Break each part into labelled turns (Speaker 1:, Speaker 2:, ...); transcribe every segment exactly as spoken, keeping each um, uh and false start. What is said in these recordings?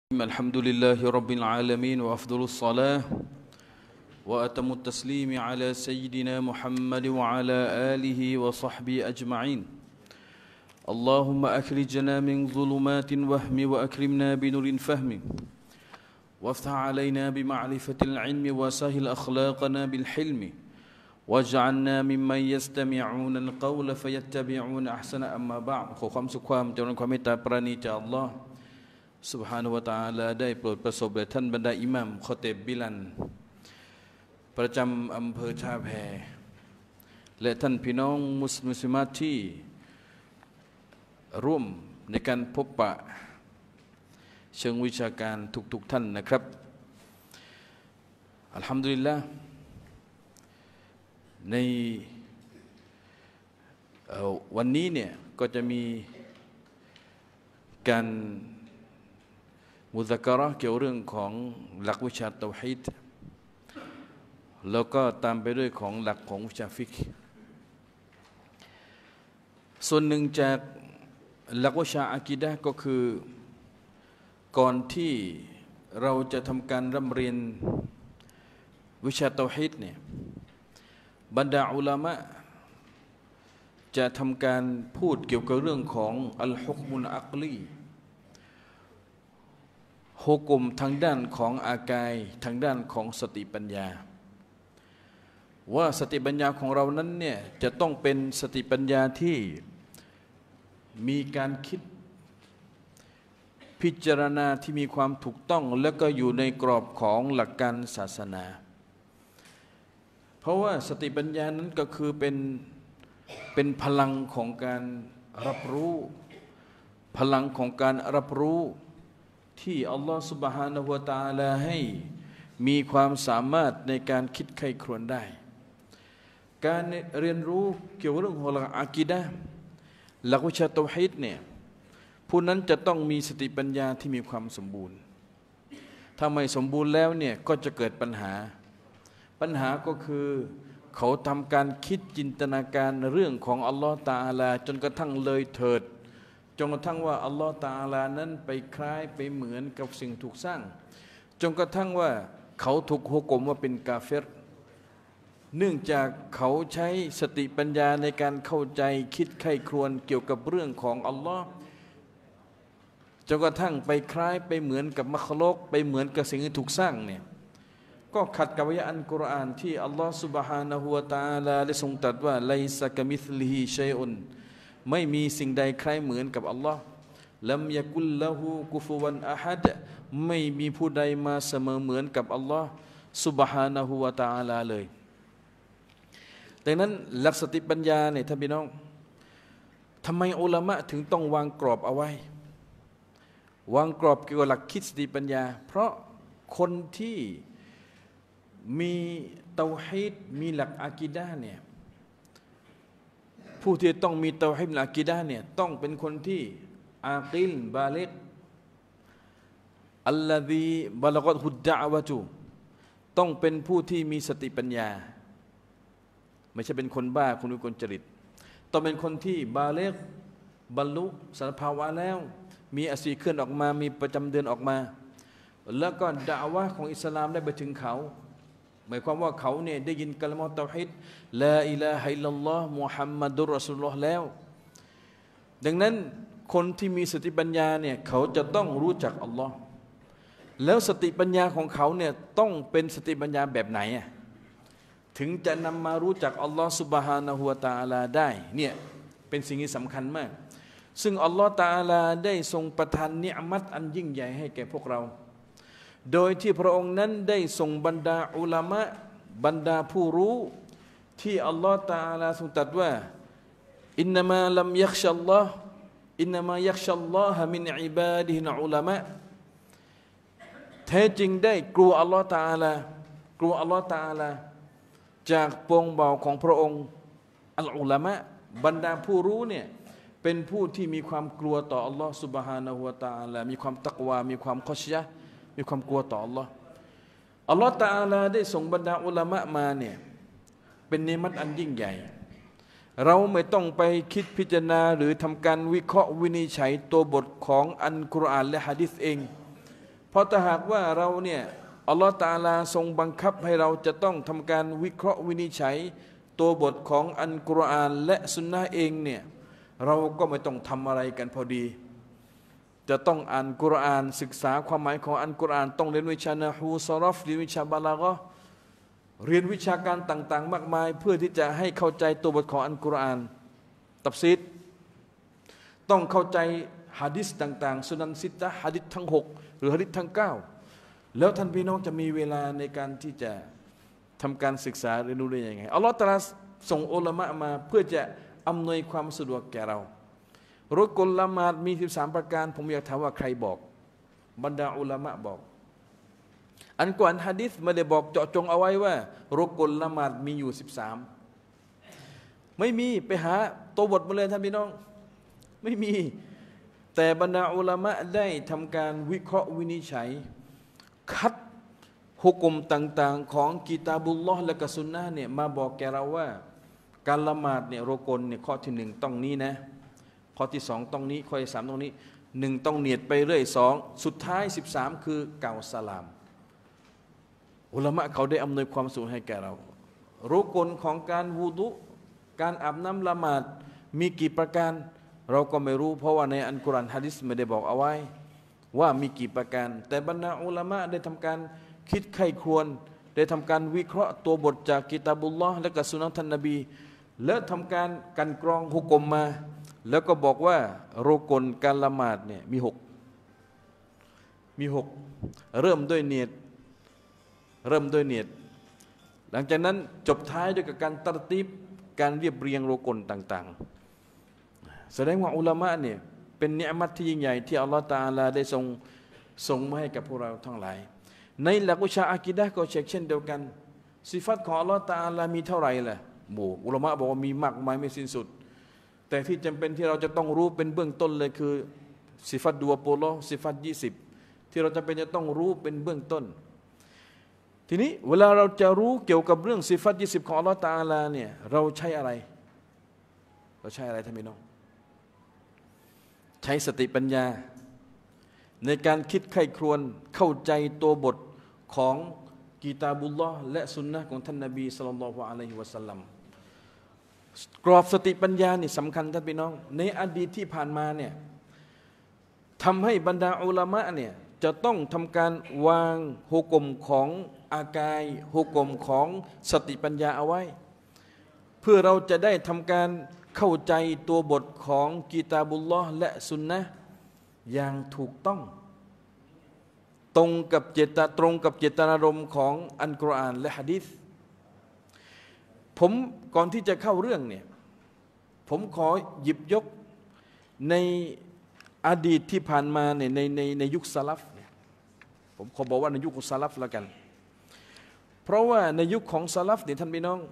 Speaker 1: الحمد لله رب العالمين وأفضل الصلاة وأتم التسليم على سيدنا محمد وعلى آله وصحبه أجمعين اللهم أخرجنا من ظلمات الوهم وأكرمنا بنور الفهم وافتح علينا بمعرفة العلم وسهل أخلاقنا بالحلم واجعلنا ممن يستمعون القول فيتبعون أحسن أما بعد ขอความสุขความเจริญความเมตตาปราณีจากอัลลอฮ์ซุบฮานะฮูวะตะอาลาได้โปรดประสบแด่ท่านบรรดาอิหม่ามคอเตบบิลันประจำอำเภอชาแพและท่านพี่น้องมุสลิมที่ร่วมในการพบปะเชิงวิชาการทุกๆท่านนะครับอัลฮัมดุลิลลาห์ในวันนี้เนี่ยก็จะมีการมุซักกะเราะห์เกี่ยวเรื่องของหลักวิชาเตาฮีดแล้วก็ตามไปด้วยของหลักของวิชาฟิกห์ส่วนหนึ่งจากหลักวิชาอะกีดะห์ก็คือก่อนที่เราจะทำการร่ำเรียนวิชาเตาฮีดเนี่ยบรรดาอุลามะจะทำการพูดเกี่ยวกับเรื่องของอัลฮุกมุลอักลีฮุกมทางด้านของอากายทางด้านของสติปัญญาว่าสติปัญญาของเรานั้นเนี่ยจะต้องเป็นสติปัญญาที่มีการคิดพิจารณาที่มีความถูกต้องและก็อยู่ในกรอบของหลักการศาสนาเพราะว่าสติปัญญานั้นก็คือเป็นเป็นพลังของการรับรู้พลังของการรับรู้ที่อัลลอฮฺ سبحانه และ تعالى ให้มีความสามารถในการคิดไข้ครวญได้การเรียนรู้เกี่ยวกับเรื่องของหลักอะกีดะห์หลักวิชาเตาฮีดเนี่ยผู้นั้นจะต้องมีสติปัญญาที่มีความสมบูรณ์ถ้าไม่สมบูรณ์แล้วเนี่ยก็จะเกิดปัญหาปัญหาก็คือเขาทำการคิดจินตนาการเรื่องของอัลลอฮฺตะอาลาจนกระทั่งเลยเถิดจนกระทั่งว่าอัลลอฮฺตะอาลานั้นไปคล้ายไปเหมือนกับสิ่งถูกสร้างจนกระทั่งว่าเขาถูกฮุกมว่าเป็นกาเฟรเนื่องจากเขาใช้สติปัญญาในการเข้าใจคิดไข้ครวญเกี่ยวกับเรื่องของอัลลอฮฺจนกระทั่งไปคล้ายไปเหมือนกับมัคลุกไปเหมือนกับสิ่งที่ถูกสร้างเนี่ยก็ขัดกับอายะห์อัลกุรอานที่อัลลอฮฺ سبحانه และ تعالى ได้ทรงตรัสว่าไลซะกะมิษลิฮิชัยอุนไม่มีสิ่งใดคล้ายเหมือนกับอัลลอฮ์ลัมยะกุลละฮูกุฟุวันอะฮัดไม่มีผู้ใดมาเสมอเหมือนกับอัลลอฮ์ سبحانه และ تعالى เลยดังนั้นหลักสติปัญญาเนี่ยท่านพี่น้องทำไมอุลามะถึงต้องวางกรอบเอาไว้วางกรอบเกี่ยวกับหลักคิดสติปัญญาเพราะคนที่มีเตาฮีดมีหลักอะกีดะห์เนี่ยผู้ที่ต้องมีเตาฮีดหลักอะกีดะห์เนี่ยต้องเป็นคนที่อากิลบาลิกอัลลซีบะละกัตฮุดดะอวะตุต้องเป็นผู้ที่มีสติปัญญาไม่ใช่เป็นคนบ้าคนวิกลจริตต้องเป็นคนที่บาลิกบรรลุสัมภาวะแล้วมีอสีเคลื่อนออกมามีประจำเดือนออกมาแล้วก็ดะอวะห์ของอิสลามได้ไปถึงเขาหมายความว่าเขาเนี่ยได้ยินกะลิมะตุเตาฮีดลาอิลาฮะอิลลัลลอฮ์มุฮัมมัดุรรอซูลุลลอฮ์แล้วดังนั้นคนที่มีสติปัญญาเนี่ยเขาจะต้องรู้จักอัลลอฮ์แล้วสติปัญญาของเขาเนี่ยต้องเป็นสติปัญญาแบบไหนอ่ะถึงจะนำมารู้จักอัลลอฮ์ซุบฮานะฮูวะตะอาลาได้เนี่ยเป็นสิ่งที่สำคัญมากซึ่งอัลลอฮ์ตะอาลาได้ทรงประทานนิอ์มัตอันยิ่งใหญ่ให้แก่พวกเราโดยที่พระองค์นั้นได้ส่งบรรดาอุลามะบรรดาผู้รู้ที่อัลลอฮฺตะอาลาทรงตรัสว่าอินนามาลัมยักชัลลอฮ์อินนามายักชัลลอฮ์มินอิบาดิฮินอุลามะแท้จริงได้กลัวอัลลอฮฺตะอาลากลัวอัลลอฮฺตะอาลาจากปวงเบาของพระองค์อัลอุลามะบรรดาผู้รู้เนี่ยเป็นผู้ที่มีความกลัวต่ออัลลอฮฺซุบฮานะฮูวะตะอาลามีความตักวามีความคอชยะห์มีความกลัวต่ออัลลอฮ์อัลลอฮ์ตะอาลาได้ส่งบรรดาอุลามะมาเนี่ยเป็นเนมัตอันยิ่งใหญ่เราไม่ต้องไปคิดพิจารณาหรือทำการวิเคราะห์วินิจฉัยตัวบทของอัลกุรอานและหะดีษเองราะถ้าหากว่าเราเนี่ยอัลลอฮฺตะอาลาทรงบังคับให้เราจะต้องทำการวิเคราะห์วินิจฉัยตัวบทของอัลกุรอานและสุนนะเองเนี่ยเราก็ไม่ต้องทำอะไรกันพอดีจะต้องอ่านกุรอานศึกษาความหมายของอัลกุรอานต้องเรียนวิชานะฮูซอรอฟเรียนวิชาบาลาฆะห์เรียนวิชาการต่างๆมากมายเพื่อที่จะให้เข้าใจตัวบทของอัลกุรอานตัฟซีรต้องเข้าใจหะดีษต่างๆสุนันซิตตะหะดีษทั้งหกหรือหะดีษทั้งเก้าแล้วท่านพี่น้องจะมีเวลาในการที่จะทำการศึกษาเรียนรู้ได้ยังไงอัลลอฮฺตะอาลาส่งอุลามะมาเพื่อจะอำนวยความสะดวกแก่เรารุกลละหมาดมีสิบสามประการผมอยากถามว่าใครบอกบรรดาอุลามะบอกอันกุรอานหะดีษไม่ได้บอกเจาะจงเอาไว้ว่ารุกลละหมาดมีอยู่สิบสามไม่มีไปหาตัวบทมาเลยท่านพี่น้องไม่มีแต่บรรดาอุลามะได้ทำการวิเคราะห์วินิจฉัยคัดหุกมต่างๆของกิตาบุลลอฮ์และก็สุนนะห์เนี่ยมาบอกแกเราว่าการละหมาดเนี่ยรุกลเนี่ยข้อที่หนึ่งต้องนี้นะข้อที่สองต้องนี้ข้อที่สามต้องนี้หนึ่งต้องเนียดไปเรื่อยสองสุดท้ายสิบสามคือเก่าสลามอุลามะเขาได้อำนวยความสุขให้แก่เรารุกลของการวูดุการอาบน้ำละหมาดมีกี่ประการเราก็ไม่รู้เพราะว่าในอัลกุรอานหะดีษไม่ได้บอกเอาไว้ว่ามีกี่ประการแต่บรรดาอุลามะได้ทำการคิดไข้ควรได้ทำการวิเคราะห์ตัวบทจากกิตาบุลลอฮ์และก็สุนนะท่านนบีและทำการกันกรองหุกมมาแล้วก็บอกว่ารุกลการละหมาดเนี่ยมีหกมีหกเริ่มด้วยเนียดเริ่มด้วยเนียดหลังจากนั้นจบท้ายด้วยกับการตัรตีบการเรียบเรียงรุกลต่างๆแสดงว่าอุลามะเนี่ยเป็นเนืมัตที่ยิ่งใหญ่ที่อัลลอฮฺตะอาลาได้ทรงส่งมาให้กับพวกเราทั้งหลายในหลักวิชาอะกีดะห์ก็เช่นเดียวกันสิฟัตของอัลลอฮฺตะอาลามีเท่าไหร่ล่ะโอ้อุลามะบอกว่ามีมากมายไม่สิ้นสุดแต่ที่จำเป็นที่เราจะต้องรู้เป็นเบื้องต้นเลยคือสิฟัตดัวโปโลสิฟัตยี่สิบที่เราจำเป็นจะต้องรู้เป็นเบื้องต้นทีนี้เวลาเราจะรู้เกี่ยวกับเรื่องสิฟัตยี่สิบของอัลลอฮฺตะอาลาเนี่ยเราใช้อะไรเราใช้อะไรท่านพี่น้องใช้สติปัญญาในการคิดไข้ครวญเข้าใจตัวบทของกิตาบุลลอฮ์และสุนนะของท่านนบีศ็อลลัลลอฮุอะลัยฮิวะซัลลัมกรอบสติปัญญานี่สำคัญท่านพี่น้องในอดีตที่ผ่านมาเนี่ยทำให้บรรดาอุลามะเนี่ยจะต้องทำการวางหุกมของอากายหุกมของสติปัญญาเอาไว้เพื่อเราจะได้ทำการเข้าใจตัวบทของกิตาบุลลอฮ์และสุนนะอย่างถูกต้องตรงกับเจตตรงกับเจตนารมณ์ของอัลกุรอานและหะดีษผมก่อนที่จะเข้าเรื่องเนี่ยผมขอหยิบยกในอดีตที่ผ่านมาเนี่ยในในในยุคซะลัฟเนี่ยผมขอบอกว่าในยุคของซะลัฟแล้วกันเพราะว่าในยุคของซะลัฟเนี่ยท่านพี่น้อง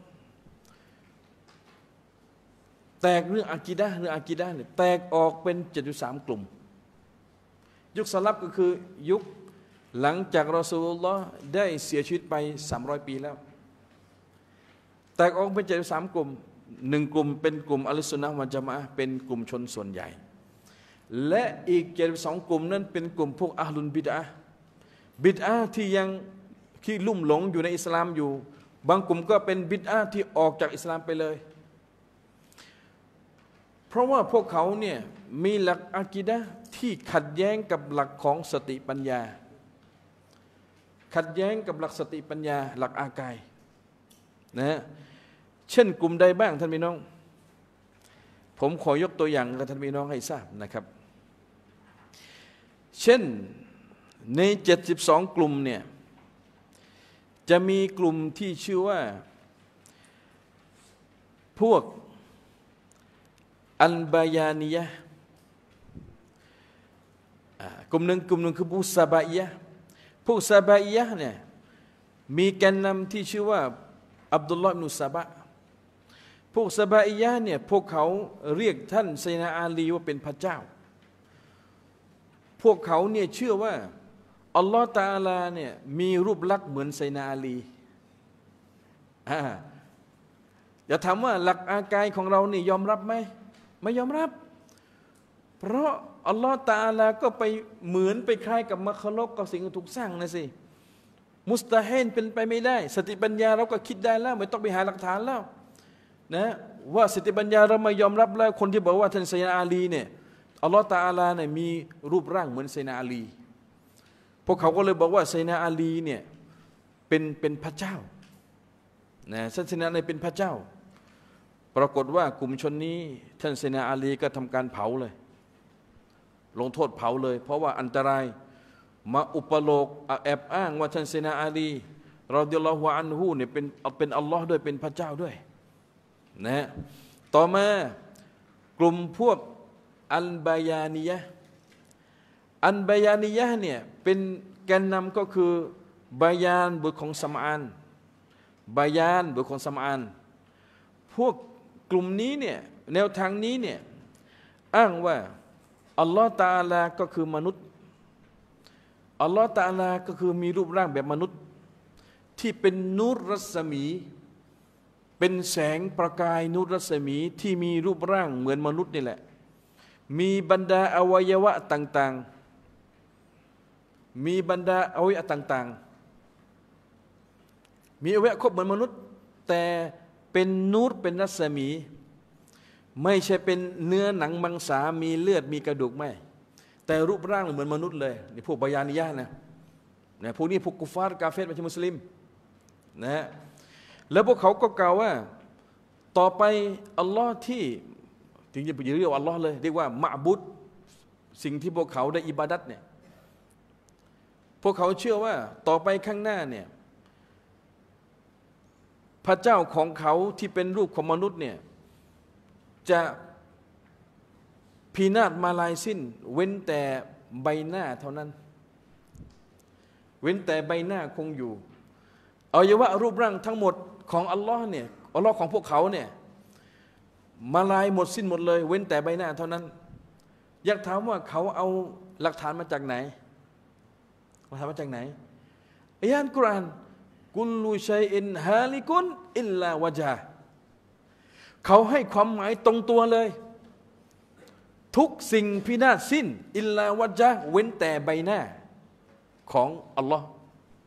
Speaker 1: แตกเรื่องอะกีดะห์เรื่องอะกีดะห์เนี่ยแตกออกเป็นเจ็ดสิบสามกลุ่มยุคซะลัฟก็คือยุคหลังจากรอซูลุลลอฮ์ได้เสียชีวิตไปสามร้อยปีแล้วแตกออกเป็นเจ็ดสิบสามกลุ่มหนึ่งกลุ่มเป็นกลุ่มอัลสุนนะฮ์วัลญะมาอะห์เป็นกลุ่มชนส่วนใหญ่และอีกเจ็ดสิบสองกลุ่มนั้นเป็นกลุ่มพวกอะห์ลุลบิดอะห์บิดอะห์ที่ยังที่ลุ่มหลงอยู่ในอิสลามอยู่บางกลุ่มก็เป็นบิดอะห์ที่ออกจากอิสลามไปเลยเพราะว่าพวกเขาเนี่ยมีหลักอะกีดะห์ที่ขัดแย้งกับหลักของสติปัญญาขัดแย้งกับหลักสติปัญญาหลักอากายนะเช่นกลุ่มใดบ้างท่านพี่น้องผมขอยกตัวอย่างกับท่านพี่น้องให้ทราบนะครับเช่นในเจ็ดสิบสองกลุ่มเนี่ยจะมีกลุ่มที่ชื่อว่าพวกอัลบายานียะกลุ่มหนึ่งกลุ่มหนึ่งคือพวกซาบะอียะพวกซาบะอียะเนี่ยมีแกนนำที่ชื่อว่าอับดุลลอฮ์อิบนุซาบะพวกซาบะอียะเนี่ยพวกเขาเรียกท่านไซนาอาลีว่าเป็นพระเจ้าพวกเขาเนี่ยเชื่อว่าอัลลอฮ์ตะอาลาเนี่ยมีรูปลักษณ์เหมือนไซนาอาลีอ่าอย่าถามว่าหลักอากายของเรานี่ยอมรับไหมไม่ยอมรับเพราะอัลลอฮฺตะอาลาก็ไปเหมือนไปคล้ายกับมัคลุกกับสิ่งที่ถูกสร้างนะสิมุสตาฮิลเป็นไปไม่ได้สติปัญญาเราก็คิดได้แล้วไม่ต้องไปหาหลักฐานแล้วนะว่าสติปัญญาเราไม่ยอมรับแล้วคนที่บอกว่าท่านไซยนาอาลีเนี่ยอัลลอฮฺตะอาลาเนี่ยมีรูปร่างเหมือนไซยนาอาลีพวกเขาก็เลยบอกว่าไซยนาอาลีเนี่ยเป็นเป็นพระเจ้านะไซยนาอาลีเป็นพระเจ้าปรากฏว่ากลุ่มชนนี้ท่านไซยนาอาลีก็ทำการเผาเลยลงโทษเผาเลยเพราะว่าอันตรายมาอุปโลกแอบอ้างว่าท่านไซยนาอาลีรอฎิยัลลอฮุอันฮุเนี่ยเป็นเป็นอัลลอฮ์ด้วยเป็นพระเจ้าด้วยนะต่อมากลุ่มพวกอัลบายานียะอัลบายานียะเนี่ยเป็นแกนนำก็คือบายานบทของสมานบายานบทของสมานพวกกลุ่มนี้เนี่ยแนวทางนี้เนี่ยอ้างว่าอัลลอฮฺตะอาลาก็คือมนุษย์อัลลอฮฺตะอาลาก็คือมีรูปร่างแบบมนุษย์ที่เป็นนูรรัศมีเป็นแสงประกายนูรรัศมีที่มีรูปร่างเหมือนมนุษย์นี่แหละมีบรรดาอวัยวะต่างๆมีบรรดาอวัยวะต่างๆมีอวัยวะครบเหมือนมนุษย์แต่เป็นนูรเป็นรัศมีไม่ใช่เป็นเนื้อหนังมังสามีเลือดมีกระดูกไม่แต่รูปร่างเหมือนมนุษย์เลยนี่พวกบายานียะห์นะนะพวกนี้พวกกุฟาร์กาเฟรไม่ใช่มุสลิมนะแล้วพวกเขาก็กล่าวว่าต่อไปอัลลอฮ์ที่ถึงจะเรียกว่าอัลลอฮ์เลยเรียกว่ามะบุดสิ่งที่พวกเขาได้อิบาดัตเนี่ยพวกเขาเชื่อว่าต่อไปข้างหน้าเนี่ยพระเจ้าของเขาที่เป็นรูปของมนุษย์เนี่ยจะพินาศมาลายสิ้นเว้นแต่ใบหน้าเท่านั้นเว้นแต่ใบหน้าคงอยู่อวัยวะรูปร่างทั้งหมดของอัลลอฮ์เนี่ยอัลลอฮ์ของพวกเขาเนี่ยมาลายหมดสิ้นหมดเลยเว้นแต่ใบหน้าเท่านั้นอยากถามว่าเขาเอาหลักฐานมาจากไหนหลักฐานมาจากไหนอายะห์อัลกุรอานกุลลุชัยอินฮาลิกุนอิลลาวะจาเขาให้ความหมายตรงตัวเลยทุกสิ่งพินาศสิ้นอิลลาวะจาเว้นแต่ใบหน้าของอัลลอฮ์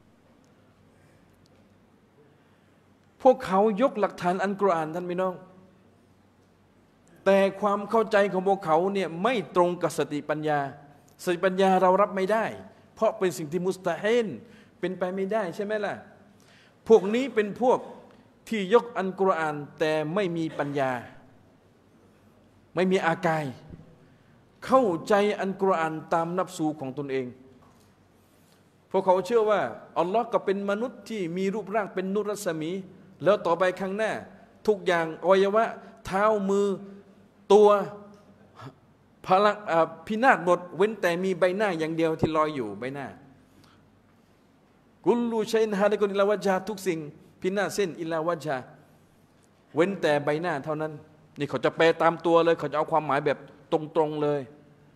Speaker 1: พวกเขายกหลักฐานอัลกุรอานท่านพี่น้องแต่ความเข้าใจของพวกเขาเนี่ยไม่ตรงกับสติปัญญาสติปัญญาเรารับไม่ได้เพราะเป็นสิ่งที่มุสตาฮิลเป็นไปไม่ได้ใช่ไหมล่ะพวกนี้เป็นพวกที่ยกอัลกุรอานแต่ไม่มีปัญญาไม่มีอากายเข้าใจอัลกุรอานตามนับสูของตนเองพวกเขาเชื่อว่าอัลลอฮ์ก็เป็นมนุษย์ที่มีรูปร่างเป็นนุรัศมีแล้วต่อไปข้างหน้าทุกอย่างอวัยวะเท้ามือตัวพลังพินาศหมดเว้นแต่มีใบหน้าอย่างเดียวที่ลอยอยู่ใบหน้ากุลลูชัยนฮาลิกุนอิลลาวะจาทุกสิ่งพินาศสิ้นอิลลาวะจาเว้นแต่ใบหน้าเท่านั้นนี่เขาจะแปลตามตัวเลยเขาจะเอาความหมายแบบตรงๆเลย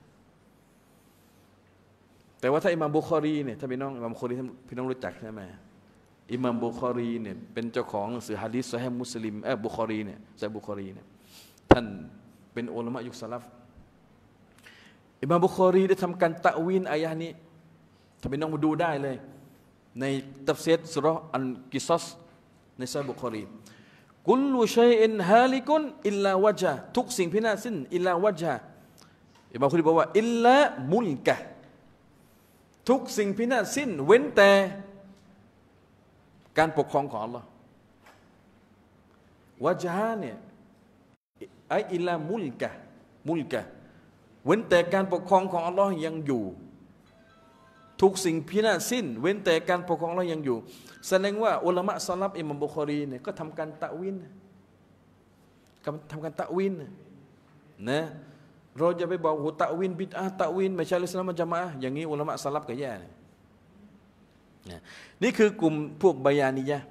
Speaker 1: แต่ว่าถ้าอิหม่ามบุคอรีเนี่ยถ้าพี่น้องอิหม่ามบุคอรีพี่น้องรู้จักใช่ไหมอิหม่ามบุคอรีเนี่ยเป็นเจ้าของหนังสือหะดีษซอฮีฮ์มุสลิมเออบุคอรีเนี่ยซอฮีฮ์บุคอรีเนี่ยท่านเป็นอุลามะยุคสลัฟอิหม่ามบุคอรีได้ทำการตะวีนอายะห์นี้ถ้าพี่น้องมาดูได้เลยในตัฟซีรสุเราะห์อัลกิซัสในซอฮีฮ์บุคอรีกุลลุชัยอินฮาลิกุนอิลลาวะจาทุกสิ่งพินาศสิ้นอิลลาวะจาอิหม่ามบุคอรีบอกว่าอิลลามุลกะทุกสิ่งพินาศสิ้นเว้นแต่การปกครองของอัลลอฮ์วะจาเนี่ยไออิลามุลกะมุลกะเว้นแต่การปกครองของอัลลอฮ์ยังอยู่ทุกสิ่งพินาศสิ้นเว้นแต่การปกครองอัลลอฮ์ยังอยู่แสดงว่าอุลามะซอลัฟอิหม่ามบุคอรีเนี่ยก็ทำการตะวินทำการตะวินนะเราจะไปบอกโหตะวินบิดอะตะวินไม่ใช่อิสลามมัจมะอะอย่างนี้อุลามะสลับก็แย่เลยนี่คือกลุ่มพวกบายานียะห์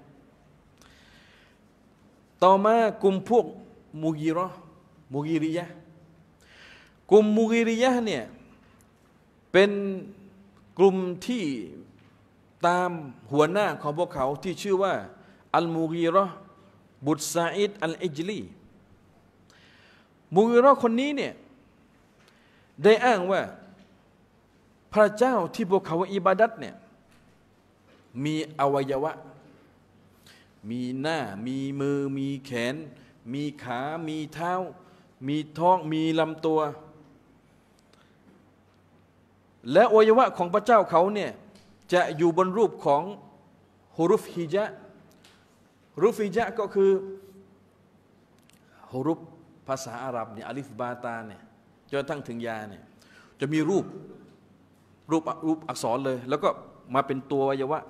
Speaker 1: ต่อมากลุ่มพวกมุกีเราะห์มุกีริยะห์กลุ่มมุกีริยะห์เนี่ยเป็นกลุ่มที่ตามหัวหน้าของพวกเขาที่ชื่อว่าอัลมุกีเราะห์บุตรซาอิดอัลอิจลีมุกีเราะห์คนนี้เนี่ยได้อ้างว่าพระเจ้าที่พวกเขาอิบาดัตเนี่ยมีอวัยวะมีหน้ามีมือมีแขนมีขามีเท้ามีท้องมีลำตัวและอวัยวะของพระเจ้าเขาเนี่ยจะอยู่บนรูปของฮุรุฟฮิจะฮุรุฟฮิจะก็คือฮุรุฟภาษาอาหรับเนี่ยอลิฟบาตาเนี่ยจนทั้งถึงยาเนี่ยจะมีรูปรูปรูปอักษรเลยแล้วก็มาเป็นตัวอวัยวะ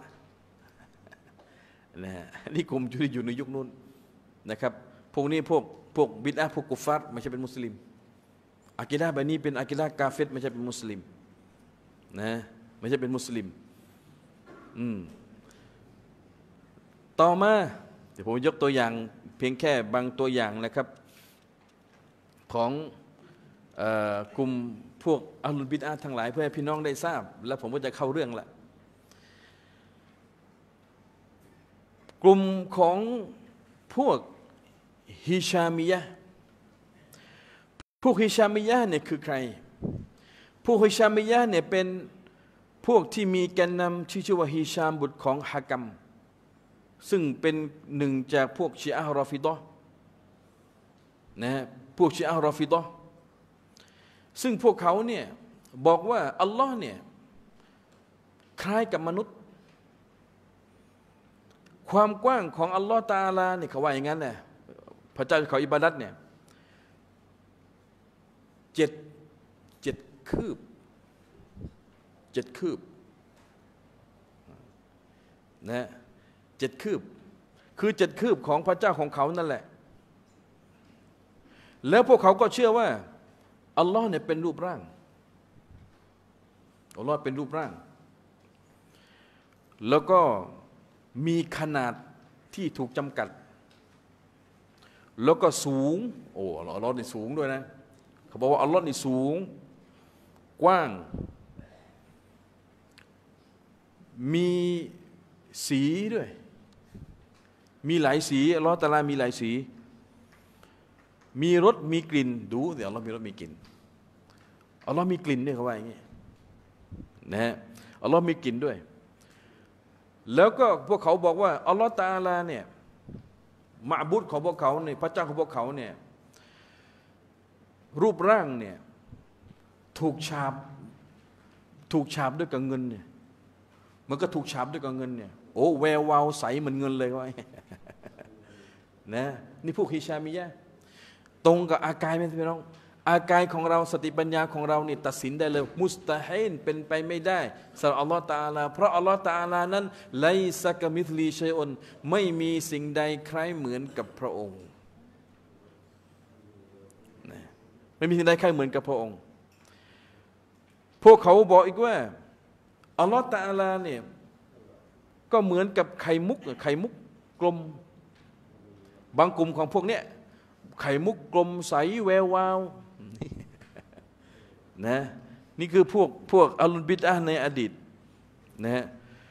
Speaker 1: นะฮะนี่กลุ่มที่อยู่ในยุคนู้นนะครับพวกนี้พวกพวกบิดอะห์พวกกุฟฟาร์ไม่ใช่เป็นมุสลิมอากีดะห์แบบนี้เป็นอากีดะห์กาเฟรไม่ใช่เป็นมุสลิมนะไม่ใช่เป็นมุสลิมอืมต่อมาเดี๋ยวผมยกตัวอย่างเพียงแค่บางตัวอย่างนะครับของเอ่อกลุ่มพวกอะห์ลุลบิดอะห์ทั้งหลายเพื่อให้พี่น้องได้ทราบแล้วผมก็จะเข้าเรื่องละกลุ่มของพวกฮิชามิยะห์พวกฮิชามิยะห์เนี่ยคือใครพวกฮิชามิยะห์เนี่ยเป็นพวกที่มีแกนนำที่ชื่อว่าฮิชามบุตรของฮะกัมซึ่งเป็นหนึ่งจากพวกชีอะห์รอฟิฎอห์นะพวกชีอะห์รอฟิฎอห์ซึ่งพวกเขาเนี่ยบอกว่าอัลลอฮ์เนี่ยคล้ายกับมนุษย์ความกว้างของอัลลอฮ์ตะอาลาเนี่ยเขาว่าอย่างนั้นแหละพระเจ้าเขาอิบาดัตเนี่ยเจ็ดเจ็ดคืบเจ็ดคืบนะเจ็ดคืบคือเจ็ดคืบของพระเจ้าของเขานั่นแหละแล้วพวกเขาก็เชื่อว่าอัลลอฮ์เนี่ยเป็นรูปร่างอัลลอฮ์เป็นรูปร่างแล้วก็มีขนาดที่ถูกจำกัดแล้วก็สูงโอ้อัลลอฮ์นี่สูงด้วยนะเขาบอกว่าอัลลอฮ์นี่สูงกว้างมีสีด้วยมีหลายสีอัลลอฮ์ตะอาลามีหลายสีมีรสมีกลิ่นดูเดี๋ยวอัลลอฮ์มีรสมีกลิ่นอัลลอฮ์มีกลิ่นด้วยเขาว่าอย่างนี้นะฮะอัลลอฮ์มีกลิ่นด้วยแล้วก็พวกเขาบอกว่าอัลลอฮ์ตะอาลาเนี่ยมะบุดของพวกเขาเนี่ยพระเจ้าของพวกเขาเนี่ยรูปร่างเนี่ยถูกฉาบถูกฉาบด้วยกับเงินเนี่ยมันก็ถูกฉาบด้วยกับเงินเนี่ยโอ้แวววาวใสเหมือนเงินเลยว่านะนี่พวกฮิชามิยะห์ตรงกับอากายไหมพี่น้องอากายของเราสติปัญญาของเรานี่ตัดสินได้เลยมุสตาฮินเป็นไปไม่ได้สำหรับอัลลอฮฺตะอาลาเพราะอัลลอฮฺตะอาลานั้นไลซะกะมิธลีชัยอุนไม่มีสิ่งใดคล้ายเหมือนกับพระองค์ไม่มีสิ่งใดคล้ายเหมือนกับพระองค์พวกเขาบอกอีกว่าอัลลอฮฺตะอาลาเนี่ยก็เหมือนกับไข่มุกไข่มุกกลมบางกลุ่มของพวกเนี้ยไข่มุกกลมใสแวววาวนะนี่คือพวกพวกอัลลุบิดอะห์ในอดีตนะ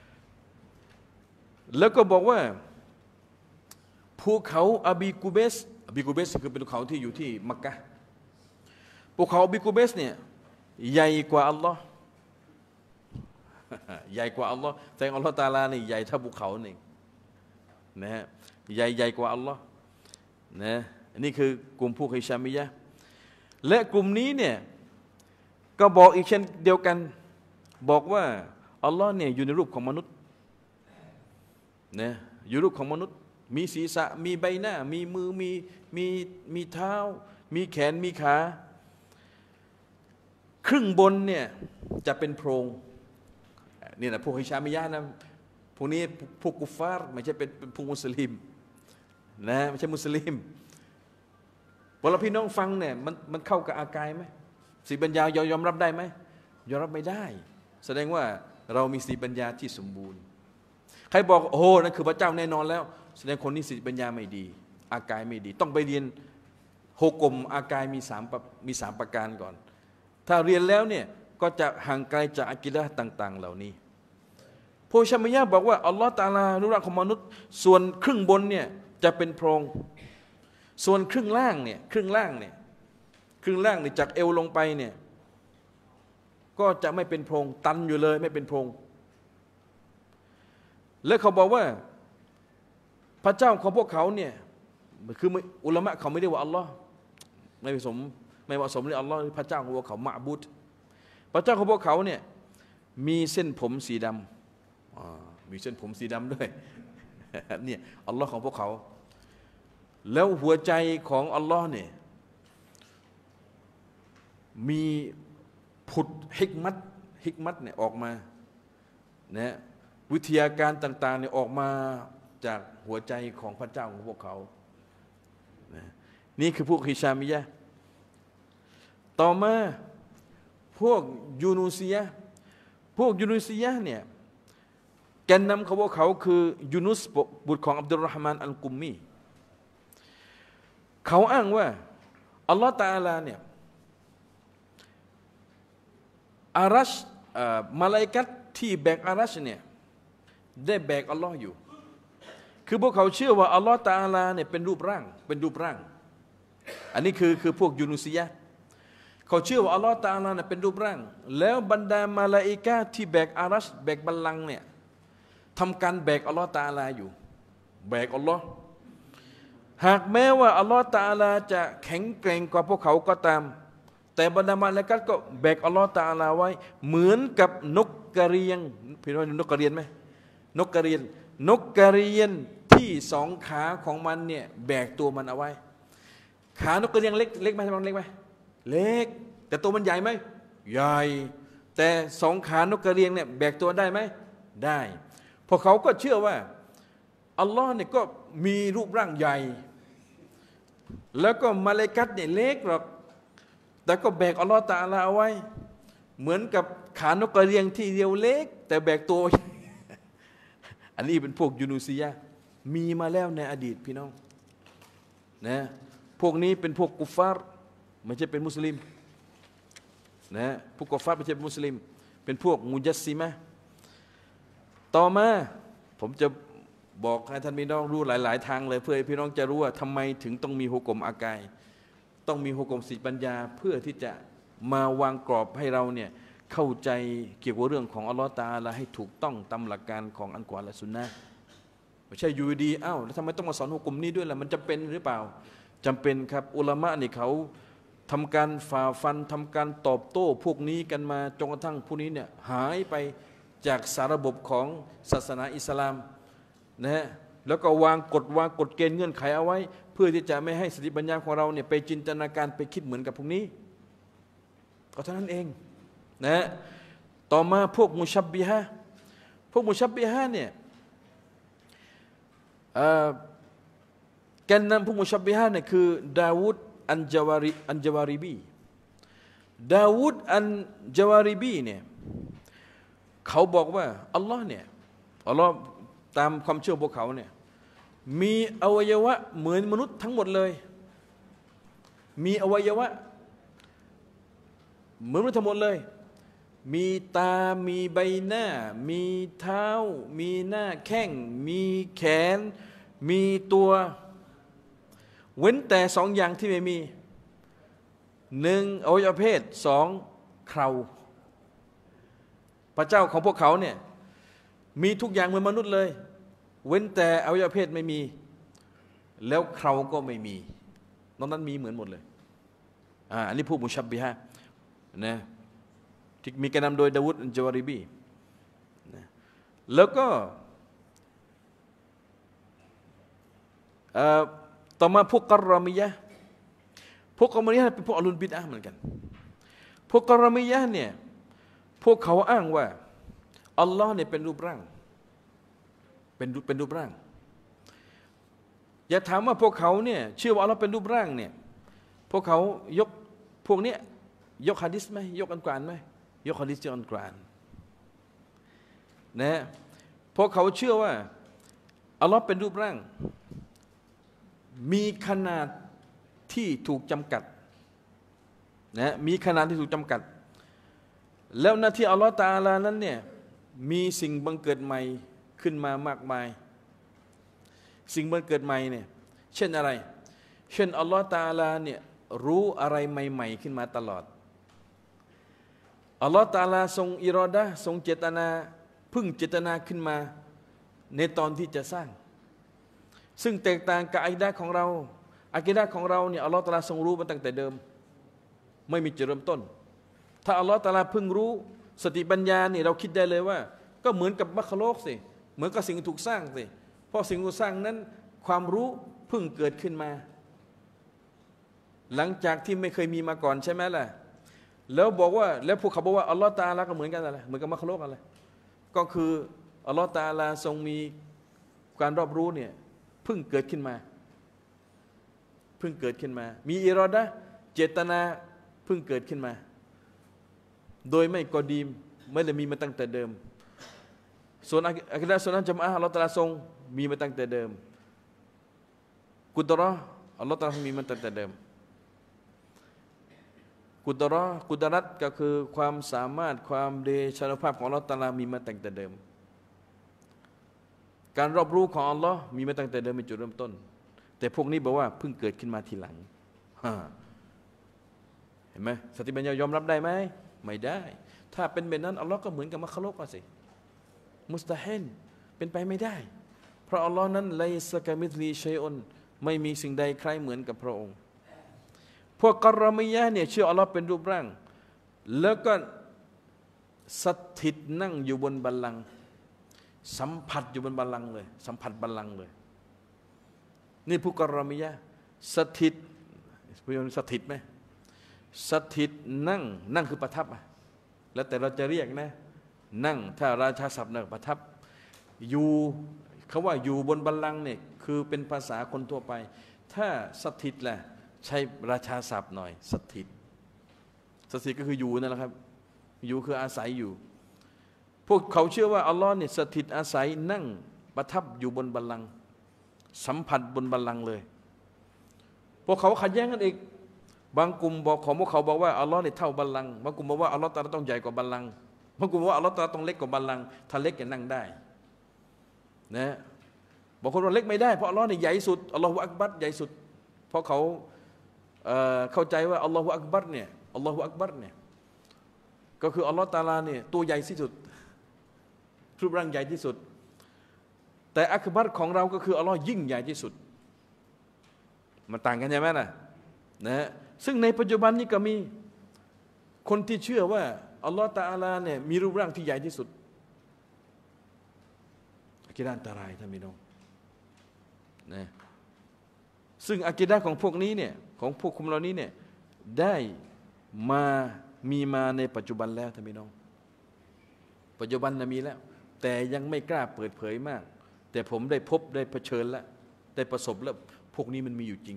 Speaker 1: แล้วก็บอกว่าภูเขาอบีกูเบสอบีกูเบสคือเป็นภูเขาที่อยู่ที่มักกะห์ภูเขาอบีกูเบสเนี่ยใหญ่กว่าอัลลอฮ์ใหญ่กว่าอัลลอฮ์แต่อัลลอฮ์ตะอาลานี่ใหญ่เท่าภูเขานี่นะฮะใหญ่ใหญ่กว่าอัลลอฮ์นะนี่คือกลุ่มพวกฮิชามิยะห์และกลุ่มนี้เนี่ยก็บอกอีกเช่นเดียวกันบอกว่าอัลลอฮ์เนี่ยอยู่ในรูปของมนุษย์นะอยู่รูปของมนุษย์มีศีรษะมีใบหน้ามีมือมีมีมีเท้ามีแขนมีขาครึ่งบนเนี่ยจะเป็นโพรงนี่นะพวกฮิชามิยะห์นะพวกนี้พวกกุฟฟาร์ไม่ใช่เป็นพวกมุสลิมนะไม่ใช่มุสลิมพอเราพี่น้องฟังเนี่ยมันมันเข้ากับอากายไหมสติปัญญายอมรับได้ไหมยอมรับไม่ได้แสดงว่าเรามีสติปัญญาที่สมบูรณ์ใครบอกโอ้นั่นคือพระเจ้าแน่นอนแล้วแสดงคนนี้สติปัญญาไม่ดีอากายไม่ดีต้องไปเรียนโฮกลมอากายมีสามมีสามประการก่อนถ้าเรียนแล้วเนี่ยก็จะห่างไกลจากอะกีดะห์ต่างๆเหล่านี้พวกชามิยะห์บอกว่าอัลลอฮฺตะอาลารูปร่างของมนุษย์ส่วนครึ่งบนเนี่ยจะเป็นโพรงส่วนครึ่งล่างเนี่ยครึ่งล่างเนี่ยครึ่งล่างเนี่ยจากเอวลงไปเนี่ยก็จะไม่เป็นโพรงตันอยู่เลยไม่เป็นโพรงแล้วเขาบอกว่าพระเจ้าของพวกเขาเนี่ยคืออุลามะเขาไม่ได้ว่าอัลลอฮ์ไม่ผสมไม่เหมาะสมเลยอัลลอฮ์พระเจ้าของพวกเขามะบุดพระเจ้าของพวกเขาเนี่ยมีเส้นผมสีดำมีเส้นผมสีดำด้วยเนี่ยอัลลอฮ์ของพวกเขาแล้วหัวใจของอัลลอฮ์เนี่ยมีผุดฮิกมัตฮิกมัตเนี่ยออกมานะวิทยาการต่างๆเนี่ยออกมาจากหัวใจของพระเจ้าของพวกเขานะนี่คือพวกฮิชามิยะห์ต่อมาพวกยูนูซียะห์พวกยูนูซียะห์เนี่ยแกนนำของพวกเขาคือยูนุสบุตรของอับดุลรห์มานอัลกุมมีเขาอ้างว่าอัลลอฮฺตะอาลาเนี่ยอารัชมาลาอิกัตที่แบกอารัชเนี่ยได้แบกอัลลอฮ์อยู่คือพวกเขาเชื่อว่าอัลลอฮ์ตะอาลาเนี่ยเป็นรูปร่างเป็นรูปร่างอันนี้คือคือพวกยูนุซียะห์เขาเชื่อว่าอัลลอฮ์ตะอาลาเนี่ยเป็นรูปร่างแล้วบรรดามาลาอิกะฮ์ที่แบกอารัชแบกบัลลังก์เนี่ยทำการแบกอัลลอฮ์ตะอาลาอยู่แบกอัลลอฮ์หากแม้ว่าอัลลอฮ์ตะอาลาจะแข็งแกร่งกว่าพวกเขาก็ตามแต่บรรดามาลาอิกะฮ์ก็แบกอัลลอฮ์ตะอาลาไว้เหมือนกับนกกระเรียนพี่น้องนกกระเรียนไหมนกกระเรียนนกกระเรียนที่สองขาของมันเนี่ยแบกตัวมันเอาไว้ขานกกระเรียนเล็กเล็กไหมมันเล็กไหมเล็กแต่ตัวมันใหญ่ไหมใหญ่แต่สองขานกกระเรียนเนี่ยแบกตัวได้ไหมได้พวกเขาก็เชื่อว่าอัลลอฮ์เนี่ยก็มีรูปร่างใหญ่แล้วก็มาลาอิกัตเนี่ยเล็กหรอกแต่ก็แบกอัลลอฮ์ตะอาลาเอาไว้เหมือนกับขานกกระเรียนที่เดียวเล็กแต่แบกตัวอันนี้เป็นพวกยูนูซียะห์มีมาแล้วในอดีตพี่น้องนะพวกนี้เป็นพวกกุฟฟาร์ไม่ใช่เป็นมุสลิมนะพวกกุฟฟาร์ไม่ใช่เป็นมุสลิมเป็นพวกมุจัสซิมะห์ต่อมาผมจะบอกให้ท่านพี่น้องรู้หลายๆทางเลยเพื่อให้พี่น้องจะรู้ว่าทำไมถึงต้องมีฮุกมอากายต้องมีฮุกมสติปัญญาเพื่อที่จะมาวางกรอบให้เราเนี่ยเข้าใจเกี่ยวกับเรื่องของอัลลอฮฺตะอาลาให้ถูกต้องตามหลักการของอัลกุรอานและซุนนะห์ไม่ใช่อยู่ดีอ้าวแล้วทำไมต้องมาสอนฮุกมนี้ด้วยล่ะมันจำเป็นหรือเปล่าจำเป็นครับอุลามะนี่เขาทำการฝ่าฟันทำการตอบโต้พวกนี้กันมาจนกระทั่งพวกนี้เนี่ยหายไปจากสาระบบของศาสนาอิสลามนะฮะแล้วก็วางกฎวางกฎเกณฑ์เงื่อนไขเอาไว้เพื่อที่จะไม่ให้สติปัญญาของเราเนี่ยไปจินตนาการไปคิดเหมือนกับพวกนี้ก็เท่านั้นเองนะต่อมาพวกมุชับบิฮะพวกมุชับบิฮะเนี่ยแกนนำพวกมุชับบิฮะเนี่ยคือดาวูดอันจาวาริอันจาวาริบีดาวูดอันจาวาริบีเนี่ยเขาบอกว่าอัลลอฮ์เนี่ยอัลลอฮ์ตามความเชื่อพวกเขาเนี่ยมีอวัยวะเหมือนมนุษย์ทั้งหมดเลยมีอวัยวะเหมือนมนุษย์ทั้งหมดเลยมีตามีใบหน้ามีเท้ามีหน้าแข้งมีแขนมีตัวเว้นแต่สองอย่างที่ไม่มีหนึ่งอวัยวะเพศสองเคราพระเจ้าของพวกเขาเนี่ยมีทุกอย่างเหมือนมนุษย์เลยเว้นแต่อวัยวะเพศไม่มีแล้วเคราก็ไม่มีนอกนั้นมีเหมือนหมดเลยอ่าอันนี้พวกมุชับบิฮะนะที่มีการนำโดยดาวูดอันจาวาริบีนะแล้วก็ต่อมาพวกกอรอมิยะห์พวกกอรอมิยะห์เป็นพวกอลุลบิดอะห์เหมือนกันพวกกอรอมิยะห์เนี่ยพวกเขาอ้างว่าอัลลอฮ์เนี่ยเป็นรูปร่างเป็นเป็นรูปร่างอย่าถามว่าพวกเขาเนี่ยเชื่อว่าอัลลอฮ์เป็นรูปร่างเนี่ยพวกเขายกพวกนี้ยกหะดีษไหมยกอัลกุรอานไหมยกหะดีษจากอัลกุรอานนะพวกเขาเชื่อว่าอัลลอฮ์เป็นรูปร่างมีขนาดที่ถูกจำกัดนะมีขนาดที่ถูกจำกัดแล้วหน้าที่อัลลอฮ์ตะอาลานั้นเนี่ยมีสิ่งบังเกิดใหม่ขึ้นมามากมายสิ่งบังเกิดใหม่เนี่ยเช่นอะไรเช่นอัลลอฮ์ตะอาลาเนี่ยรู้อะไรใหม่ๆขึ้นมาตลอดอัลลอฮฺตะอาลาทรงอิรอดะห์ทรงเจตนาพึ่งเจตนาขึ้นมาในตอนที่จะสร้างซึ่งแตกต่างกับอะกีดะห์ของเราอะกีดะห์ของเราเนี่ยอัลลอฮฺตะอาลาทรงรู้มาตั้งแต่เดิมไม่มีจุดเริ่มต้นถ้าอัลลอฮฺตะอาลาเพิ่งรู้สติปัญญาเนี่ยเราคิดได้เลยว่าก็เหมือนกับมัคโลกสิเหมือนกับสิ่งถูกสร้างสิเพราะสิ่งถูกสร้างนั้นความรู้เพิ่งเกิดขึ้นมาหลังจากที่ไม่เคยมีมาก่อนใช่ไหมล่ะแล้วบอกว่าแล้วพวกเขาบอกว่าอัลลอฮฺตะอาลาก็เหมือนกันอะไรเหมือนกับมัคโลกอะไรก็คืออัลลอฮฺตะอาลาทรงมีการรอบรู้เนี่ยเพิ่งเกิดขึ้นมาเพิ่งเกิดขึ้นมามีอิรอดะห์เจตนาเพิ่งเกิดขึ้นมาโดยไม่กอดีมไม่ได้มีมาตั้งแต่เดิมส่วนอะกีดะห์ซุนนะห์ญะมาอะห์อัลลอฮฺตะอาลาทรงมีมาตั้งแต่เดิมกุดเราะห์อัลลอฮฺตะอาลามีมาตั้งแต่เดิมกุดเราะห์กุดรัตก็คือความสามารถความเดชานุภาพของอัลลอฮฺตะอาลามีมาตั้งแต่เดิมการรอบรู้ของอัลลอฮ์มีมาตั้งแต่เดิมเป็นจุดเริ่มต้นแต่พวกนี้บอกว่าเพิ่งเกิดขึ้นมาทีหลังเห็นไหมสติปัญญายอมรับได้ไหมไม่ได้ถ้าเป็นแบบนั้นอัลลอฮ์ก็เหมือนกับมัคลุกสิมุสตาฮิลเป็นไปไม่ได้เพราะอัลลอฮ์นั้นไลซะกะมิธลีชัยอุนไม่มีสิ่งใดใครเหมือนกับพระองค์พวกกอรอมียะห์เนี่ยเชื่ออัลลอฮ์เป็นรูปร่างแล้วก็สถิตนั่งอยู่บนบัลลังก์สัมผัสอยู่บนบัลลังก์เลยสัมผัสบัลลังก์เลยนี่ผู้กอรอมียะห์สถิตผู้ยนสถิตไหมสถิตนั่งนั่งคือประทับอ่ะแล้วแต่เราจะเรียกนะนั่งถ้าราชาศัพท์เนี่ยประทับอยู่เขาว่าอยู่บนบัลลังก์เนี่ยคือเป็นภาษาคนทั่วไปถ้าสถิตแหละใช้ราชาศัพท์หน่อยสถิตสถิตก็คืออยู่นั่นแหละครับอยู่คืออาศัยอยู่พวกเขาเชื่อว่าอัลลอฮ์เนี่ยสถิตอาศัยนั่งประทับอยู่บนบัลลังก์สัมผัสบนบัลลังก์เลยพวกเขาขัดแย้งกันอีกบางกลุ่มบอกของพวกเขาบอกว่าอัลลอฮ์เนี่ยเท่าบัลลังก์บางกลุ่มบอกว่าอัลลอฮ์ตะอาลาต้องใหญ่กว่าบัลลังก์บางกลุ่มบอกว่าอัลลอฮ์ตะอาลาต้องเล็กกว่าบัลลังก์ถ้าเล็กจะนั่งได้นะบางคนว่าเล็กไม่ได้เพราะอัลลอฮ์เนี่ยใหญ่สุดอัลลอฮฺอักบัรใหญ่สุดเพราะเขาเอ่อเข้าใจว่าอัลลอฮฺอักบัรเนี่ยอัลลอฮฺอักบัรเนี่ยก็คืออัลลอฮฺตะอาลาเนี่ยตัวใหญ่ที่สุดรูปร่างใหญ่ที่สุดแต่อักบัรของเราก็คืออัลลอฮ์ยิ่งใหญ่ที่สุดมันต่างกันใช่ไหมนะนะซึ่งในปัจจุบันนี้ก็มีคนที่เชื่อว่าอัลลอฮ์ตะอาลาเนี่ยมีรูปร่างที่ใหญ่ที่สุดอะกีดะห์อันตรายท่านพี่น้องนะซึ่งอะกีดะห์ของพวกนี้เนี่ยของพวกคุมเหล่านี้เนี่ยได้มามีมาในปัจจุบันแล้วท่านพี่น้องปัจจุบันน่ะมีแล้วแต่ยังไม่กล้าเปิดเผยมากแต่ผมได้พบได้เผชิญแล้วได้ประสบแล้วพวกนี้มันมีอยู่จริง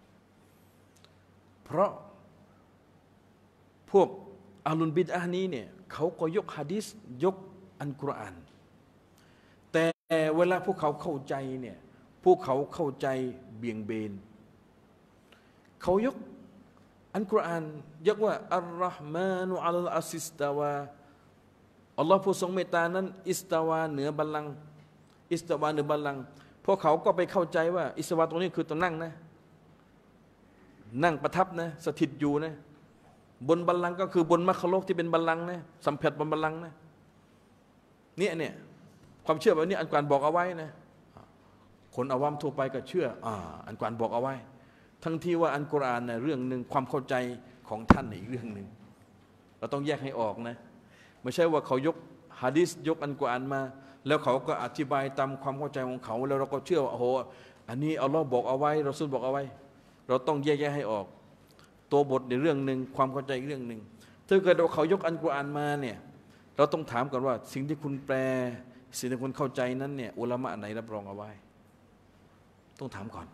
Speaker 1: เพราะพวกอาลุนบิดอะห์นี้เนี่ยเขาก็ยกหะดีษยกอัลกุรอานแต่เวลาพวกเขาเข้าใจเนี่ยพวกเขาเข้าใจเบี่ยงเบนเขายกอัลกุรอานยกว่าอัลเราะห์มานุอัลลอซิสตาวาอัลลอฮ์ผู้ทรงเมตตานั้นอิสตาวาเหนือบัลลังก์อิสตาวาเหนือบัลลังก์พวกเขาก็ไปเข้าใจว่าอิสตาวาตรงนี้คือตัวนั่งนะนั่งประทับนะสถิตอยู่นะบนบัลลังก์ก็คือบนมัคลุกที่เป็นบัลลังก์นะสัมผัสบนบัลลังก์นะเนี่ยเนี่ยความเชื่อแบบนี้อัลกุรอานบอกเอาไว้นะคนอาวามทั่วไปก็เชื่ออ่าอัลกุรอานบอกเอาไว้ทั้งที่ว่าอัลกุรอานนะเรื่องหนึ่งความเข้าใจของท่านอีกเรื่องหนึ่งเราต้องแยกให้ออกนะไม่ใช่ว่าเขายกหะดีษยกอัลกุรอานมาแล้วเขาก็อธิบายตามความเข้าใจของเขาแล้วเราก็เชื่อว่าโอ้โหอันนี้อัลลอฮ์บอกเอาไว้รอซูลบอกเอาไว้เราต้องแยกแยะให้ออกตัวบทในเรื่องหนึ่งความเข้าใจอีกเรื่องหนึ่งถ้าเกิดเขายกอัลกุรอานมาเนี่ยเราต้องถามก่อนว่าสิ่งที่คุณแปลสิ่งที่คุณเข้าใจนั้นเนี่ยอุลามะไหนรับรองเอาไว้ต้องถามก่อน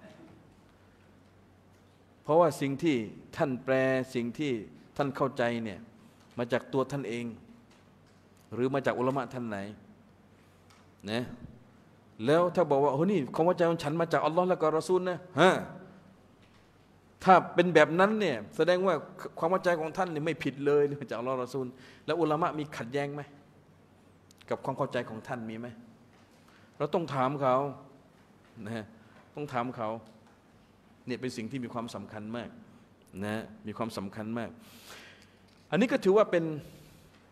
Speaker 1: เพราะว่าสิ่งที่ท่านแปลสิ่งที่ท่านเข้าใจเนี่ยมาจากตัวท่านเองหรือมาจากอุลามะท่านไหนนะแล้วถ้าบอกว่าโอ้นี่ความเข้าใจของฉันมาจากอัลลอฮ์และก็รอซูลนะฮะถ้าเป็นแบบนั้นเนี่ยแสดงว่าความเข้าใจของท่านเนี่ยไม่ผิดเลยมาจากอัลลอฮ์รอซูลแล้วอุลามะมีขัดแย้งไหมกับความเข้าใจของท่านมีไหมเราต้องถามเขานะต้องถามเขาเนี่ยเป็นสิ่งที่มีความสำคัญมากนะมีความสำคัญมากอันนี้ก็ถือว่าเป็น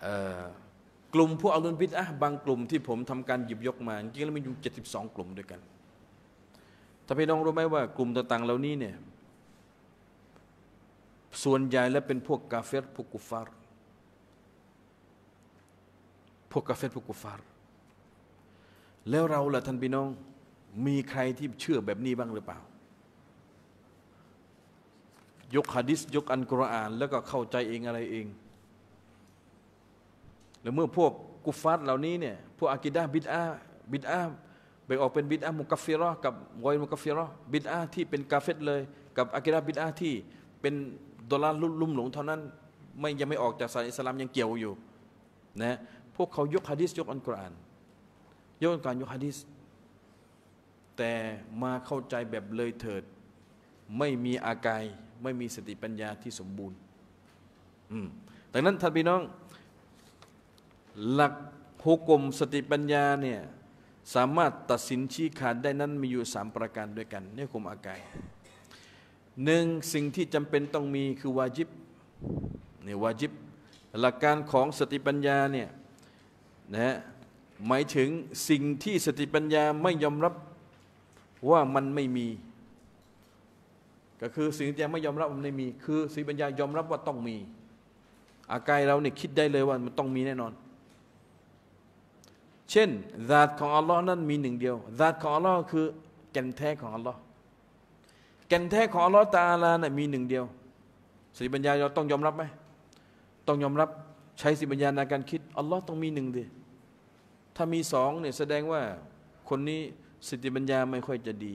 Speaker 1: กลุ่มพวกอัลลุนบิดอะห์บางกลุ่มที่ผมทำการหยิบยกมาจริงๆแล้วมีอยู่เจ็ดสิบสองกลุ่มด้วยกันถ้าพี่น้องรู้ไหมว่ากลุ่มต่างๆเหล่านี้เนี่ยส่วนใหญ่แล้วเป็นพวกกาเฟรพวกกุฟาร์พวกกาเฟรพวกกุฟาร์แล้วเราล่ะท่านพี่น้องมีใครที่เชื่อแบบนี้บ้างหรือเปล่ายกหะดีษยกอัลกุรอานแล้วก็เข้าใจเองอะไรเองแล้วเมื่อพวกกุฟาร์เหล่านี้เนี่ยพวกอากีดะห์บิดอะห์บิดอะห์แบ่งออกเป็นบิดอะห์มุกัฟฟิเราะห์กับกอยมุกัฟฟิเราะห์บิดอะห์ที่เป็นกาเฟรเลยกับอากีดะห์บิดอะห์ที่เป็นดอลลาร์ลุ่มหลงเท่านั้นไม่ยังไม่ออกจากศาสนาอิสลามยังเกี่ยวอยู่นะพวกเขายกหะดีษยกอัลกุรอานยกอัลกุรอานยกหะดีษแต่มาเข้าใจแบบเลยเถิดไม่มีอากายไม่มีสติปัญญาที่สมบูรณ์ดังนั้นท่านพี่น้องหลักฮุกมสติปัญญาเนี่ยสามารถตัดสินชี้ขาดได้นั้นมีอยู่สามประการด้วยกันนี่คุมอากายหนึ่งสิ่งที่จำเป็นต้องมีคือวาญิบเนี่ยวาญิบหลักการของสติปัญญาเนี่ยนะหมายถึงสิ่งที่สติปัญญาไม่ยอมรับว่ามันไม่มีก็คือสิ่งที่ไม่ยอมรับมันไม่มีคือสติปัญญายอมรับว่าต้องมีอากายเราเนี่ยคิดได้เลยว่ามันต้องมีแน่นอนเช่นญาติของอัลลอฮ์นั้นมีหนึ่งเดียวญาติของอัลลอฮ์คือแก่นแท้ของอัลลอฮ์แก่นแท้ของอัลลอฮ์ตะอาลาเนี่ยมีหนึ่งเดียวสติปัญญาเราต้องยอมรับไหมต้องยอมรับใช้สติปัญญาในการคิดอัลลอฮ์ต้องมีหนึ่งดิถ้ามีสองเนี่ยแสดงว่าคนนี้สติปัญญาไม่ค่อยจะดี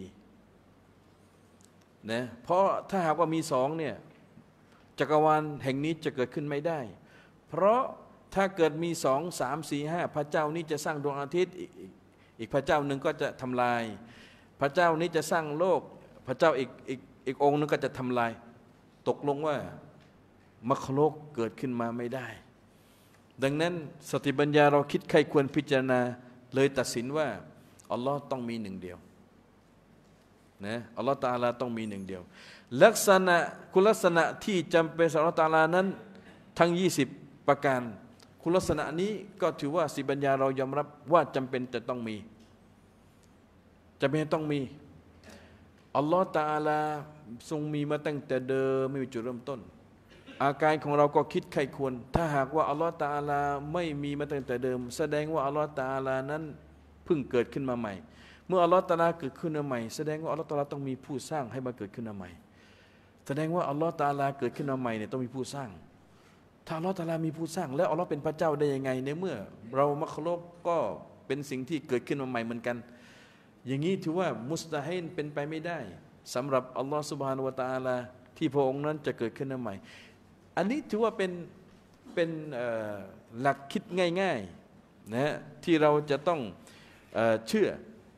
Speaker 1: นะเพราะถ้าหากว่ามีสองเนี่ยจักรวาลแห่งนี้จะเกิดขึ้นไม่ได้เพราะถ้าเกิดมีสองสามสี่ห้าพระเจ้านี้จะสร้างดวงอาทิตย์อีกพระเจ้าหนึ่งก็จะทำลายพระเจ้านี้จะสร้างโลกพระเจ้าอีกอีกอีกองค์นึงก็จะทำลายตกลงว่ามัคลุกเกิดขึ้นมาไม่ได้ดังนั้นสติปัญญาเราคิดใครควรพิจารณาเลยตัดสินว่าอัลลอฮ์ต้องมีหนึ่งเดียวนะอัลลอฮ์ตะอาลาต้องมีหนึ่งเดียวลักษณะคุณลักษณะที่จำเป็นสำหรับอัลลอฮ์ตะอาลานั้นทั้งยี่สิบประการคุณลักษณะนี้ก็ถือว่าสติปัญญาเรายอมรับว่าจำเป็นจะต้องมีจำเป็นต้องมีอัลลอฮ์ตะอาลาทรงมีมาตั้งแต่เดิมไม่มีจุดเริ่มต้นอาการของเราก็คิดใครควรถ้าหากว่าอัลลอฮ์ตะอาลาไม่มีมาตั้งแต่เดิมแสดงว่าอัลลอฮ์ตะอาลานั้นเพิ่งเกิดขึ้นมาใหม่เมื่ออัลลอฮ์ตะอาลาเกิดขึ้นมาใหม่แสดงว่าอัลลอฮ์ตะอาลาต้องมีผู้สร้างให้มาเกิดขึ้นมาใหม่แสดงว่าอัลลอฮ์ตะอาลาเกิดขึ้นมาใหม่เนี่ยต้องมีผู้สร้างถ้าอัลลอฮ์ตะอาลามีผู้สร้างแล้วอัลลอฮ์เป็นพระเจ้าได้ยังไงในเมื่อเรามัคลุกก็เป็นสิ่งที่เกิดขึ้นมาใหม่เหมือนกันอย่างนี้ถือว่ามุสตาฮิลเป็นไปไม่ได้สำหรับอัลลอฮ์ซุบฮานะฮูวะตะอาลาที่พระองค์นั้นจะเกิดขึ้นมาใหม่อันนี้ถือว่าเป็นเป็นหลักคิดง่ายๆนะที่เราจะต้องเอ่อเชื่อ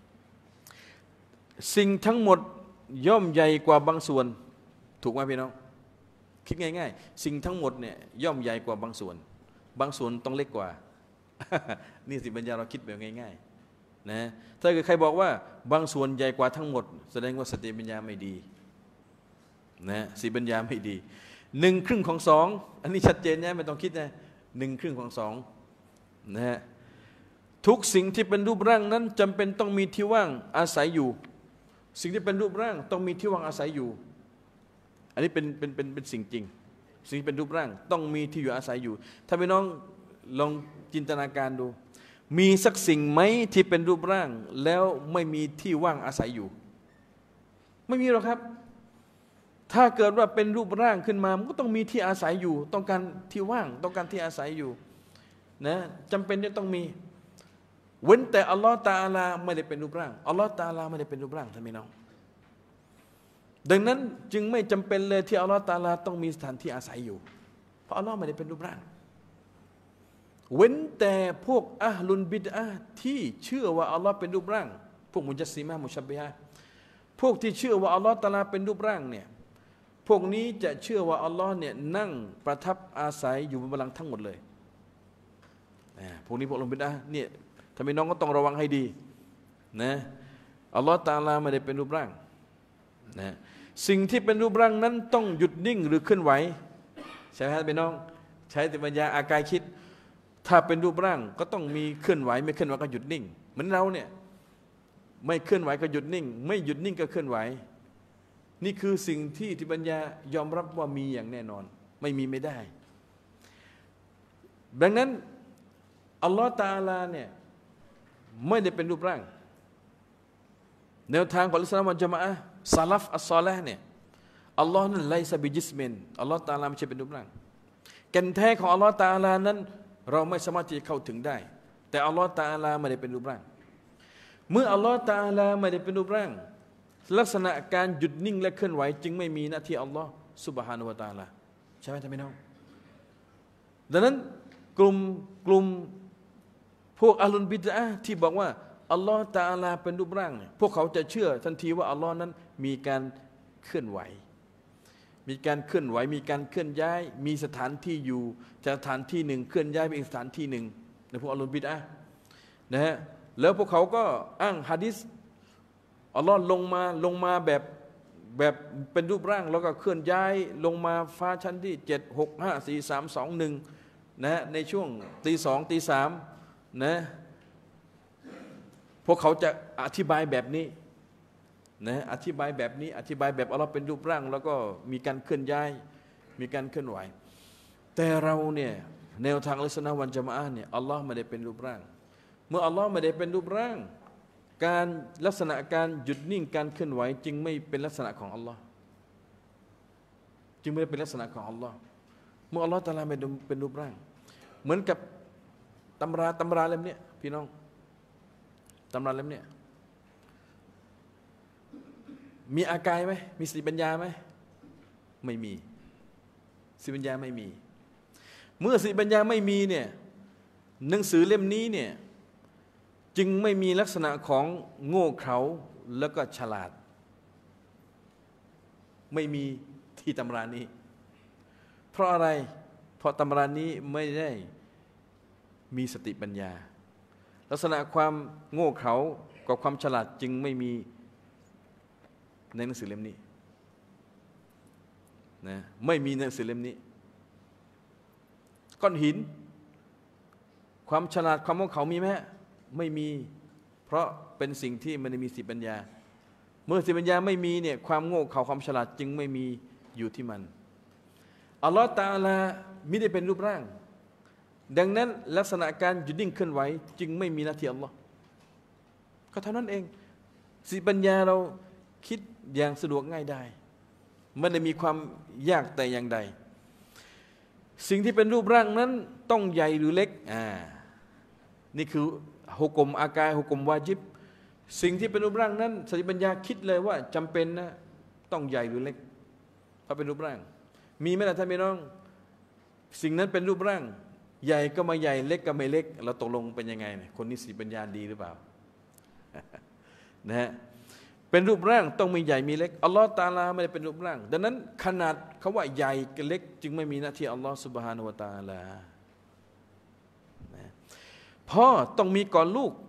Speaker 1: สิ่งทั้งหมดย่อมใหญ่กว่าบางส่วนถูกไหมพี่น้องคิดง่ายๆสิ่งทั้งหมดเนี่ยย่อมใหญ่กว่าบางส่วนบางส่วนต้องเล็กกว่า นี่สิปัญญาเราคิดแบบง่ายๆนะถ้าเกิดใครบอกว่าบางส่วนใหญ่กว่าทั้งหมดแสดงว่าสติปัญญาไม่ดีนะสติปัญญาไม่ดีหนึ่งครึ่งของสองอันนี้ชัดเจนนะไม่ต้องคิดนะหนึ่งครึ่งของสองนะฮะทุกสิ่งที่เป็นรูปร่างนั้นจำเป็นต้องมีที่ว่างอาศัยอยู่สิ่งที่เป็นรูปร่างต้องมีที่ว่างอาศัยอยู่อันนี้เป็นเป็นเป็นเป็นสิ่งจริงสิ่งที่เป็นรูปร่างต้องมีที่อยู่อาศัยอยู่ถ้าพี่น้องลองจินตนาการดูมีสักสิ่งไหมที่เป็นรูปร่างแล้วไม่มีที่ว่างอาศัยอยู่ไม่มีหรอกครับถ้าเกิดว่าเป็นรูปร่างขึ้นมามันก็ต้องมีที่อาศัยอยู่ต้องการที่ว่างต้องการที่อาศัยอยู่นะจำเป็นที่ต้องมีเว้นแต่อัลลอฮ์ตะอาลาไม่ได้เป็นรูปร่างอัลลอฮ์ตะอาลาไม่ได้เป็นรูปร่างท่านพี่น้องดังนั้นจึงไม่จำเป็นเลยที่อัลลอฮ์ตะอาลาต้องมีสถานที่อาศัยอยู่เพราะอัลลอฮ์ไม่ได้เป็นรูปร่างเว้นแต่พวกอะห์ลุนบิดอะห์ที่เชื่อว่าอัลลอฮ์เป็นรูปร่างพวกมุจัสซิมะห์มุชับบิฮะห์พวกที่เชื่อว่าอัลลอฮ์ตะอาลาเป็นรูปร่างเนี่ยพวกนี้จะเชื่อว่าอัลลอฮ์เนี่ยนั่งประทับอาศัยอยู่บนบัลลังก์ทั้งหมดเลยพวกนี้พวกลุนบิดอะห์เนี่ยถ้าพี่น้องก็ต้องระวังให้ดีนะอัลลอฮ์ตะอาลาไม่ได้เป็นรูปร่างนะสิ่งที่เป็นรูปร่างนั้นต้องหยุดนิ่งหรือเคลื่อนไหวใช่ไหมครับพี่น้องใช้สติปัญญาอากายคิดถ้าเป็นรูปร่างก็ต้องมีเคลื่อนไหวไม่เคลื่อนไหวก็หยุดนิ่งเหมือนเราเนี่ยไม่เคลื่อนไหวก็หยุดนิ่งไม่หยุดนิ่งก็เคลื่อนไหวนี่คือสิ่งที่ที่ปัญญายอมรับว่ามีอย่างแน่นอนไม่มีไม่ได้ดังนั้นอัลลอฮฺตะอาลาเนี่ยไม่ได้เป็นรูปร่างแนวทางของอิสลามวัลญะมาอะห์ซะลัฟอัสซอลิฮ์เนี่ยอัลลอฮ์นั้นไลซะบิจิสมินอัลลอฮฺตะอาลาไม่ใช่เป็นรูปร่างแก่นแท้ของอัลลอฮฺตะอาลานั้นเราไม่สามารถที่จะเข้าถึงได้แต่อัลลอฮฺตะอาลาไม่ได้เป็นรูปร่างเมื่ออัลลอฮฺตะอาลาไม่ได้เป็นรูปร่างลักษณะการหยุดนิ่งและเคลื่อนไหวจึงไม่มีหน้าที่อัลลอฮฺซุบฮานะฮูวะตะอาลาใช่ไหมท่านพี่น้องดังนั้นกลุ่มกลุ่มพวกอัลลุนบิดอะห์ที่บอกว่าอัลลอฮฺตะอาลาเป็นรูปร่างเนี่ยพวกเขาจะเชื่อทันทีว่าอัลลอฮ์นั้นมีการเคลื่อนไหวมีการเคลื่อนไหวมีการเคลื่อนย้ายมีสถานที่อยู่จากสถานที่หนึ่งเคลื่อนย้ายไปอีกสถานที่หนึ่งในพวกอัลลุนบิดอะห์นะฮะแล้วพวกเขาก็อ้างหะดีษอัลลอฮ์ลงมาลงมาแบบแบบเป็นรูปร่างแล้วก็เคลื่อนย้ายลงมาฟ้าชั้นที่เจ็ดหกห้าสี่สามสองหนึ่งนะในช่วงตีสองตีสามนะพวกเขาจะอธิบายแบบนี้นะอธิบายแบบนี้อธิบายแบบอัลลอฮ์เป็นรูปร่างแล้วก็มีการเคลื่อนย้ายมีการเคลื่อนไหวแต่เราเนี่ยแนวทางอัลสุนนะฮ์วัลญะมาอะห์เนี่ยอัลลอฮ์ไม่ได้เป็นรูปร่างเมื่ออัลลอฮ์ไม่ได้เป็นรูปร่างการลักษณะการหยุดนิ่งการเคลื่อนไหวจึงไม่เป็นลักษณะของอัลลอฮ์จึงไม่ได้เป็นลักษณะของอัลลอฮ์เมื่ออัลลอฮ์ตะอาลาไม่เป็นรูปร่างเหมือนกับตำราตำราเล่มนี้พี่น้องตำราเล่มนี้มีอากายไหมมีสติปัญญาไหมไม่มีสติปัญญาไม่มีเมื่อสติปัญญาไม่มีเนี่ยหนังสือเล่มนี้เนี่ยจึงไม่มีลักษณะของโง่เขลาแล้วก็ฉลาดไม่มีที่ตำรานี้เพราะอะไรเพราะตำรานี้ไม่ได้มีสติปัญญาลักษณะความโง่เขลากับความฉลาดจึงไม่มีในหนังสือเล่มนี้นะไม่มีในหนังสือเล่มนี้ก้อนหินความฉลาดความโง่เขลามีไหมไม่มีเพราะเป็นสิ่งที่มันไม่มีสติปัญญาเมื่อสติปัญญาไม่มีเนี่ยความโง่เขลาความฉลาดจึงไม่มีอยู่ที่มันอัลลอฮฺตะอาลามิได้เป็นรูปร่างดังนั้นลักษณะการหยุดนิ่งเคลื่อนไหวจึงไม่มีหน้าที่อัลลอฮ์ก็เท่านั้นเองสติปัญญาเราคิดอย่างสะดวกง่ายได้ไม่ได้มีความยากแต่อย่างใดสิ่งที่เป็นรูปร่างนั้นต้องใหญ่หรือเล็กอ่านี่คือฮุกมอากายฮุกมวาญิบสิ่งที่เป็นรูปร่างนั้นสติปัญญาคิดเลยว่าจำเป็นนะต้องใหญ่หรือเล็กเพราะเป็นรูปร่างมีไหมล่ะท่านพี่น้องสิ่งนั้นเป็นรูปร่างใหญ่ก็ไม่ใหญ่เล็กก็ไม่เล็กเราตกลงเป็นยังไงเนี่ยคนนี้สติปัญญาดีหรือเปล่า นะฮะเป็นรูปร่างต้องมีใหญ่มีเล็กอัลลอฮฺตะอาลาไม่ได้เป็นรูปร่างดังนั้นขนาดเขาว่าใหญ่กับเล็กจึงไม่มีหน้าที่อัลลอฮฺซุบฮานะฮูวะตะอาลาพ่อต้องมีก่อนลูก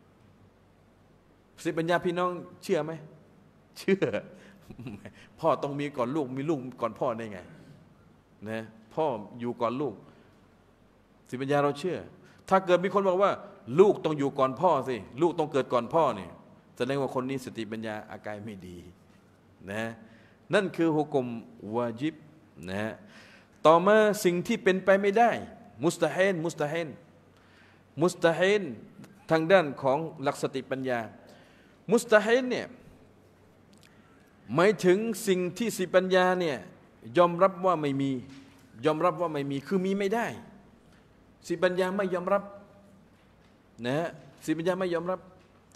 Speaker 1: สติปัญญาพี่น้องเชื่อไหมเชื่อ พ่อต้องมีก่อนลูกมีลูกก่อนพ่อได้ไงนะพ่ออยู่ก่อนลูกสติปัญญาเราเชื่อถ้าเกิดมีคนบอกว่าลูกต้องอยู่ก่อนพ่อสิลูกต้องเกิดก่อนพ่อเนี่ยแสดงว่าคนนี้สติปัญญาอากายไม่ดีนะนั่นคือฮุกมวาญิบนะต่อมาสิ่งที่เป็นไปไม่ได้มุสตะฮีนมุสตะฮีนมุสตะฮีนทางด้านของหลักสติปัญญามุสตะฮีนเนี่ยหมายถึงสิ่งที่สติปัญญาเนี่ยยอมรับว่าไม่มียอมรับว่าไม่มีคือมีไม่ได้สติปัญญาไม่ยอมรับนะสติปัญญาไม่ยอมรับ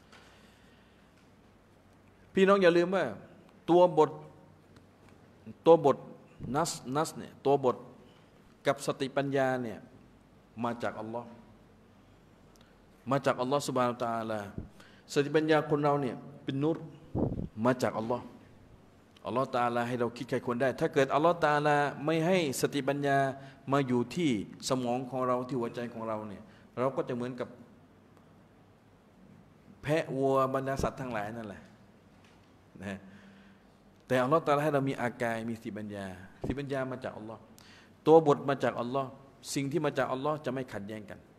Speaker 1: พี่น้องอย่าลืมว่าตัวบทตัวบทนัสนัสเนี่ยตัวบทกับสติปัญญาเนี่ยมาจากอัลลอฮ์มาจากอัลลอฮ์ซุบฮานะฮูวะตะอาลาสติปัญญาคนเราเนี่ยเป็นนูรมาจากอัลลอฮ์อัลลอฮ์ตะอาลาให้เราคิดใครควรได้ถ้าเกิดอัลลอฮ์ตะอาลาไม่ให้สติปัญญามาอยู่ที่สมองของเราที่หัวใจของเราเนี่ยเราก็จะเหมือนกับแพะวัวบรรดาสัตว์ทั้งหลายนั่นแหละนะแต่อัลลอฮ์ตะอาลาให้เรามีอากายมีสติปัญญาสติปัญญามาจากอัลลอฮ์ตัวบทมาจากอัลลอฮ์สิ่งที่มาจากอัลลอฮ์จะไม่ขัดแย้งกัน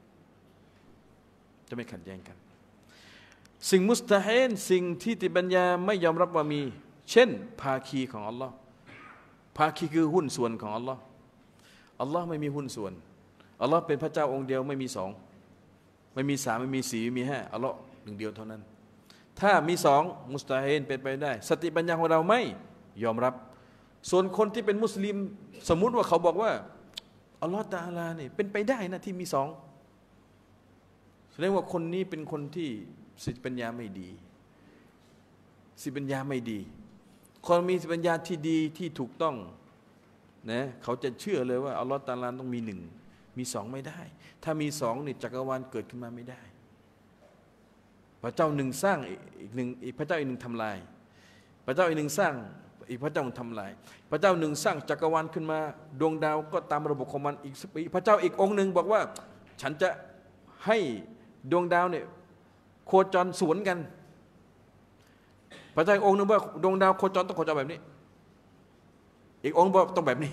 Speaker 1: จะไม่ขัดแย้งกันสิ่งมุสตะฮีลสิ่งที่ติปัญญาไม่ยอมรับว่ามีเช่นภาคีของอัลลอฮ์ภาคีคือหุ้นส่วนของอัลลอฮ์อัลลอฮ์ไม่มีหุ้นส่วนอัลลอฮ์เป็นพระเจ้าองค์เดียวไม่มีสองไม่มีสามไม่มีสี่ไม่มีห้าอัลลอฮ์หนึ่งเดียวเท่านั้นถ้ามีสองมุสตะฮีลเป็นไปได้สติปัญญาของเราไม่ยอมรับส่วนคนที่เป็นมุสลิมสมมุติว่าเขาบอกว่าอัลลอฮ์ตะอาลาเนี่ยเป็นไปได้นะที่มีสองแสดงว่าคนนี้เป็นคนที่สติปัญญาไม่ดีสติปัญญาไม่ดีคนมีสติปัญญาที่ดีที่ถูกต้องนะเขาจะเชื่อเลยว่าอัลลอฮ์ตะอาลาต้องมีหนึ่งมีสองไม่ได้ถ้ามีสองนี่จักรวาลเกิดขึ้นมาไม่ได้พระเจ้าหนึ่งสร้างอีกหนึ่งอีกพระเจ้าอีกหนึ่งทำลายพระเจ้าอีกหนึ่งสร้างอีกพระเจ้าทำลายพระเจ้าหนึ่งสร้างจักรวาลขึ้นมาดวงดาวก็ตามระบบของมันอีกพระเจ้าอีกองค์หนึ่งบอกว่าฉันจะให้ดวงดาวเนี่ยโคจรสวนกันพระเจ้าอีกองค์หนึ่งว่าดวงดาวโคจรต้องโคจรแบบนี้อีกองค์บอกต้องแบบนี้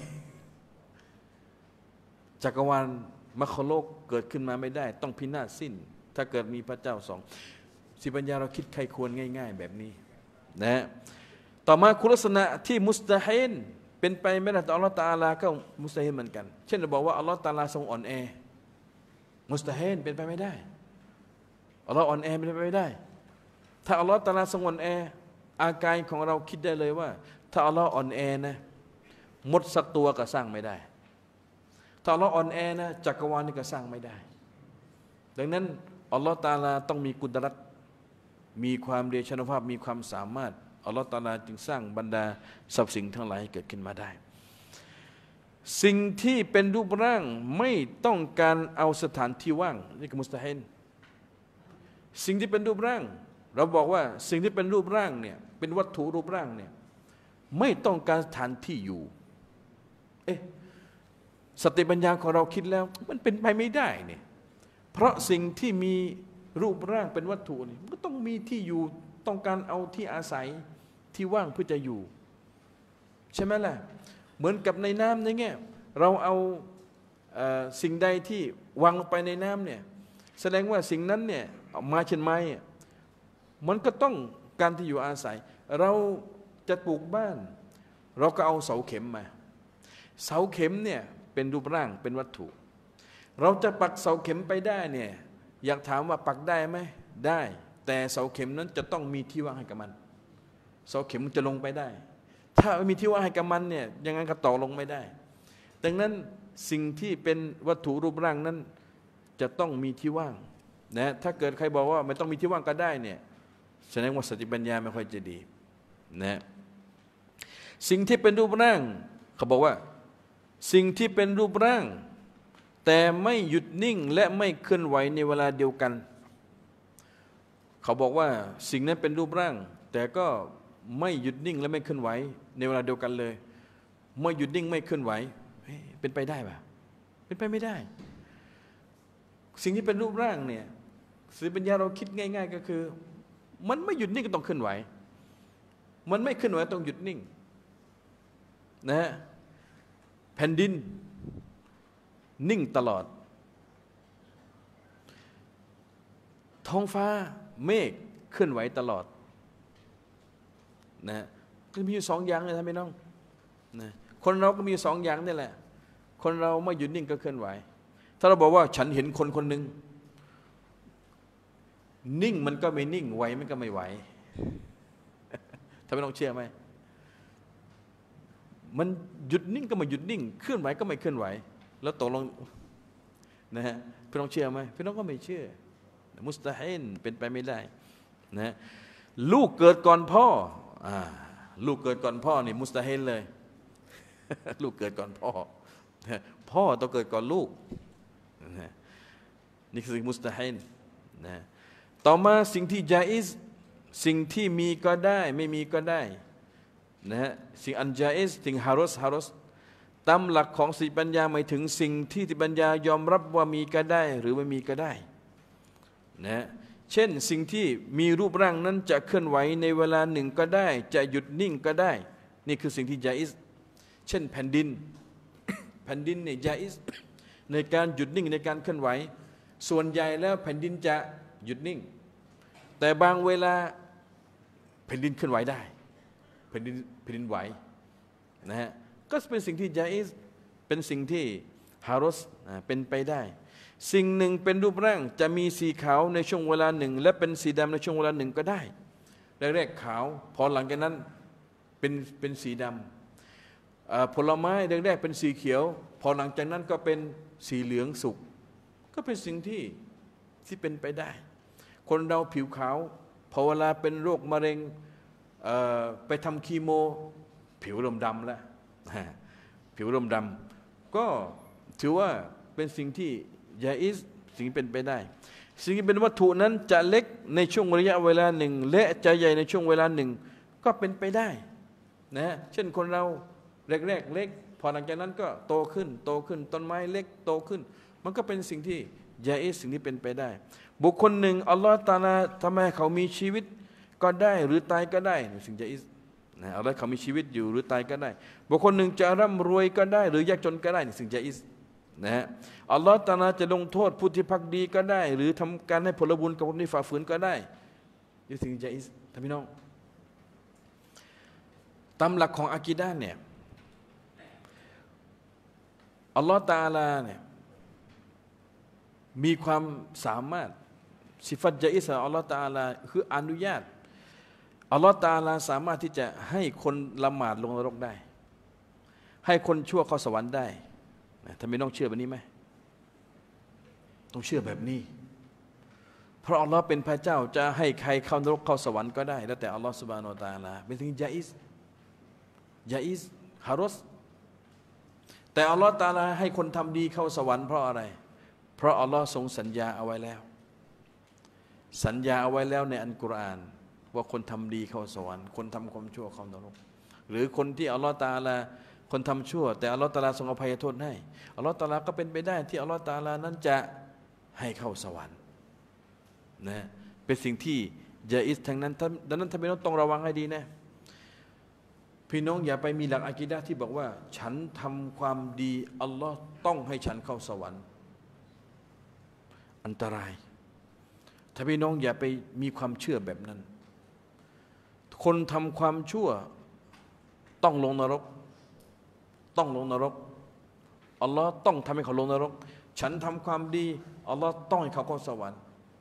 Speaker 1: จักรวาลมรรคโลกเกิดขึ้นมาไม่ได้ต้องพินาศสิ้นถ้าเกิดมีพระเจ้าสองสิปัญญาเราคิดใครควรง่ายๆแบบนี้นะต่อมาคุณลักษณะที่มุสตะฮีลเป็นไปไม่ได้ต่ออัลลอฮฺตะอาลาก็มุสตะฮีลเหมือนกันเช่นเราบอกว่าอัลลอฮฺตะอาลาทรงอ่อนแอมุสตะฮีลเป็นไปไม่ได้อัลลอฮฺอ่อนแอเป็นไปไม่ได้ถ้าอัลลอฮฺตะอาลาทรงอ่อนแออาการของเราคิดได้เลยว่าถ้าอัลลอฮฺอ่อนแอนะมดสักตัวก็สร้างไม่ได้ถ้าอัลลอฮฺอ่อนแอนะจักรวาลนี่ก็สร้างไม่ได้ดังนั้นอัลลอฮฺตะอาลาต้องมีกุดรัตมีความเดชานุภาพมีความสามารถอัลลอฮฺตะอาลาจึงสร้างบรรดาสรรพสิ่งทั้งหลายให้เกิดขึ้นมาได้สิ่งที่เป็นรูปร่างไม่ต้องการเอาสถานที่ว่างนี่คือมุสตะฮีลสิ่งที่เป็นรูปร่างเราบอกว่าสิ่งที่เป็นรูปร่างเนี่ยเป็นวัตถุรูปร่างเนี่ยไม่ต้องการสถานที่อยู่เอ๊ะสติปัญญาของเราคิดแล้วมันเป็นไปไม่ได้เนี่ยเพราะสิ่งที่มีรูปร่างเป็นวัตถุนี่มันก็ต้องมีที่อยู่ต้องการเอาที่อาศัยที่ว่างเพื่อจะอยู่ใช่ไหมล่ะเหมือนกับในน้ำในแง่เราเอาเอ่อสิ่งใดที่วางลงไปในน้ำเนี่ยแสดงว่าสิ่งนั้นเนี่ยมาเช่นไม้มันก็ต้องการที่อยู่อาศัยเราจะปลูกบ้านเราก็เอาเสาเข็มมาเสาเข็มเนี่ยเป็นรูปร่างเป็นวัตถุเราจะปักเสาเข็มไปได้เนี่ยอยากถามว่าปักได้ไหมได้แต่เสาเข็มนั้นจะต้องมีที่ว่างให้กับมันเสาเข็มมันจะลงไปได้ถ้าไม่มีที่ว่างให้กับมันเนี่ยยังไงก็ต่อลงไม่ได้ดังนั้นสิ่งที่เป็นวัตถุรูปร่างนั้นจะต้องมีที่ว่างนะถ้าเกิดใครบอกว่าไม่ต้องมีที่ว่างก็ได้เนี่ยแสดงว่าสติปัญญาไม่ค่อยจะดีนะสิ่งที่เป็นรูปร่างเขาบอกว่าสิ่งที่เป็นรูปร่างแต่ไม่หยุดนิ่งและไม่เคลื่อนไหวในเวลาเดียวกันเขาบอกว่าสิ่งนั้นเป็นรูปร่างแต่ก็ไม่หยุดนิ่งและไม่เคลื่อนไหวในเวลาเดียวกันเลยไม่หยุดนิ่งไม่เคลื่อนไหวเป็นไปได้ป่ะเป็นไปไม่ได้สิ่งที่เป็นรูปร่างเนี่ยสติปัญญาเราคิดง่ายๆก็คือมันไม่หยุดนิ่งก็ต้องเคลื่อนไหวมันไม่เคลื่อนไหวต้องหยุดนิ่งนะฮะแผ่นดินนิ่งตลอดท้องฟ้าเมฆเคลื่อนไหวตลอดนะก็มีอยู่สองอย่างเลยท่านพี่น้องนะคนเราก็มีสองอย่างนี่แหละคนเราไม่หยุดนิ่งก็เคลื่อนไหวถ้าเราบอกว่าฉันเห็นคนคนหนึ่งนิ่งมันก็ไม่นิ่งไหวมันก็ไม่ไหวท่านพี่น้องเชื่อไหมมันหยุดนิ่งก็ไม่หยุดนิ่งเคลื่อนไหวก็ไม่เคลื่อนไหวแล้วตกลงนะฮะพี่น้องเชื่อไหมพี่น้องก็ไม่เชื่อมุสตะฮีลเป็นไปไม่ได้นะลูกเกิดก่อนพ่ออ่าลูกเกิดก่อนพ่อนี่มุสตะฮีลเลย ลูกเกิดก่อนพ่อพ่อต้องเกิดก่อนลูกนะนี่คือสิ่งมุสตะฮีลนะต่อมาสิ่งที่ญาอิซสิ่งที่มีก็ได้ไม่มีก็ได้นะฮะสิ่งอันญาอิซสิ่งฮารอสฮารอสตามหลักของสติปัญญาหมายถึงสิ่งที่สติปัญญายอมรับว่ามีก็ได้หรือไม่มีก็ได้นะเช่นสิ่งที่มีรูปร่างนั้นจะเคลื่อนไหวในเวลาหนึ่งก็ได้จะหยุดนิ่งก็ได้นี่คือสิ่งที่ญาอิซเช่นแผ่นดิน แผ่นดินเนี่ยญาอิซในการหยุดนิ่งในการเคลื่อนไหวส่วนใหญ่แล้วแผ่นดินจะหยุดนิ่งแต่บางเวลาแผ่นดินเคลื่อนไหวได้แผ่นดินแผ่นดินไหวนะฮะก็เป็นสิ่งที่ญาอิซเป็นสิ่งที่ฮารอสเป็นไปได้สิ่งหนึ่งเป็นรูปร่างจะมีสีขาวในช่วงเวลาหนึ่งและเป็นสีดำในช่วงเวลาหนึ่งก็ได้แรกๆขาวพอหลังจากนั้นเป็นเป็นสีดำผลไม้แรกๆเป็นสีเขียวพอหลังจากนั้นก็เป็นสีเหลืองสุกก็เป็นสิ่งที่ที่เป็นไปได้คนเราผิวขาวพอเวลาเป็นโรคมะเร็งไปทำคีโมผิวเริ่มดำแล้วผิวเริ่มดำก็ถือว่าเป็นสิ่งที่ญาอิซสิ่งเป็นไปได้สิ่งที่เป็นวัตถุนั้นจะเล็กในช่วงระยะเวลาหนึ่งและจะใหญ่ในช่วงเวลาหนึ่งก็เป็นไปได้นะเช่นคนเราแรกๆเล็กพอหลังจากนั้นก็โตขึ้นโตขึ้นต้นไม้เล็กโตขึ้นมันก็เป็นสิ่งที่ญาอิซสิ่งที่เป็นไปได้บุคคลหนึ่งอัลลอฮฺตะอาลาทำให้เขามีชีวิตก็ได้หรือตายก็ได้สิ่งญาอิซนะอัลลอฮฺเขามีชีวิตอยู่หรือตายก็ได้บุคคลหนึ่งจะร่ำรวยก็ได้หรือยากจนก็ได้สิ่งญาอิซนะฮะอัลลอฮฺตะอาลาจะลงโทษผู้ที่ภักดีก็ได้หรือทำการให้ผลบุญกับคนที่ฝ่าฝืนก็ได้นี่สิ่งญาอิซท่านพี่น้องตามหลักของอากีดะห์เนี่ยอัลลอฮฺตะอาลาเนี่ยมีความสามารถสิฟัตญาอิซของอัลลอฮฺตะอาลาคืออนุญาตอัลลอฮฺตะอาลาสามารถที่จะให้คนละหมาดลงนรกได้ให้คนชั่วเข้าสวรรค์ได้ท่านไม่ต้องเชื่อแบบนี้ไหมต้องเชื่อแบบนี้เพราะอัลลอฮ์เป็นพระเจ้าจะให้ใครเข้านรกเข้าสวรรค์ก็ได้แล้วแต่อัลลอฮ์ซุบฮานะฮูวะตะอาลาเป็นสิ่งญาอิซญาอิซฮารอสแต่อัลลอฮ์ตะอาลาให้คนทำดีเข้าสวรรค์เพราะอะไรเพราะอัลลอฮ์ทรงสัญญาเอาไว้แล้วสัญญาเอาไว้แล้วในอัลกุรอานว่าคนทำดีเข้าสวรรค์คนทำความชั่วเข้านรกหรือคนที่อัลลอฮ์ตะอาลาคนทำชั่วแต่อัลลอฮฺตะอาลาทรงอภัยโทษให้อัลลอฮฺตะอาลาก็เป็นไปได้ที่อัลลอฮฺตะอาลานั้นจะให้เข้าสวรรค์นะเป็นสิ่งที่ญาอิซทั้งนั้นดังนั้นท่านพี่น้องต้องระวังให้ดีนะพี่น้องอย่าไปมีหลักอะกีดะห์ที่บอกว่าฉันทำความดีอัลลอฮ์ต้องให้ฉันเข้าสวรรค์อันตรายถ้าพี่น้องอย่าไปมีความเชื่อแบบนั้นคนทำความชั่วต้องลงนรกต้องลงนรกอัลลอฮ์ต้องทำให้เขาลงนรกฉันทำความดีอัลลอฮ์ต้องให้เขาเข้าสวรรค์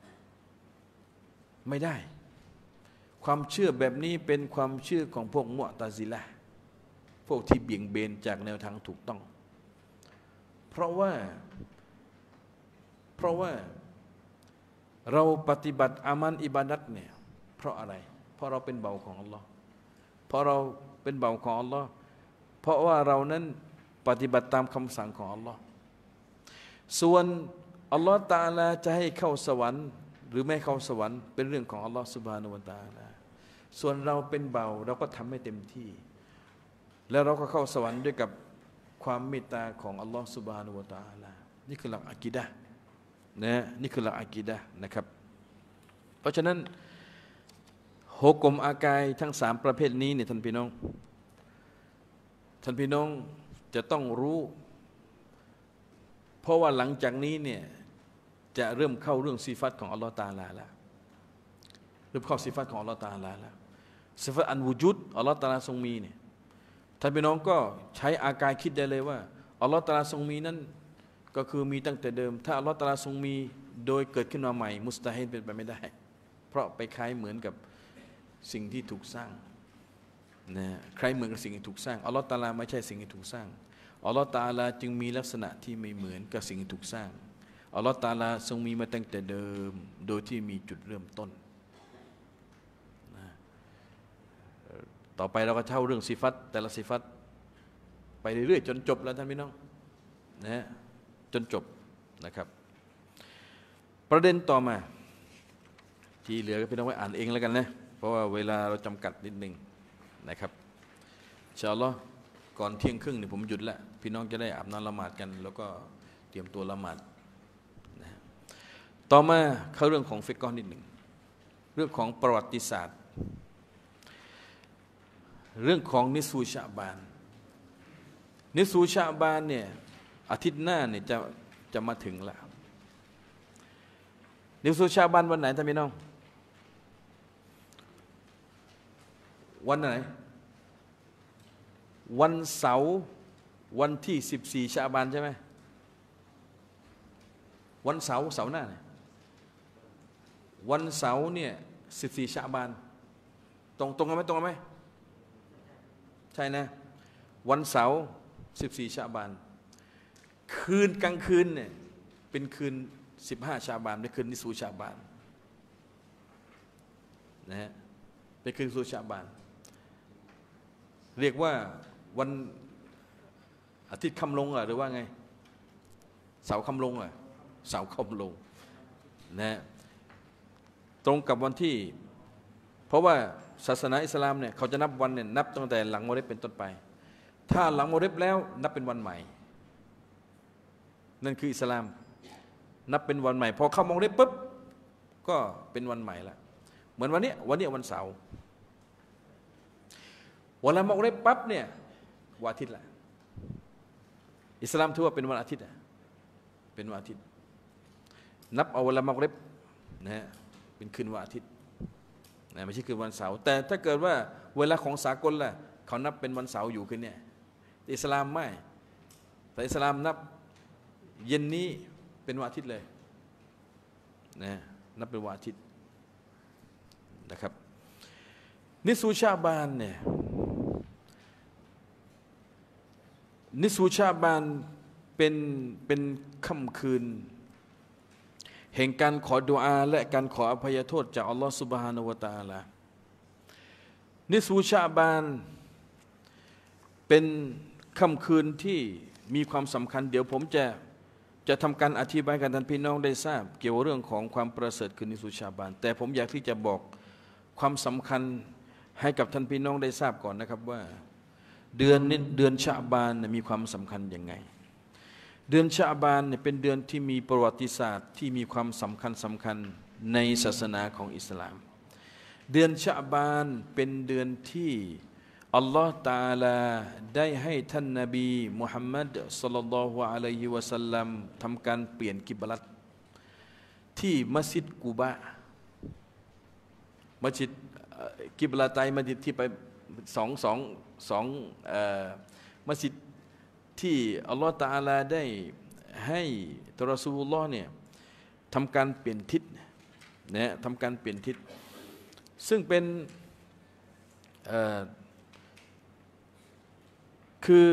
Speaker 1: ไม่ได้ความเชื่อแบบนี้เป็นความเชื่อของพวกมุอ์ตะซิละห์พวกที่เบี่ยงเบนจากแนวทางถูกต้องเพราะว่าเพราะว่าเราปฏิบัติอามันอิบาดัตเนี่ยเพราะอะไรเพราะเราเป็นเบาของอัลลอฮ์เพราะเราเป็นเบาของอัลลอฮ์เพราะว่าเรานั้นปฏิบัติตามคำสั่งของอัลลอฮ์ส่วนอัลลอฮ์ตะอาลาจะให้เข้าสวรรค์หรือไม่เข้าสวรรค์เป็นเรื่องของอัลลอฮ์ซุบฮานะฮูวะตะอาลาส่วนเราเป็นเบาเราก็ทำให้เต็มที่แล้วเราก็เข้าสวรรค์ด้วยกับความเมตตาของอัลลอฮ์ซุบฮานะฮูวะตะอาลานี่คือหลักอะกีดะห์นะนี่คือหลักอะกีดะห์นะครับเพราะฉะนั้นหกกลมอากายทั้งสามประเภทนี้เนี่ยท่านพี่น้องท่านพี่น้องจะต้องรู้เพราะว่าหลังจากนี้เนี่ยจะเริ่มเข้าเรื่องสิฟัตของอัลลอฮฺตะอาลาแล้วเริ่มเข้าสิฟัตของอัลลอฮฺตะอาลาแล้วสิฟัตอันวุจุดอัลลอฮฺตะอาลาทรงมีเนี่ยท่านพี่น้องก็ใช้อากายคิดได้เลยว่าอัลลอฮฺตะอาลาทรงมีนั้นก็คือมีตั้งแต่เดิมถ้าอัลลอฮฺตะอาลาทรงมีโดยเกิดขึ้นมาใหม่มุสตาฮิลเป็นไปไม่ได้เพราะไปคล้ายเหมือนกับสิ่งที่ถูกสร้างนะใครเหมือนกับสิ่งที่ถูกสร้างอัลลอฮฺตะอาลาไม่ใช่สิ่งที่ถูกสร้างอัลลอฮฺตะอาลาจึงมีลักษณะที่ไม่เหมือนกับสิ่งที่ถูกสร้างอัลลอฮฺตะอาลาทรงมีมาตั้งแต่เดิมโดยที่มีจุดเริ่มต้นนะต่อไปเราก็เท่าเรื่องสิฟัตแต่ละสิฟัตไปเรื่อยๆจนจบแล้วท่านพี่น้องนะจนจบนะครับประเด็นต่อมาที่เหลือก็พี่น้องไว้อ่านเองแล้วกันนะเพราะว่าเวลาเราจำกัดนิดนึงนะครับอินชาอัลลอฮ์ก่อนเที่ยงครึ่งเนี่ยผมหยุดแล้วพี่น้องจะได้อาบน้ำละหมาดกันแล้วก็เตรียมตัวละหมาดนะต่อมาเข้าเรื่องของฟิกฮ์นิดหนึ่งเรื่องของประวัติศาสตร์เรื่องของนิสูชะบานนิสูชะบานเนี่ยอาทิตย์หน้าเนี่ยจะจะมาถึงแล้วนิสูชาบันวันไหนท่านพี่น้องวันไหนวันเสาร์วันที่สิบสี่ชาบันใช่ไหมวันเสาร์เสาร์หน้าเนี่ยวันเสาร์เนี่ยสิบสี่ชาบันตรงตรงกันไหมตรงกันไหมใช่นะวันเสาร์สิบสี่ชาบันคืนกลางคืนเนี่ยเป็นคืนสิบห้าชาบันเป็นคืนนิสูชาบันนะฮะเป็นคืนนิสูชาบันเรียกว่าวันอาทิตย์ค่ำลงหรือว่าไงเสาร์ค่ำลงอ่ะเสาร์ค่ำลงนะตรงกับวันที่เพราะว่าศาสนาอิสลามเนี่ยเขาจะนับวันเนี่ยนับตั้งแต่หลังมะริบเป็นต้นไปถ้าหลังมะริบแล้วนับเป็นวันใหม่นั่นคืออิสลามนับเป็นวันใหม่พอเข้ามะริบปุ๊บก็เป็นวันใหม่ละเหมือนวันนี้วันนี้วันเสาร์วันละมะริบปั๊บเนี่ยวันอาทิตย์ละอิสลามถือว่าเป็นวันอาทิตย์เป็นวันอาทิตย์นับเอาวันละมะริบนะฮะเป็นคืนวันอาทิตย์นะไม่ใช่คืนวันเสาร์แต่ถ้าเกิดว่าเวลาของสากลล่ะเขานับเป็นวันเสาร์อยู่คืนเนี่ยอิสลามไม่แต่อิสลามนับเย็นนี้เป็นวันอาทิตย์เลยนะนับเป็นวันอาทิตย์นะครับนิสูชาบานเนี่ยนิสูชาบานเป็นเป็นค่ำคืนแห่งการขอดุอาและการขออภัยโทษจากอัลลอฮฺซุบฮานะฮูวะตะอาลานิสูชาบานเป็นค่ำคืนที่มีความสำคัญเดี๋ยวผมจะจะทำการอธิบายกันท่านพี่น้องได้ทราบเกี่ยวเรื่องของความประเสริฐคือนิสูชาบานแต่ผมอยากที่จะบอกความสำคัญให้กับท่านพี่น้องได้ทราบก่อนนะครับว่าเดือนนี้เดือนชะบานมีความสำคัญยังไงเดือนชะบานเนี่ยเป็นเดือนที่มีประวัติศาสตร์ที่มีความสำคัญสำคัญในศาสนาของอิสลามเดือนชะบานเป็นเดือนที่อัลลอฮฺตะอาลาได้ให้ท่านนบีมุฮัมมัดศ็อลลัลลอฮุอะลัยฮิวะซัลลัมทำการเปลี่ยนกิบลัตที่มัสยิดกูบะมัสยิดกิบลาไตมัสยิดที่ไปสองสองสองมัสยิดที่อัลลอฮฺตะอาลาได้ให้ตรอซูลุลลอฮ์เนี่ยทำการเปลี่ยนทิศนะทำการเปลี่ยนทิศซึ่งเป็นคือ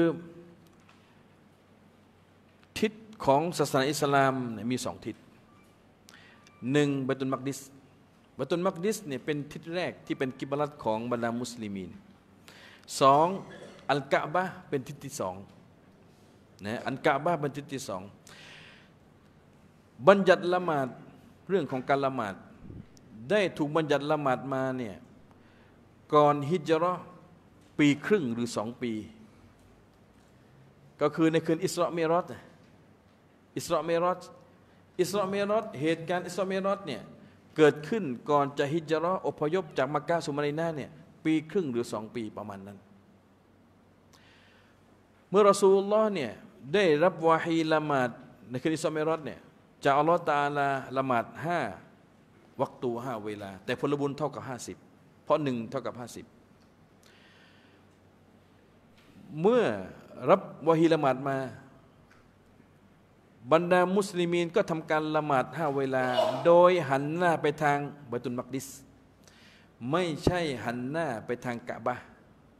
Speaker 1: ทิศของศาสนาอิสลามมีสองทิศหนึ่งบัยตุลมักดิสบัยตุลมักดิสเนี่ยเป็นทิศแรกที่เป็นกิบลัตของบรรดามุสลิมีนสองอัลกะบะห์เป็นทิศที่สองนะอัลกะบะห์เป็นทิศที่สองบัญญัติละหมาดเรื่องของการละหมาดได้ถูกบัญญัติละหมาดมาเนี่ยก่อนฮิจเราะห์ปีครึ่งหรือสองปีก็คือในคืนอิสรามิรอจอิสรามิรอจอิสรามิรอจเหตุการณ์อิสรามิรอจเนี่ยเกิดขึ้นก่อนจะฮิจเราะห์อพยพจากมักกะฮ์สู่มะดีนะห์เนี่ยปีครึ่งหรือสองปีประมาณนั้นเมื่อรอซูลุลลอฮ์เนี่ยได้รับวะฮีละหมาดในคืนอิสรามิรอจเนี่ยจากอัลลอฮฺตะอาลาละหมาดห้าวักตูห้าเวลาแต่ผลบุญเท่ากับห้าสิบเพราะหนึ่งเท่ากับห้าสิบเมื่อรับวะฮีละหมาดมาบรรดามุสลิมีนก็ทำการละหมาดห้าเวลาโดยหันหน้าไปทางบัยตุลมักดิสไม่ใช่หันหน้าไปทางกะบะห์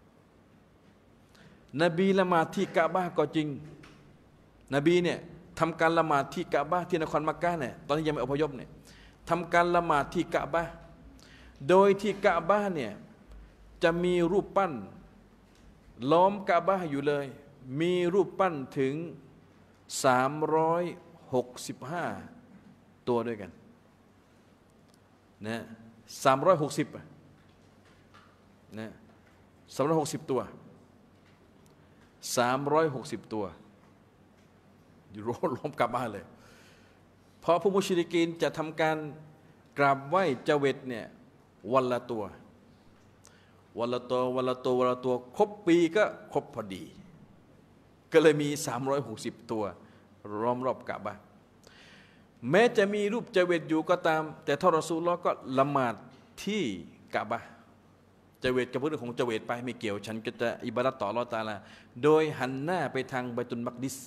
Speaker 1: นบีละหมาดที่กะบะห์ก็จริงนบีเนี่ยทำการละหมาดที่กะบะห์ที่นครมักกะฮ์เนี่ยตอนนี้ยังไม่อพยพเนี่ยทำการละหมาดที่กะบะห์โดยที่กะบะห์เนี่ยจะมีรูปปั้นล้อมกะบะห์อยู่เลยมีรูปปั้นถึงสามร้อยหกสิบห้าตัวด้วยกันนะสามร้อยหกสิบนะสามร้อยหกสิบตัวสามร้อยหกสิบตัวอยู่ล้อมกะบะห์เลยเพราะผู้มุชริกีนจะทำการกราบไหว้เจวิตเนี่ยวันละตัววันละตัววันละตัววันละตัวครบปีก็ครบพอดีก็เลยมีสามร้อยหกสิบตัวล้อมรอบกะบะห์แม้จะมีรูปเจเวตอยู่ก็ตาม แต่ท่านรอซูลุลลอฮ์ก็ละหมาดที่กะบะห์เจเวตกับเรื่องของเจเวตไปไม่เกี่ยวฉันก็จะอิบาดัตต่ออัลเลาะห์ตะอาลาโดยหันหน้าไปทางบัยตุลมักดิส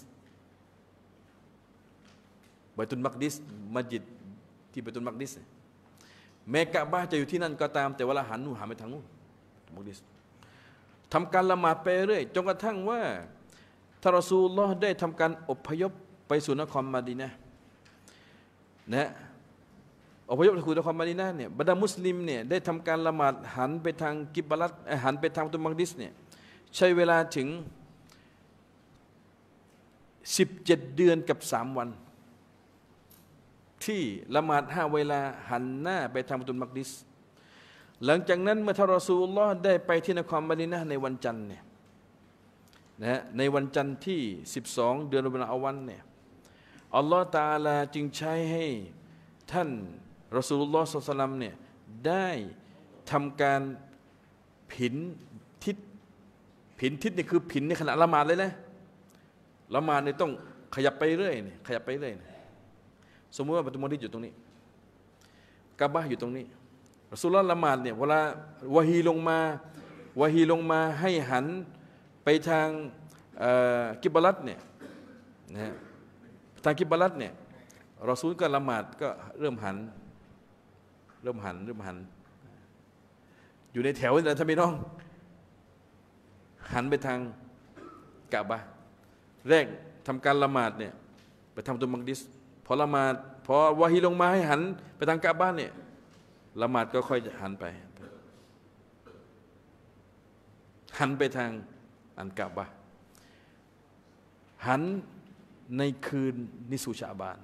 Speaker 1: บัยตุลมักดิสมัสยิดที่บัยตุลมักดิสแม้กะบะห์จะอยู่ที่นั่นก็ตามแต่เวลาหันนู่นหันไปทางนู่นมักดิสทำการละหมาดไปเรื่อยจนกระทั่งว่าท่านรอซูลุลลอฮ์ได้ทำการอพยพไปสู่นครมะดีนะห์นะอพยพไปสู่นครมะดีนะห์เนี่ยบรรดามุสลิมเนี่ยได้ทำการละหมาดหันไปทางกิบลัตหันไปทางบัยตุลมักดิสเนี่ยใช้เวลาถึงสิบเจ็ดเดือนกับสามวันที่ละหมาดห้าเวลาหันหน้าไปทางบัยตุลมักดิสหลังจากนั้นเมื่อท่านรอซูลุลลอฮ์ได้ไปที่นครมะดีนะห์ในวันจันทร์เนี่ยนะในวันจันทร์ที่สิบสองเดือนรอบิอุลอัววัลเนี่ยอัลลอฮ์ตะอาลาจึงใช้ให้ท่านรอซูลุลลอฮ์ศ็อลลัลลอฮุอะลัยฮิวะซัลลัมเนี่ยได้ทำการผินทิศผินทิศนี่คือผินในขณะละหมาดเลยนะละหมาดเนี่ยต้องขยับไปเรื่อยเนี่ยขยับไปเรื่อยนะสมมติว่าบัยตุลมักดิสอยู่ตรงนี้กะบะห์อยู่ตรงนี้รอซูลุลลอฮ์ละหมาดเนี่ยเวลาวะฮีลงมาวะฮีลงมาให้หันไปทางกิบลัตเนี่ยนะฮะทางกิบลัตเนี่ยรอซูลก็ละหมาดก็เริ่มหันเริ่มหันเริ่มหันอยู่ในแถวนี่แหละท่านพี่น้องหันไปทางกะบะห์แรกทำการละหมาดเนี่ยไปทำตัวมักดิสพอละหมาดพอวะฮีลงมาให้หันไปทางกะบะห์เนี่ยละหมาดก็ค่อยหันไปหันไปทางอันกะบะห์หันในคืนนิสุชะบาน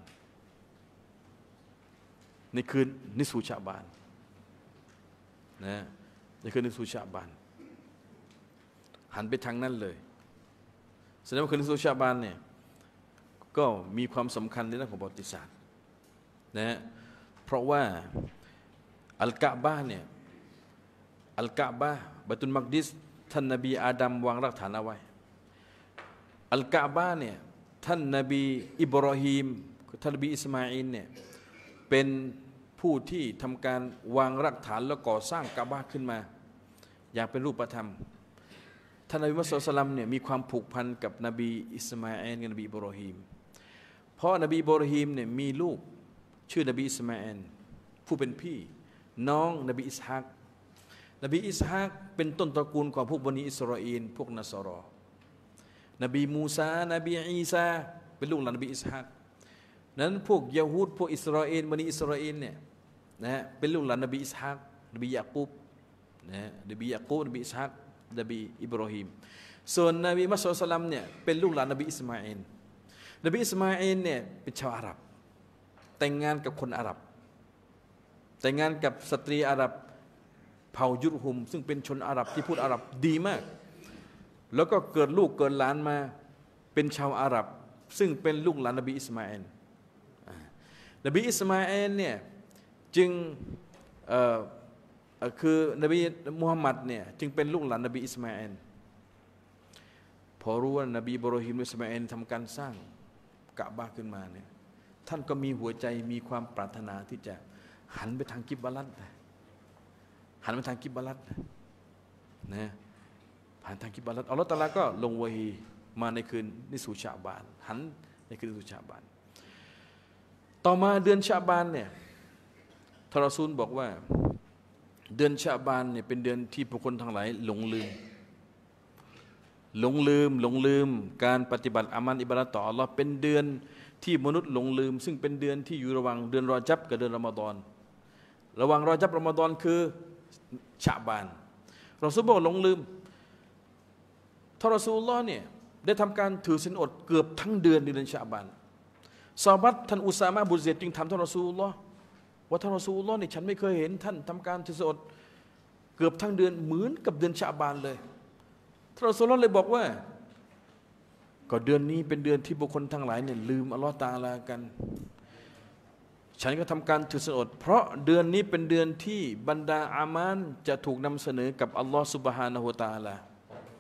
Speaker 1: ในคืนนิสุชะบานนะในคืนนิสุชะบานหันไปทางนั้นเลยแสดงว่าคืนนิสุชะบานเนี่ยก็มีความสำคัญในเรื่องของประวัติศาสตร์นะเพราะว่าอัลกะบะห์เนี่ยอัลกะบะห์บัยตุลมักดิสท่านนบีอาดัมวางรากฐานเอาไว้อัลกะบะห์เนี่ยท่านนบีอิบรอฮีมท่านนบีอิสมาอีลเนี่ยเป็นผู้ที่ทำการวางรากฐานและก่อสร้างกะบะห์ขึ้นมาอย่างเป็นรูปธรรมท่านนบีมุฮัมมัดศ็อลลัลลอฮุอะลัยฮิวะซัลลัมเนี่ยมีความผูกพันกับนบีอิสมาอีลกับนบีอิบรอฮีมเพราะนบีอิบรอฮีมเนี่ยมีลูกชื่อนบีอิสมาอีลผู้เป็นพี่น้องนบีอิสฮากนบีอิสฮากเป็นต้นตระกูลของพวกบันิอิสราเอลพวกนัสรอนบีมูซานบีอีซาเป็นลูกหลานนบีอิสฮากนั้นพวกยิวฮูดพวกอิสราเอลบันิอิสราเอลเนี่ยนะฮะเป็นลูกหลานนบีอิสฮากนบียะกูบนะฮะนบียะกูบนบีอิสฮากนบีอิบรอฮีมส่วนนบีมุฮัมมัดศ็อลลัลลอฮุอะลัยฮิวะซัลลัมเนี่ยเป็นลูกหลานนบีอิสมาอีลนบีอิสมาอีลเนี่ยเป็นชาวอาหรับแต่งงานกับคนอาหรับแต่งงานกับสตรีอาหรับเผ่ายุรฮุมซึ่งเป็นชนอาหรับที่พูดอาหรับดีมากแล้วก็เกิดลูกเกิดหลานมาเป็นชาวอาหรับซึ่งเป็นลูกหลานนบีอิสมาอีลนบีอิสมาอีลเนี่ยจึงเอ่อคือนบีมุฮัมมัดเนี่ยจึงเป็นลูกหลานนบีอิสมาอีลพอรู้ว่านบีอิบรอฮีมอิสมาอีลทำการสร้างกะบะห์ขึ้นมาเนี่ยท่านก็มีหัวใจมีความปรารถนาที่จะหันไปทางกิบลัตหันไปทางกิบลัตนะผ่านทางกิบลัตอัลลอฮฺตะอาลาก็ลงวะฮีมาในคืนนิสุชะบานหันในคืนนิสุชะบานต่อมาเดือนชะบานเนี่ยท่านรอซูลบอกว่าเดือนชะบานเนี่ยเป็นเดือนที่ผู้คนทั้งหลายหลงลืมหลงลืมหลงลืมการปฏิบัติอามัลอิบาดะห์ต่ออัลลอฮ์เป็นเดือนที่มนุษย์หลงลืมซึ่งเป็นเดือนที่อยู่ระหว่างเดือนรอญับกับเดือนรอมฎอนระหว่างรอญับรอมฎอนคือชะบานเราซูลบอกหลงลืมท่านรอซูลุลลอฮ์เนี่ยได้ทำการถือศีลอดเกือบทั้งเดือนในเดือนชะบานซอฮาบะห์ท่านอุซามะฮ์บุเซดจึงถามท่านรอซูลุลลอฮ์ว่าท่านรอซูลุลลอฮ์เนี่ยฉันไม่เคยเห็นท่านทำการถือศีลอดเกือบทั้งเดือนเหมือนกับเดือนชะบานเลยท่านรอซูลุลลอฮ์เลยบอกว่าก็เดือนนี้เป็นเดือนที่บุคคลทั้งหลายเนี่ยลืมอัลลอฮ์ตะอาลากันฉันก็ทำการถือศีลอดเพราะเดือนนี้เป็นเดือนที่บรรดาอามานจะถูกนำเสนอกับอัลลอฮ์ซุบฮานะฮูวะตะอาลา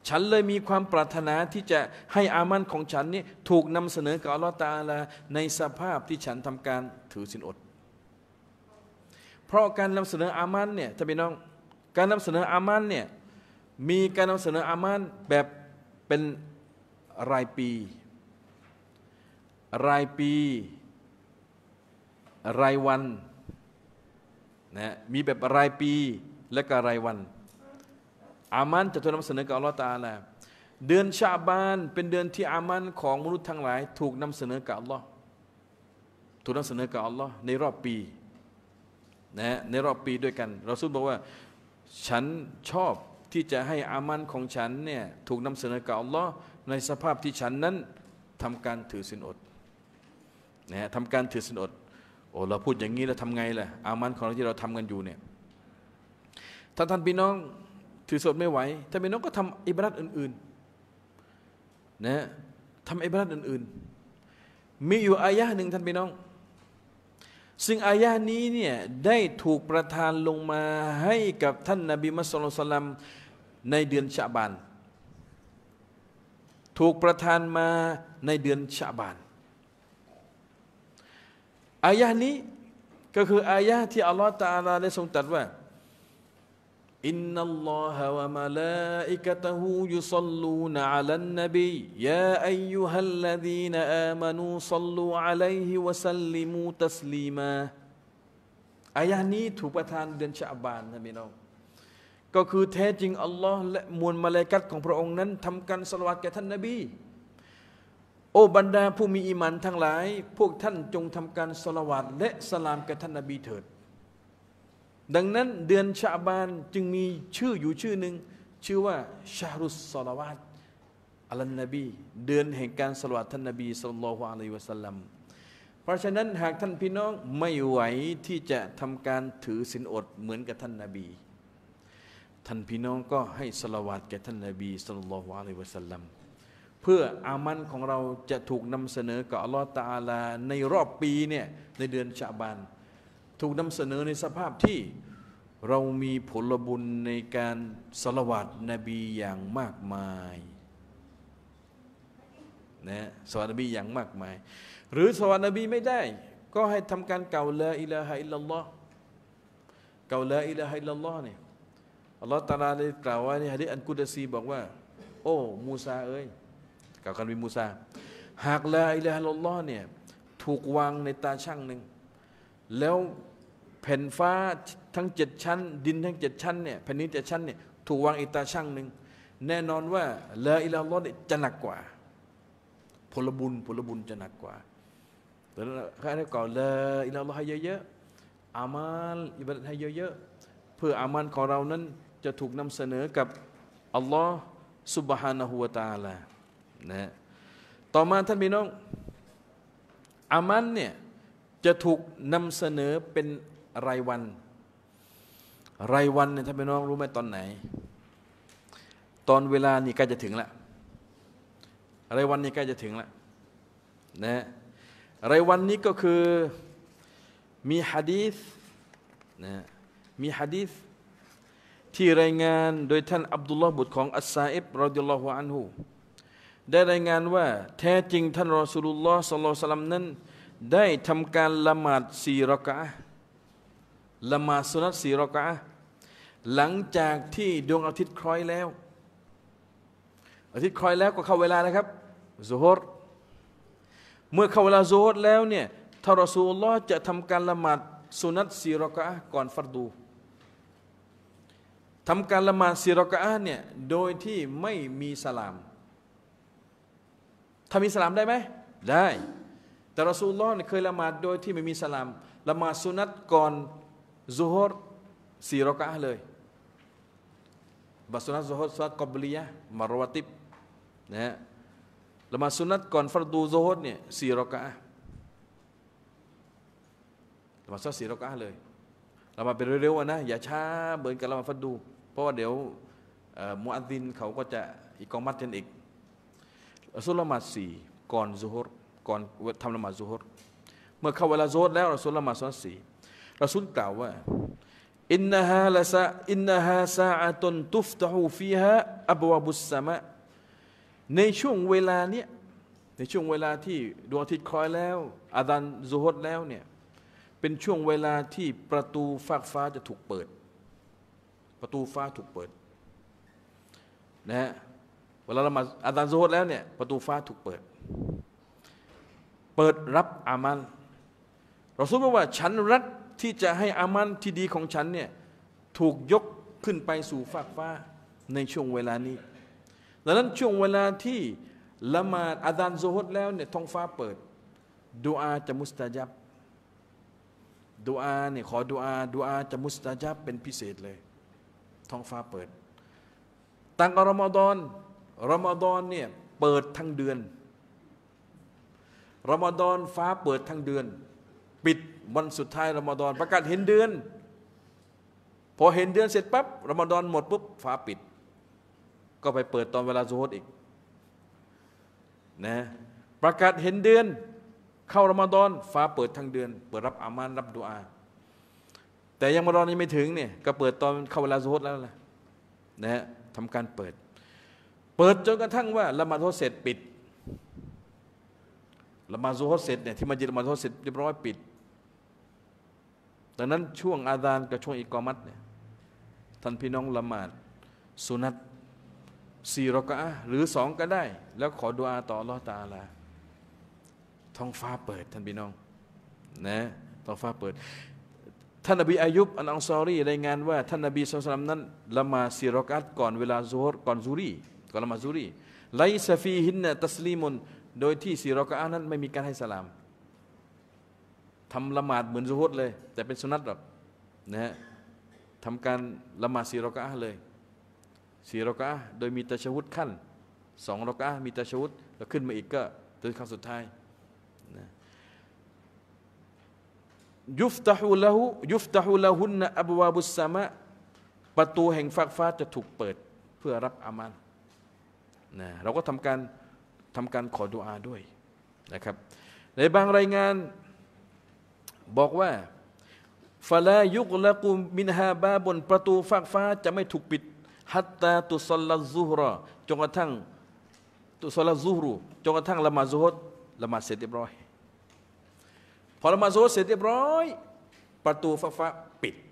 Speaker 1: ฉันเลยมีความปรารถนาที่จะให้อามันของฉันนี่ถูกนำเสนอกับอัลลอฮฺตะอาลาในสภาพที่ฉันทำการถือศีลอดเพราะการนำเสนออามันเนี่ยท่านพี่น้องการนำเสนออามันเนี่ยมีการนำเสนออามันแบบเป็นรายปีรายปีรายวันนะมีแบบรายปีและก็รายวันอามันจะถูกนำเสนอกับอัลลอฮฺตะอาลาเดือนชะบานเป็นเดือนที่อามันของมนุษย์ทั้งหลายถูกนำเสนอกับอัลลอฮ์ถูกนำเสนอกับอัลลอฮ์ในรอบปีนะในรอบปีด้วยกันเราซุลบอกว่าฉันชอบที่จะให้อามันของฉันเนี่ยถูกนำเสนอกับอัลลอฮ์ในสภาพที่ฉันนั้นทำการถือศีลอดนะทำการถือศีลอดโอ้เราพูดอย่างนี้แล้วทำไงล่ะอามันของเราที่เราทำกันอยู่เนี่ยถ้าท่านพี่น้องถือศีลอดไม่ไหวท่านพี่น้องก็ทำอิบาดะห์อื่นๆนะทำอิบาดะห์อื่นๆมีอยู่อายะห์หนึ่งท่านพี่น้องซึ่งอายะห์นี้เนี่ยได้ถูกประทานลงมาให้กับท่านนบีมุฮัมมัดศ็อลลัลลอฮุอะลัยฮิวะซัลลัมในเดือนชะบานถูกประทานมาในเดือนชะบานอายะห์นี้ก็คืออายะห์ที่อัลลอฮฺตะอาลาได้ทรงตรัสว่าอินนัลลอฮะวะมะลาอิกะตะฮูยุศ็อลลูนอะลันนบียาอัยยูฮัลลซีนอามานูศ็อลลูอะลัยฮิวะซัลลิมูตัสลีมาอายะห์นี้ถูกประทานเดือนชะบานนะพี่น้องก็คือแท้จริงอัลลอฮ์และมวลมลาอิกะฮ์ของพระองค์นั้นทำการศอลาวาตแก่ท่านนบีโอ้บรรดาผู้มีอีหมันทั้งหลายพวกท่านจงทำการศอลาวาตและสลามแก่ท่านนบีเถิดดังนั้นเดือนชะบานจึงมีชื่ออยู่ชื่อหนึ่งชื่อว่าชะฮรุสศอลาวาตอะลันนบีเดือนแห่งการศอลาวาตท่านนบีศ็อลลัลลอฮุอะลัยฮิวะซัลลัมเพราะฉะนั้นหากท่านพี่น้องไม่ไหวที่จะทำการถือศีลอดเหมือนกับท่านนบีท่านพี่น้องก็ให้ศอลาวาตแก่ท่านนบีศ็อลลัลลอฮุอะลัยฮิวะซัลลัมเพื่ออามันของเราจะถูกนำเสนอกับอัลลอฮฺตะอาลาในรอบปีเนี่ยในเดือนชะบานถูกนำเสนอในสภาพที่เรามีผลบุญในการศอลาวาตนบีอย่างมากมายนะศอลาวาตนบีอย่างมากมายหรือศอลาวาตนบีไม่ได้ก็ให้ทำการกล่าวลาอิลาฮะอิลลัลลอฮ์กล่าวลาอิลาฮะอิลลัลลอฮ์เนี่ยอัลลอฮฺตะอาลาได้กล่าวไว้ในหะดีษอันกุดซีบอกว่าโอ้มูซาเอ้ยกล่าวกันวิมูซาหากลาอิลาฮะอิลลัลลอฮ์เนี่ยถูกวางในตาช่างหนึ่งแล้วแผ่นฟ้าทั้งเจ็ดชั้นดินทั้งเจ็ดชั้นเนี่ยแผ่นนี้เจ็ดชั้นเนี่ยถูกวางอีกตาช่างหนึ่งแน่นอนว่าลาอิลาฮะอิลลัลลอฮ์เนี่ยจะหนักกว่าผลบุญผลบุญจะหนักกว่าดังนั้นข้าได้กล่าวลาอิลาฮะอิลลัลลอฮ์ให้เยอะๆอามัลอิบาดะห์ให้เยอะๆเพื่ออามัลของเรานั้นจะถูกนำเสนอกับอัลลอฮ์ซุบฮานะฮูวะตะอาลานะต่อมาท่านพี่น้องอามันเนี่ยจะถูกนำเสนอเป็นรายวันรายวันเนี่ยท่านพี่น้องรู้ไหมตอนไหนตอนเวลานี่ใกล้จะถึงละรายวันนี่ใกล้จะถึงละนะรายวันนี้ก็คือมีหะดีษนะมีหะดีษที่รายงานโดยท่านอับดุลลอฮ์บุตรของอัสซาอิบรอฎิยัลลอฮุอันฮุได้รายงานว่าแท้จริงท่านรอซูลุลลอฮ์ศ็อลลัลลอฮุอะลัยฮิวะซัลลัมนั้นได้ทำการละหมาดสี่รอกะอะห์ละหมาดสุนัตสี่รอกะอะห์หลังจากที่ดวงอาทิตย์คล้อยแล้วอาทิตย์คล้อยแล้วก็เข้าเวลานะครับซุฮรเมื่อเข้าเวลาซุฮรแล้วเนี่ยท่านรอซูลุลลอฮ์จะทำการละหมาดสุนัตสี่รอกะอะห์ก่อนฟัรดูทำการละหมาดสี่รอกะอะห์เนี่ยโดยที่ไม่มีสลามถ้ามีสลามได้ไหมได้แต่รอซูลุลลอฮ์เคยละหมาดโดยที่ไม่มีสลามละหมาดสุนัตก่อนซุฮรสี่รอกะอะห์เลยบัสุนัตซุฮรสุนัตกอบลียะห์มารวะติบนะฮะละหมาดสุนัตก่อนฟัรดูซุฮรเนี่ยสี่รอกะอะห์ละหมาดสุนัตสี่รอกะอะห์เลยละหมาดเป็นเร็วๆนะอย่าช้าเหมือนกับละหมาดฟัรดูเพราะว่าเดี๋ยวมุอัซซินเขาก็จะอิกอมัตกันอีกรอซูลละหมาดสี่ก่อนซุฮรก่อนทำละหมาดซุฮรเมื่อเข้าเวลาซุฮรแล้วรอซูลละหมาดสุนัตสี่รอซูลกล่าวว่าอินนาฮาละซาอินนาฮาซาอะตุนตุฟตะฮูฟีฮาอับวาบุสสามะในช่วงเวลาเนี้ยในช่วงเวลาที่ดวงอาทิตย์คล้อยแล้วอาซานซุฮรแล้วเนี่ยเป็นช่วงเวลาที่ประตูฟากฟ้าจะถูกเปิดประตูฟ้าถูกเปิดนะฮะเวลาละหมาดอาซานซุฮรแล้วเนี่ยประตูฟ้าถูกเปิดเปิดรับอามัลเราสู้ว่าฉันรักที่จะให้อามัลที่ดีของฉันเนี่ยถูกยกขึ้นไปสู่ฟากฟ้าในช่วงเวลานี้ดังนั้นช่วงเวลาที่ละหมาดอาซานซุฮรแล้วเนี่ยท้องฟ้าเปิดดุอาจะมุสตะญับดุอาเนี่ยขอดุอาดุอาจะมุสตะญับเป็นพิเศษเลยท้องฟ้าเปิดตั้งรอมฎอนรอมฎอนเนี่ยเปิดทั้งเดือนรอมฎอนฟ้าเปิดทั้งเดือนปิดวันสุดท้ายรอมฎอนประกาศเห็นเดือนพอเห็นเดือนเสร็จปั๊บรอมฎอนหมดปุ๊บฟ้าปิดก็ไปเปิดตอนเวลาซุฮรอีกนะประกาศเห็นเดือนเข้ารอมฎอนฟ้าเปิดทั้งเดือนเปิดรับอามันรับดุอาแต่ยังรอมฎอนยังไม่ถึงเนี่ยก็เปิดตอนเข้าเวลาซุฮรแล้วแหละนะฮะทำการเปิดเปิดจนกระทั่งว่าละหมาดซุฮรเสร็จปิดละหมาดซุฮรเสร็จเนี่ยที่มัสยิดละหมาดซุฮรเสร็จเรียบร้อยปิดดังนั้นช่วงอาซานกับช่วงอิกอมัตเนี่ยท่านพี่น้องละหมาดสุนัตสี่รอกะอะห์หรือสองก็ได้แล้วขอดุอาต่ออัลเลาะห์ตะอาลาท้องฟ้าเปิดท่านพี่น้องนะท้องฟ้าเปิดท่านนบีอายุบอันอังซอรีรายงานว่าท่านนบีศ็อลลัลลอฮุอะลัยฮิวะซัลลัมนั้นละหมาดสี่รอกะอะห์ก่อนเวลาซุฮรก่อนซุรีก่อนละหมาดซุรีไลซะฟีฮินนะตัสลีมุนโดยที่สี่รอกะอะห์นั้นไม่มีการให้สลามทำละหมาดเหมือนซุฮรเลยแต่เป็นสุนัตหรอกนะฮะทำการละหมาดสี่รอกะอะห์เลยสี่รอกะอะห์โดยมีตะชะฮุดขั้นสองรอกะอะห์มีตะชะฮุดแล้วขึ้นมาอีกก็ตัวครั้งสุดท้ายนะยุฟตะฮูละฮูยุฟตะฮูละฮุนนะอับวาบุสสามะประตูแห่งฟากฟ้าจะถูกเปิดเพื่อรับอามัลนะเราก็ทำการทำการขอดุอาด้วยนะครับในบางรายงานบอกว่าฟะลายุกละกุมินฮาบาบนประตูฟากฟ้าจะไม่ถูกปิดฮัตตาตุศอลลัซซุฮรจนกระทั่งตุศอลลัซซุฮรุจนกระทั่งละหมาดซุฮรละหมาดเสร็จเรียบร้อยพอละหมาดซุฮรเสร็จเรียบร้อยประตูฟากฟ้าปิด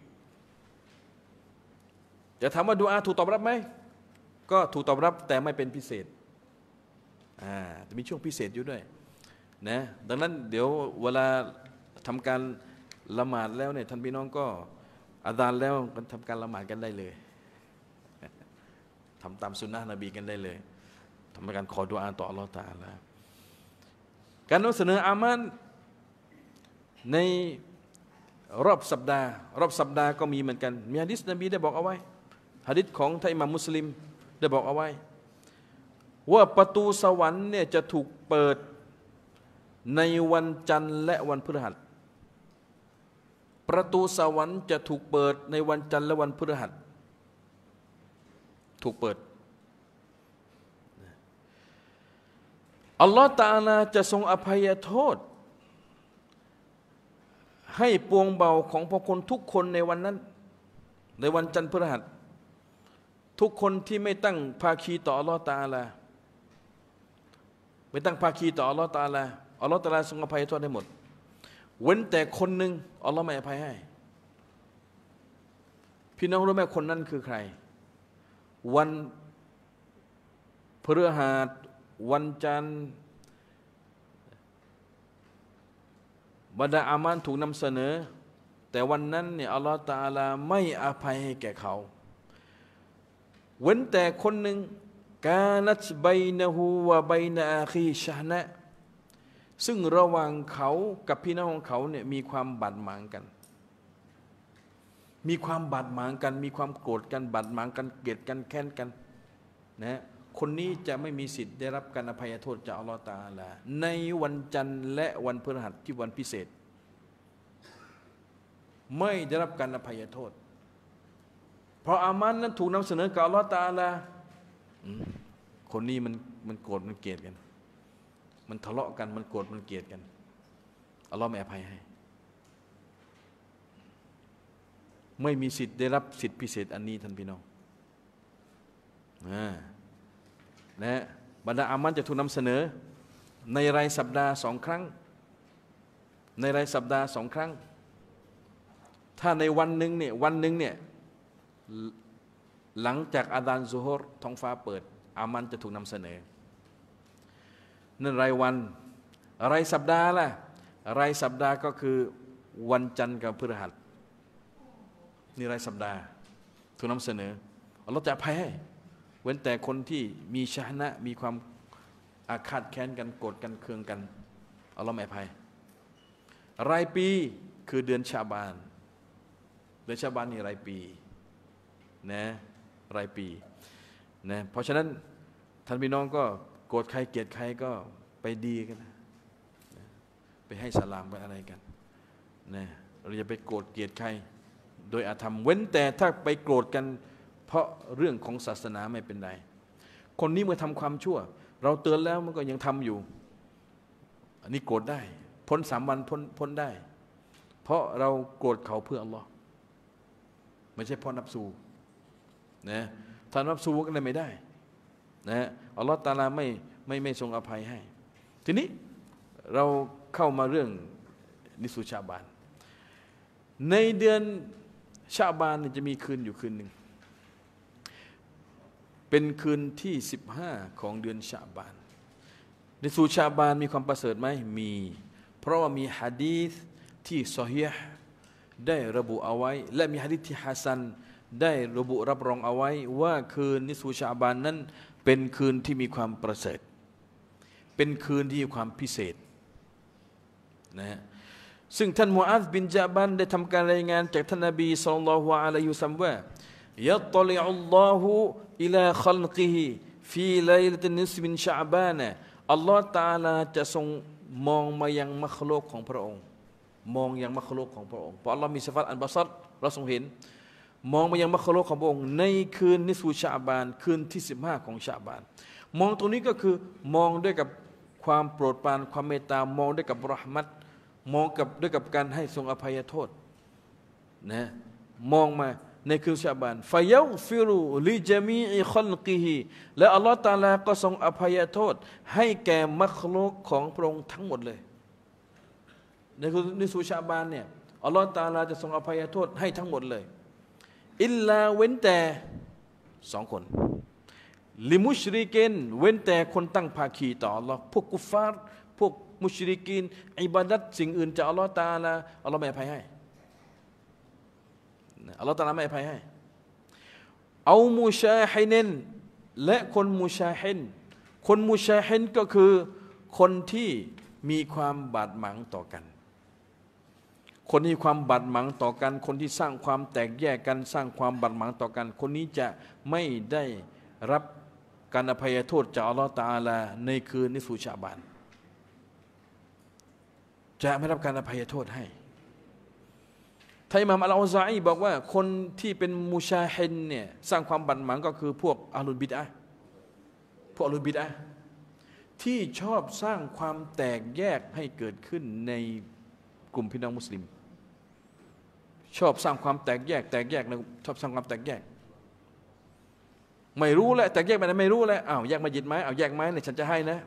Speaker 1: จะถามว่าดุอาถูกตอบรับไหมก็ถูกตอบรับแต่ไม่เป็นพิเศษอ่าจะมีช่วงพิเศษอยู่ด้วยนะดังนั้นเดี๋ยวเวลาทำการละหมาดแล้วเนี่ยท่านพี่น้องก็อาซานแล้วกันทำการละหมาดกันได้เลยทำตามสุนนะนบีกันได้เลยทำการขอดุอาต่ออัลลอฮฺตะอาลาการนำเสนออามันในรอบสัปดาห์รอบสัปดาห์ก็มีเหมือนกันมีหะดีษนบีได้บอกเอาไว้หะดีษของท่านอิหม่ามมุสลิมได้บอกเอาไว้ว่าประตูสวรรค์เนี่ยจะถูกเปิดในวันจันทร์และวันพฤหัสประตูสวรรค์จะถูกเปิดในวันจันทร์และวันพฤหัสถูกเปิดอัลลอฮฺตะอาลาจะทรงอภัยโทษให้ปวงเบาของพวกคนทุกคนในวันนั้นในวันจันทร์พฤหัสทุกคนที่ไม่ตั้งภาคีต่ออัลลอฮฺตะอาลาไม่ตั้งภาคีต่ออัลลอฮฺตะอาลาอัลลอฮฺตะอาลาทรงอภัยโทษให้หมดเว้นแต่คนหนึ่งอัลลอฮฺไม่อภัยให้พี่น้องรู้ไหมคนนั้นคือใครวันพฤหัสวันจันทร์บรรดาอามันถูกนำเสนอแต่วันนั้นเนี่ยอัลลอฮฺตะอาลาไม่อภัยให้แก่เขาเว้นแต่คนหนึ่งกานัตบัยนะฮูวะบัยนะอาคีชะนะซึ่งระหว่างเขากับพี่น้องของเขาเนี่ยมีความบาดหมางกันมีความบาดหมางกันมีความโกรธกันบาดหมางกันเกลียดกันแค้นกันนะคนนี้จะไม่มีสิทธิ์ได้รับการอภัยโทษจากอัลลอฮฺตะอาลาในวันจันทร์และวันพฤหัสที่วันพิเศษไม่ได้รับการอภัยโทษเพราะอามันนั้นถูกนำเสนอกับอัลลอฮฺตะอาลาคนนี้มันมันโกรธมันเกลียดกันมันทะเลาะกันมันโกรธมันเกลียดกันอัลลอฮฺไม่อภัยให้ไม่มีสิทธิ์ได้รับสิทธิพิเศษอันนี้ท่านพี่น้องนะบรรดาอามันจะถูกนำเสนอในรายสัปดาห์สองครั้งในรายสัปดาห์สองครั้งถ้าในวันหนึ่งเนี่ยวันหนึ่งเนี่ยหลังจากอาดานซุฮรท้องฟ้าเปิดอามันจะถูกนำเสนอนั่นรายวันรายสัปดาห์ล่ะรายสัปดาห์ก็คือวันจันทร์กับพฤหัสนี่รายสัปดาห์ถูกนำเสนออัลลอฮฺจะอภัยให้เว้นแต่คนที่มีชานะมีความอาฆาตแค้นกันโกรธกันเคืองกันอัลลอฮฺไม่อภัยรายปีคือเดือนชาบานเดือนชาบานนี่รายปีนะรายปีนะเพราะฉะนั้นท่านพี่น้องก็โกรธใครเกลียดใครก็ไปดีกันนะไปให้สลามไปอะไรกันนะเราจะไปโกรธเกลียดใครโดยอาธรรมเว้นแต่ถ้าไปโกรธกันเพราะเรื่องของศาสนาไม่เป็นไรคนนี้เมื่อทำความชั่วเราเตือนแล้วมันก็ยังทำอยู่อันนี้โกรธได้พ้นสามวันพ้นพ้นได้เพราะเราโกรธเขาเพื่ออัลลอฮ์ไม่ใช่เพราะนับสูนะถ้านับสูก็เลยไม่ได้นะอัลลอฮ์ตะอาลาไม่ไม่ไม่ทรงอภัยให้ทีนี้เราเข้ามาเรื่องนิสุชาบานในเดือนชาบานจะมีคืนอยู่คืนหนึ่งเป็นคืนที่สิบห้าของเดือนชาบานนิสุชาบานมีความประเสริฐไหมมีเพราะว่ามีหะดีษที่ซอฮีฮ์ได้ระบุเอาไว้และมีหะดีษที่ฮะซันได้ระบุรับรองเอาไว้ว่าคืนนิสุชาบานนั้นเป็นคืนที่มีความประเสริฐเป็นคืนที่มีความพิเศษนะฮะซึ่งท่านมูอาซบินญะบันได้ทำการรายงานจากท่านนบีศ็อลลัลลอฮุอะลัยฮิวะซัลลัมว่ายัตลิอุลลอฮุอิลาคัลกิฮิฟีไลลาตินนิสมินชะบานอัลลอฮฺตะอาลาจะทรงมองมายังมัคลุกของพระองค์มองยังมัคลุกของพระองค์เพราะอัลลอฮฺมีสิฟัตอันบัซัรเราทรงเห็นมองมายังมัคลุกของพระองค์ในคืนนิสฟุชะบานคืนที่สิบห้าของชะบานมองตรงนี้ก็คือมองด้วยกับความโปรดปรานความเมตตามองด้วยกับเราะห์มัตมองกับด้วยกับการให้ทรงอภัยโทษนะมองมาในคืนชะบานฟะยัฆฟิรุลิญะมีอิคัลกิฮิและอัลลอฮฺตะอาลาก็ทรงอภัยโทษให้แก่มัคลุกของพระองค์ทั้งหมดเลยในคืนนิสฟุชะบานเนี่ยอัลลอฮฺตะอาลาจะทรงอภัยโทษให้ทั้งหมดเลยอิลลาเว้นแต่สองคนลิมุชริกินเว้นแต่คนตั้งภาคีต่ออัลลอฮ์พวกกุฟฟาร์พวกมุชริกินอิบาดัตสิ่งอื่นจากอัลลอฮ์ตะอาลาอัลลอฮ์ไม่อภัยให้อัลลอฮ์ตะอาลาไม่อภัยให้เอามุชาฮินและคนมุชาฮินคนมุชาฮินก็คือคนที่มีความบาดหมางต่อกันคนที่ความบาดหมางต่อกันคนที่สร้างความแตกแยกกันสร้างความบาดหมางต่อกันคนนี้จะไม่ได้รับการอภัยโทษจากอัลลอฮฺตะอาลาในคืนนิสฟุชะบานจะไม่รับการอภัยโทษให้ท่านอิหม่ามอัลออซาอีบอกว่าคนที่เป็นมุชาฮินเนี่ยสร้างความบาดหมางก็คือพวกอะห์ลุลบิดอะห์พวกอะห์ลุลบิดอะห์ที่ชอบสร้างความแตกแยกให้เกิดขึ้นในกลุ่มพี่น้องมุสลิมชอบสร้างความแตกแยกแตกแยกนะชอบสร้างความแตกแยกไม่รู้แหละแตกแยกไปไหนไม่รู้แหละอ้าวแยกมาหยิดไหมอ้าวแยกไหมเนี่ยฉันจะให้นะ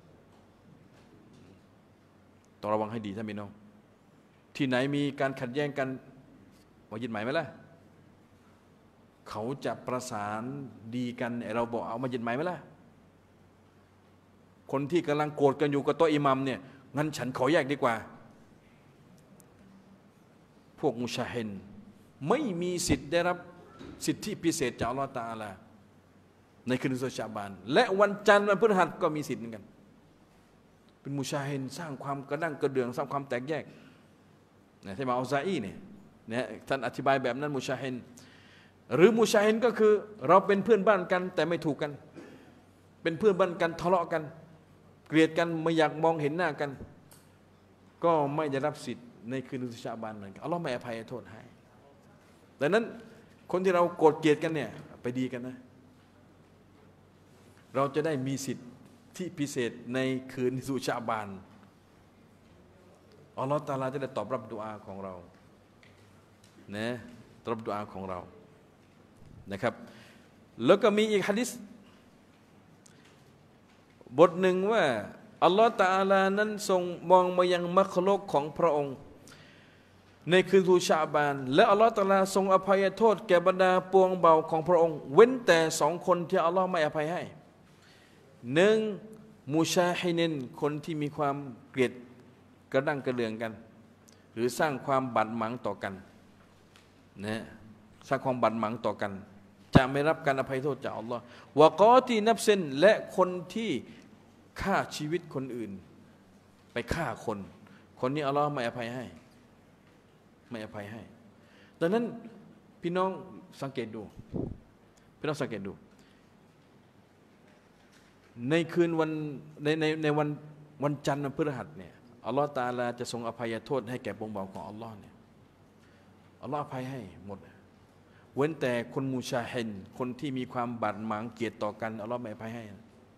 Speaker 1: ต้องระวังให้ดีท่านพี่น้องที่ไหนมีการขัดแย้งกันมาหยิดไหมไหมล่ะเขาจะประสานดีกันเราบอกเอามาหยิดไหมไหมล่ะคนที่กำลังโกรธกันอยู่กับโต๊ะอิหมัมเนี่ยงั้นฉันขอแยกดีกว่าพวกมุชาฮินไม่มีสิทธิ์ได้รับสิทธิพิเศษจากอัลลอฮฺตะอาลาในคืนนิสฟุชะบานและวันจันทร์วันพฤหัสก็มีสิทธิ์เหมือนกันเป็นมุชาฮินสร้างความกระด้างกระเดื่องสร้างความแตกแยกนะที่มาอัลซาอีเนี่ยนะท่านอธิบายแบบนั้นมุชาฮินหรือมุชาฮินก็คือเราเป็นเพื่อนบ้านกันแต่ไม่ถูกกันเป็นเพื่อนบ้านกันทะเลาะกันเกลียดกันไม่อยากมองเห็นหน้ากันก็ไม่ได้รับสิทธิ์ในคืนนิสฟุชะบานเหมือนกันอัลลอฮ์ไม่อภัยโทษให้ดังนั้นคนที่เราโกรธเกลียดกันเนี่ยไปดีกันนะเราจะได้มีสิทธิ์ที่พิเศษในคืนนิสฟุชะบานอัลลอฮ์ตะอาลาจะได้ตอบรับดุอาของเรานะรับดุอาของเรานะครับแล้วก็มีอีกหะดีษบทหนึ่งว่าอัลลอฮฺตะอาลานั้นทรงมองมายังมัคลุกของพระองค์ในคืนทูชาบานและอัลลอฮฺตะอาลาทรงอภัยโทษแก่บรรดาปวงเบาของพระองค์เว้นแต่สองคนที่อัลลอฮฺไม่อภัยให้หนึ่งมูชาฮินินคนที่มีความเกลียดกระดั้งกระเดืองกันหรือสร้างความบาดหมางต่อกันนะสร้างความบาดหมางต่อกันจะไม่รับการอภัยโทษจากอัลลอฮฺวะกอตีนับเซนและคนที่ฆ่าชีวิตคนอื่นไปฆ่าคนคนนี้อัลลอฮฺไม่อภัยให้ไม่อภัยให้ดังนั้นพี่น้องสังเกตดูพี่น้องสังเกตดูในคืนวันในในในวันวันจันทร์วันพฤหัสเนี่ยอัลลอฮฺตะอาลาจะทรงอภัยโทษให้แก่ปวงเบาของอัลลอฮ์เนี่ยอัลลอฮฺอภัยให้หมดเว้นแต่คนมูชาฮินคนที่มีความบาดหมางเกลียดต่อกันอัลลอฮฺไม่อภัยให้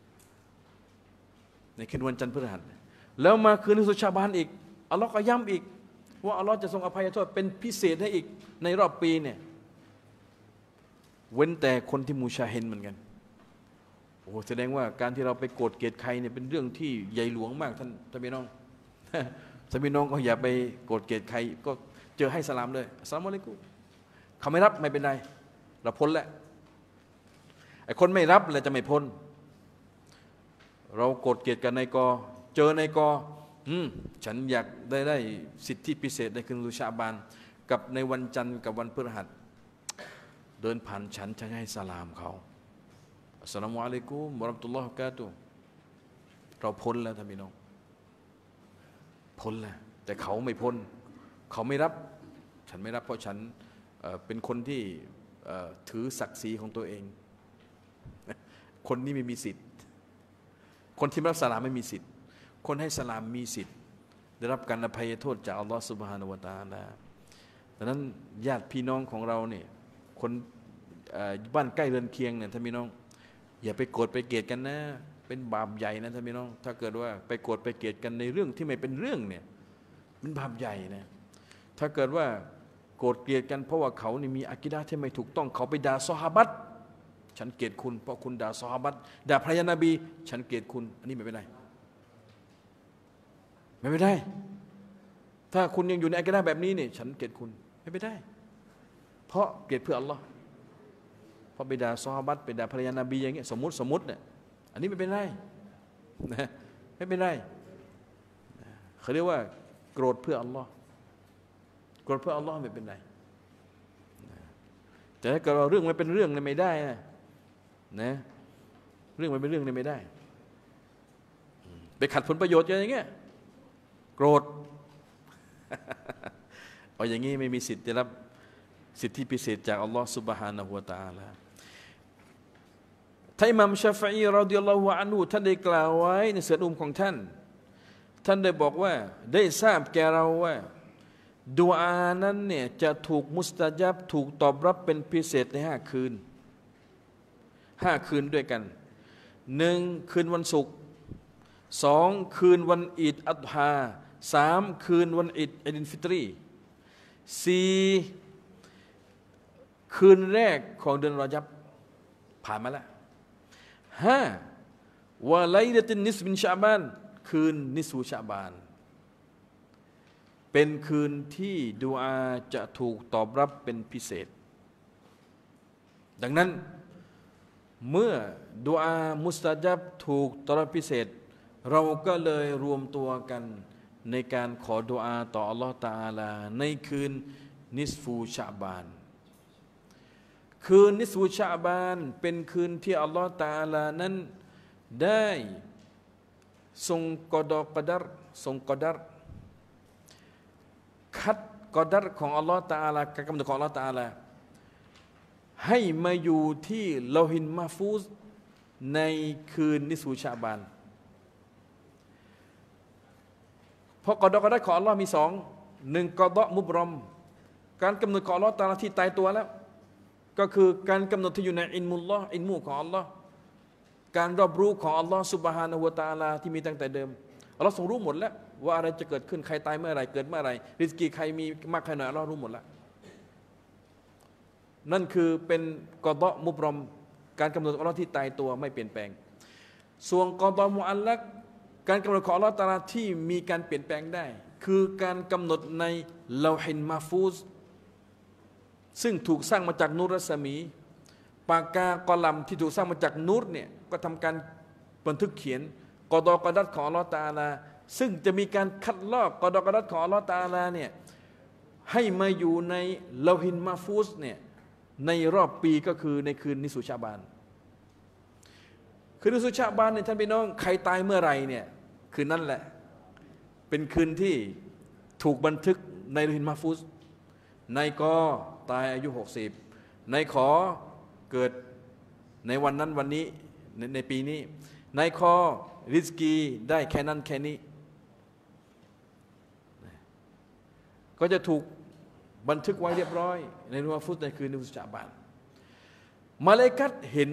Speaker 1: ในคืนวันจันทร์พฤหัสแล้วมาคืนสุชาบานอีกอัลลอฮฺก็ย้ำอีกว่าอัลลอฮฺจะทรงอภัยโทษเป็นพิเศษให้อีกในรอบปีเนี่ยเว้นแต่คนที่มูชาฮินเหมือนกันโอ้แสดงว่าการที่เราไปโกรธเกลียดใครเนี่ยเป็นเรื่องที่ใหญ่หลวงมากท่านท่านพี่น้องท่านพี่น้องก็อย่าไปโกรธเกลียดใครก็เจอให้สลามเลยอัสสลามุอะลัยกุมเขาไม่รับไม่เป็นไรเราพ้นแล้วไอ้คนไม่รับเลยจะไม่พ้นเราโกรธเกลียดกันในกอเจอในกออืมฉันอยากได้ได้สิทธิพิเศษในคืนสุชาบานกับในวันจันทร์กับวันพฤหัสเดินผ่านฉันฉันให้สลามเขาอัสสลามุอะลัยกุมวะเราะห์มะตุลลอฮิวะบะเราะกาตุฮ์เราพ้นแล้วท่านพี่น้องพ้นแล้วแต่เขาไม่พ้นเขาไม่รับฉันไม่รับเพราะฉันเอ่อเป็นคนที่เอ่อถือศักดิ์ศรีของตัวเองคนนี้ไม่มีสิทธิ์คนที่รับสลามไม่มีสิทธิ์คนให้สลามมีสิทธิ์ได้รับการอภัยโทษจากอัลลอฮฺซุบฮานะฮูวะตะอาลาดังนั้นญาติพี่น้องของเราเนี่ยคนบ้านใกล้เรือนเคียงเนี่ยท่านพี่น้องอย่าไปโกรธไปเกลียดกันนะเป็นบาปใหญ่นะท่านพี่น้องถ้าเกิดว่าไปโกรธไปเกลียดกันในเรื่องที่ไม่เป็นเรื่องเนี่ยมันบาปใหญ่นะถ้าเกิดว่าโกรธเกลียดกันเพราะว่าเขานี่มีอากีดะห์ที่ไม่ถูกต้องเขาไปด่าซอฮาบัตฉันเกลียดคุณเพราะคุณด่าซอฮาบัตด่าภรรยานบีฉันเกลียดคุณอันนี้ไม่เป็นไรไม่เป็นไรถ้าคุณยังอยู่ในอากีดะห์แบบนี้เนี่ยฉันเกลียดคุณไม่เป็นไรเพราะเกลียดเพื่ออัลลอฮ์เพราะไปด่าซอฮาบัตไปด่าภรรยานบีอย่างเงี้ยสมมุติสมมุติเนี่ยอันนี้ไม่เป็นไรนะไม่เป็นไรเขาเรียกว่าโกรธเพื่ออัลลอฮ์โกรธเพื่ออัลลอฮ์ไม่เป็นไรแต่ถ้าเกิดเรื่องมันเป็นเรื่องเนี่ยไม่ได้นะนะเรื่องมันเป็นเรื่องเนี่ยไม่ได้ไปขัดผลประโยชน์อย่างเงี้ยโกรธเอาอย่างงี้ไม่มีสิทธิ์ได้รับสิทธิพิเศษจากอัลลอฮ์ซุบฮานะฮูวะตะอาลาท่านอิหม่ามชาฟิอีรอฎิยัลลอฮุอันฮุท่านได้กล่าวไว้ในเสืออุมของท่านท่านได้บอกว่าได้ทราบแก่เราว่าดุอานั้นเนี่ยจะถูกมุสตะญับถูกตอบรับเป็นพิเศษในห้าคืนห้าคืนด้วยกันหนึ่งคืนวันศุกร์สองคืนวันอีดอัฎฮาสามคืนวันอีดอีดิลฟิตรีสี่คืนแรกของเดือนรอญับผ่านมาแล้วห้าวะไลละตินนิสบินชะบานคืนนิสฟูชะบานเป็นคืนที่ดุอาจะถูกตอบรับเป็นพิเศษดังนั้นเมื่อดุอามุสตะญับถูกตอบรับพิเศษเราก็เลยรวมตัวกันในการขอดุอาต่ออัลลอฮฺตะอาลาในคืนนิสฟูชะบานคืนนิสฟูชะบานเป็นคืนที่อัลลอฮฺตะอาลานั้นได้ทรงกอดอกดัรทรงกอดัรคัดกอดัรของอัลลอฮฺตะอาลาการกำหนดของอัลลอฮฺตะอาลาให้มาอยู่ที่ลอฮินมะฟูซในคืนนิสฟูชะบานเพราะกอดอกดัรของอัลลอฮฺมีสองหนึ่งกอดอมุบรอมการกำหนดของอัลลอฮฺตะอาลาที่ตายตัวแล้วก็คือการกำหนดที่อยู่ในอินมุลลอฮ์อินมูของอัลลอฮ์การรอบรู้ของอัลลอฮ์ซุบฮานะฮูวะตะอาลาที่มีตั้งแต่เดิมอัลลอฮ์ทรงรู้หมดแล้วว่าอะไรจะเกิดขึ้นใครตายเมื่อไรเกิดเมื่อไรริสกีใครมีมากใครน้อยอัลลอฮ์รู้หมดแล้วนั่นคือเป็นกอฎอมุบรอมการกำหนดของอัลเลาะห์ที่ตายตัวไม่เปลี่ยนแปลงส่วนกอฎอมุอัลลักการกำหนดของอัลเลาะห์ตะอาลาที่มีการเปลี่ยนแปลงได้คือการกำหนดในลอฮินมาฟูซซึ่งถูกสร้างมาจากนูรรัศมีปากกากอลัมที่ถูกสร้างมาจากนูรเนี่ยก็ทำการบันทึกเขียนกอฎอกอดัรของอัลเลาะห์ตะอาลาซึ่งจะมีการคัดลอกกอฎอกอดัรของอัลเลาะห์ตะอาลาเนี่ยให้มาอยู่ในลอฮินมาฟูซเนี่ยในรอบปีก็คือในคืนนิสุชาบานคืนนิสุชาบานเนี่ยท่านพี่น้องใครตายเมื่อไรเนี่ยคืนนั้นแหละเป็นคืนที่ถูกบันทึกในลอฮินมาฟูซนายกอตายอายุหกสิบนายขอเกิดในวันนั้นวันนี้ในในปีนี้นายคอริสกีได้แค่นั้นแค่นี้ก็จะถูกบันทึกไว้เรียบร้อยในลอฮินมาฟูซในคืนนิสุชาบานมาเลาอิกะฮ์เห็น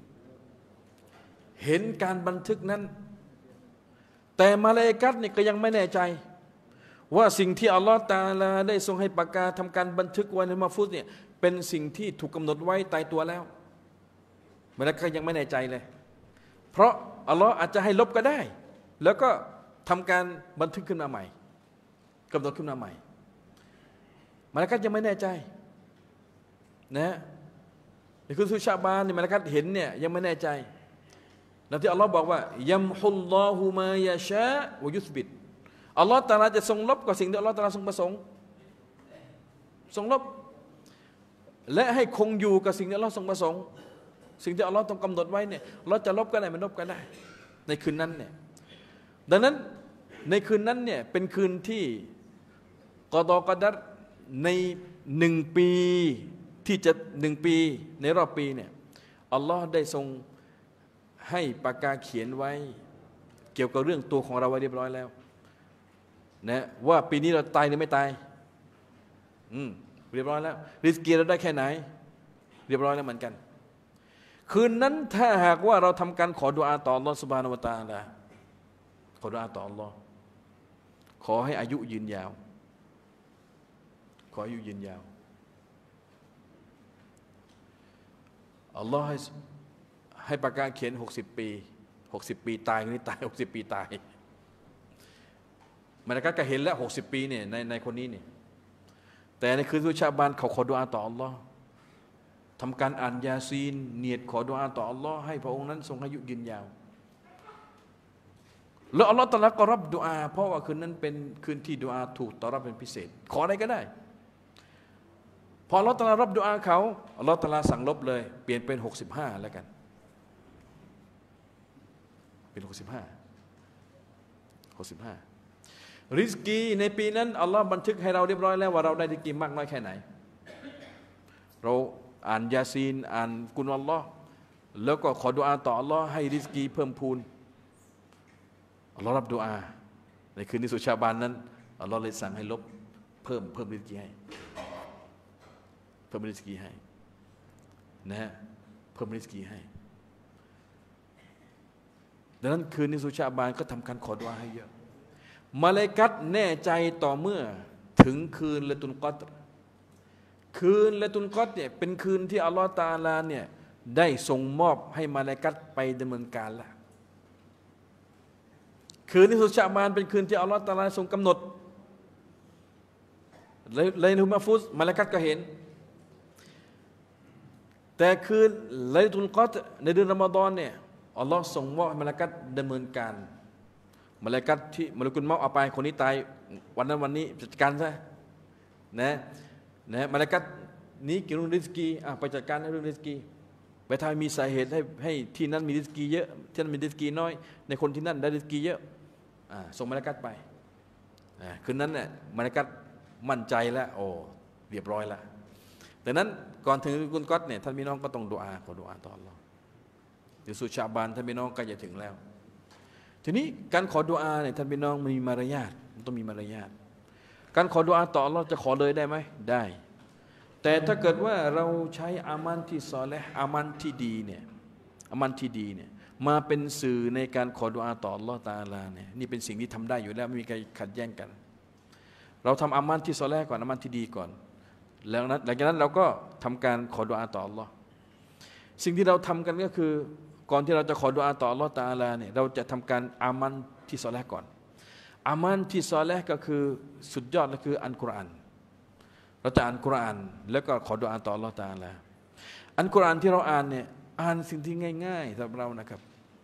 Speaker 1: เห็นการบันทึกนั้นแต่มาลาอิกะฮ์นี่ก็ยังไม่แน่ใจว่าสิ่งที่อัลลอฮฺตะอาลาได้ทรงให้ปากกาทำการบันทึกไว้ในมาฟุซเนี่ยเป็นสิ่งที่ถูกกำหนดไว้ตายตัวแล้วมาลาอิกะฮ์ยังไม่แน่ใจเลยเพราะอัลลอฮฺอาจจะให้ลบก็ได้แล้วก็ทำการบันทึกขึ้นมาใหม่กำหนดขึ้นมาใหม่มาลาอิกะฮ์ยังไม่แน่ใจนะในคืนสุชาบานนี่มาลาอิกะฮ์เห็นเนี่ยยังไม่แน่ใจแล้วที่อัลลอฮ์บอกว่ายัมฮุลลอฮุมายะชาวะยุสบิตอัลลอฮ์ตะอาลาจะทรงลบกับสิ่งที่อัลลอฮ์ตะอาลาทรงประสงค์ทรงลบและให้คงอยู่กับสิ่งที่อัลลอฮ์ทรงประสงค์สิ่งที่อัลลอฮ์ต้องกำหนดไว้เนี่ยอัลลอฮ์จะลบก็ได้ไม่ลบก็ได้ในคืนนั้นเนี่ยดังนั้นในคืนนั้นเนี่ยเป็นคืนที่กอฎอกอดัรในหนึ่งปีที่จะหนึ่งปีในรอบปีเนี่ยอัลลอฮ์ได้ทรงให้ปากกาเขียนไว้เกี่ยวกับเรื่องตัวของเราไว้เรียบร้อยแล้วนะว่าปีนี้เราตายหรือไม่ตายอืมเรียบร้อยแล้วริสกีเราได้แค่ไหนเรียบร้อยแล้วเหมือนกันคืนนั้นถ้าหากว่าเราทำการขอดุอาต่ออัลลอฮฺซุบฮานะฮูวะตะอาลาขอดุอาต่ออัลลอฮ์ขอให้อายุยืนยาวขออายุยืนยาวอัลลอฮ์ให้ให้ปากกาเขียนหกสิบปีหกสิบปีตายคนนี้ตายหกสิบปีตายมันก็เห็นแล้วหกสิบปีเนี่ยในในคนนี้เนี่ยแต่ในคืนสุชาบานเขาขอดุอาต่ออัลลอฮ์ทำการอ่านยาซีนเนียดขอดุอาต่ออัลลอฮ์ให้พระองค์นั้นทรงอายุยืนยาวแล้วอัลลอฮ์ตะอาลาก็รับดุอาเพราะว่าคืนนั้นเป็นคืนที่ดุอาถูกตอบรับเป็นพิเศษขออะไรก็ได้พออัลลอฮ์ตะอาลารับดุอาเขาอัลลอฮ์ตะอาลาสั่งลบเลยเปลี่ยนเป็นหกสิบห้าแล้วกันเป็นหกสิบห้าหกสิบห้าริสกีในปีนั้นอัลลอฮ์บันทึกให้เราเรียบร้อยแล้วว่าเราได้ริสกีมากน้อยแค่ไหนเราอ่านยาซีนอ่านกุรอานอัลลอฮ์แล้วก็ขอดุอาต่ออัลลอฮ์ให้ริสกีเพิ่มพูนอัลลอฮ์รับดุอาในคืนนิสุชาบานนั้นอัลลอฮ์เลยสั่งให้ลบเพิ่มเพิ่มริสกีให้เพิ่มริสกีให้นะฮะเพิ่มริสกีให้ดังนั้นคืนนิสุชาบานก็ทำการขอดุอาให้เยอะมาลาอิกะฮ์แน่ใจต่อเมื่อถึงคืนละตุลกอดรคืนละตุลกอดรเนี่ยเป็นคืนที่อัลลอฮฺตะอาลาเนี่ยได้ส่งมอบให้มาลาอิกะฮ์ไปดำเนินการละคืนนิสุชาบานเป็นคืนที่อัลลอฮฺตะอาลาทรงกำหนดไลลุลมาฟุซมาลาอิกะฮ์ก็เห็นแต่คืนไลลุลกอดรในเดือนรอมฎอนเนี่ยอัลลอฮ์ส่งมอบให้มาลาอิกะฮ์ดำเนินการมาลาอิกะฮ์ที่มลกุลเมาต์เอาไปคนนี้ตายวันนั้นวันนี้จัดการซะนะนะมาลาอิกะฮ์นี้เกี่ยวกับริสกีอ่ะไปจัดการเรื่องริสกีไปถ้ามีสาเหตุให้ให้ที่นั้นมีริสกีเยอะที่นั้นมีริสกีน้อยในคนที่นั่นได้ริสกีเยอะอ่าส่งมาลาอิกะฮ์ไปอ่าคืนนั้นเนี่ยมาลาอิกะฮ์มั่นใจแล้วโอ้เรียบร้อยแล้วดังนั้นก่อนถึงกุลกอดเนี่ยท่านพี่น้องก็ต้องดุอาขอดุอาต่ออัลเลาะห์เดี๋ยวสุชาบานท่านพี่น้องใกล้จะถึงแล้วทีนี้การขอดุอาเนี่ยท่านพี่น้องมีมารยาทมันต้องมีมารยาทการขอดุอาต่ออัลเลาะห์จะขอเลยได้ไหมได้แต่ถ้าเกิดว่าเราใช้อามันที่ซอเลห์อามันที่ดีเนี่ยอามันที่ดีเนี่ยมาเป็นสื่อในการขอดุอาต่ออัลเลาะห์ตะอาลาเนี่ยนี่เป็นสิ่งที่ทำได้อยู่แล้วไม่มีใครขัดแย้งกันเราทำอามันที่ซอเลห์ก่อนอามันที่ดีก่อนแล้วนั้นหลังจากนั้นเราก็ทำการขอดุอาต่ออัลลอฮ์สิ่งที่เราทำกันก็คือก่อนที่เราจะขอดุอาต่ออัลลอฮ์ตะอาลาเนี่ยเราจะทำการอามันที่ซอเลห์ก่อนอามันที่ซอเลห์ก็คือสุดยอดก็คืออัลกุรอานเราจะอ่านกุรอานแล้วก็ขอดุอาต่ออัลลอฮ์ตะอาลาอัลกุรอานที่เราอ่านเนี่ยอ่านสิ่งที่ง่ายๆสำหรับเรานะครับ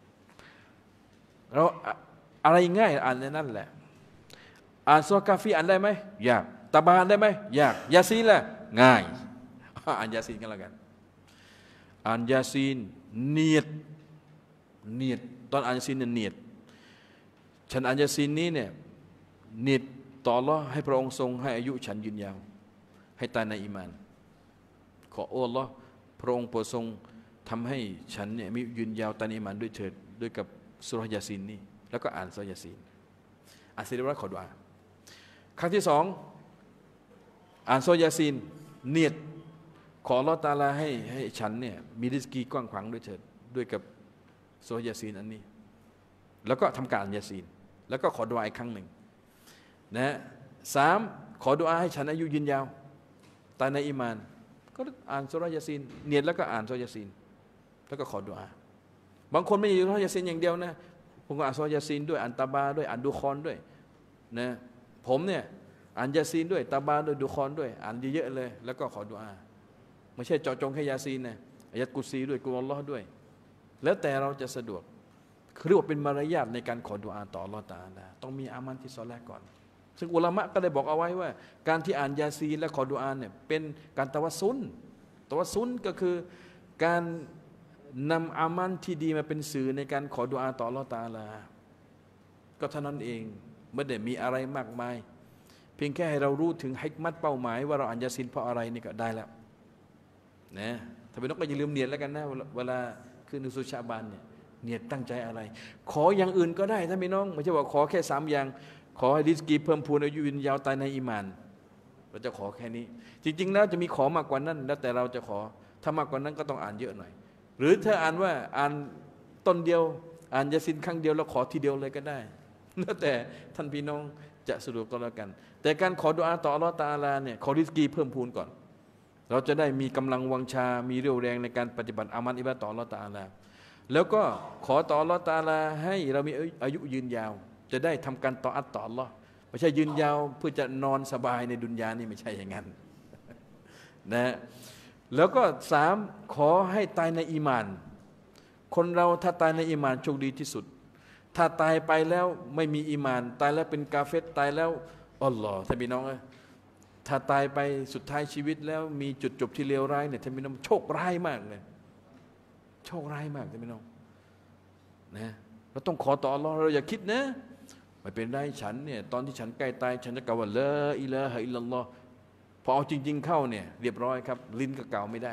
Speaker 1: เราอะไรง่ายอ่านในนั่นแหละอ่านซูเราะห์กาฟีอ่านได้ไหมยากตะบานได้ไหมยากยาซีนล่ะง่ายอ่านยาซีนกันแล้วกันอ่านยาซีนเนียดเนียดตอนอ่านยาซีนเนี่ยเนียดฉันอ่านยาซีนนี้เนี่ยเนียดต่ออัลเลาะห์ให้พระองค์ทรงให้อายุฉันยืนยาวให้ตายในอีมานขออัลเลาะห์พระองค์โปรดทรงทำให้ฉันเนี่ยมียืนยาวตายในอีมานด้วยเถิดด้วยกับซูเราะห์ยาซีนนี้แล้วก็อ่านซูเราะห์ยาซีนอ่านเสร็จแล้วขอดุอาครั้งที่สองอ่านซูเราะห์ยาซีนเนียดขออัลเลาะห์ตะอาลาให้ให้ฉันเนี่ยมีริสกีกว้างขวางด้วยเถิดด้วยกับซูเราะห์ยาซีนอันนี้แล้วก็ทำการอ่านยาซีนแล้วก็ขอดุอาอีกครั้งหนึ่งนะสามขอดุอาให้ฉันอายุยืนยาวตายในอีมานก็อ่านซูเราะห์ยาซีนเนียดแล้วก็อ่านซูเราะห์ยาซีนแล้วก็ขอดุอาบางคนไม่อยู่ซูเราะห์ยาซีนอย่างเดียวนะผมก็อ่านซูเราะห์ยาซีนด้วยอ่านตาบาด้วยอ่านดูคอนด้วยนะผมเนี่ยอ่านยาซีนด้วยตาบาด้วยดูคอนด้วยอ่านเยอะๆเลยแล้วก็ขอดุอาไม่ใช่เจาะจงแค่ยาซีนนะอายะห์กุรซีด้วยกุรอัลเลาะห์ด้วยแล้วแต่เราจะสะดวกเรียกว่าเป็นมารยาทในการขอดุอาต่ออัลเลาะห์ตะอาลาต้องมีอามันที่ซอเลห์ก่อนซึ่งอุลามะก็ได้บอกเอาไว้ว่าการที่อ่านยาซีนและขอดุอาเนี่ยเป็นการตะวัสซุลตะวัสซุลก็คือการนำอามันที่ดีมาเป็นสื่อในการขอดุอาต่ออัลเลาะห์ตะอาลาก็เท่านั้นเองไม่ได้มีอะไรมากมายเพียงแค่ให้เรารู้ถึงฮิกมัตเป้าหมายว่าเราอ่านยาซีนเพราะอะไรนี่ก็ได้แล้วนะถ้าเป็นนกก็อย่าลืมเนียดแล้วกันนะเวลาคือนุสุชาบานเนี่ยเนียดตั้งใจอะไรขออย่างอื่นก็ได้ถ้าไม่น้องไม่ใช่ว่าขอแค่สามอย่างขอให้ริสกีเพิ่มพูนอายุยืนยาวตายในอีมานเราจะขอแค่นี้จริงๆแล้วจะมีขอมากกว่านั้นแล้วแต่เราจะขอถ้ามากกว่านั้นก็ต้องอ่านเยอะหน่อยหรือถ้าอ่านว่าอ่านต้นเดียวอ่านยาซีนครั้งเดียวแล้วขอทีเดียวเลยก็ได้แล้วแต่ท่านพี่น้องจะสะดวกก็แล้วกันแต่การขอดุอาต่ออัลเลาะห์ตะอาลาเนี่ยขอริสกีเพิ่มพูนก่อนเราจะได้มีกำลังวังชามีเรี่ยวแรงในการปฏิบัติอามันอิบาดะห์ต่ออัลเลาะห์ตะอาลาแล้วก็ขอต่ออัลเลาะห์ตะอาลาให้เรามีอายุยืนยาวจะได้ทำการต่ออัตต่ออัลเลาะห์ไม่ใช่ยืนยาวเพื่อจะนอนสบายในดุนยานี่ไม่ใช่อย่างนั้นนะแล้วก็สามขอให้ตายในอีมานคนเราถ้าตายในอีมานโชคดีที่สุดถ้าตายไปแล้วไม่มีอีมานตายแล้วเป็นกาเฟรตายแล้วอัลลอฮ์ท่านพี่น้องเอ้ยถ้าตายไปสุดท้ายชีวิตแล้วมีจุดจบที่เลวร้ายเนี่ยท่านพี่น้องโชคร้ายมากเลยโชคร้ายมากท่านพี่น้องนะเราต้องขอต่ออัลลอฮ์เราอย่าคิดนะไม่เป็นไรฉันเนี่ยตอนที่ฉันใกล้ตายฉันจะกล่าวว่าลาอิลาฮะอิลลัลลอฮ์พอเอาจริงๆเข้าเนี่ยเรียบร้อยครับลิ้นก็กล่าวไม่ได้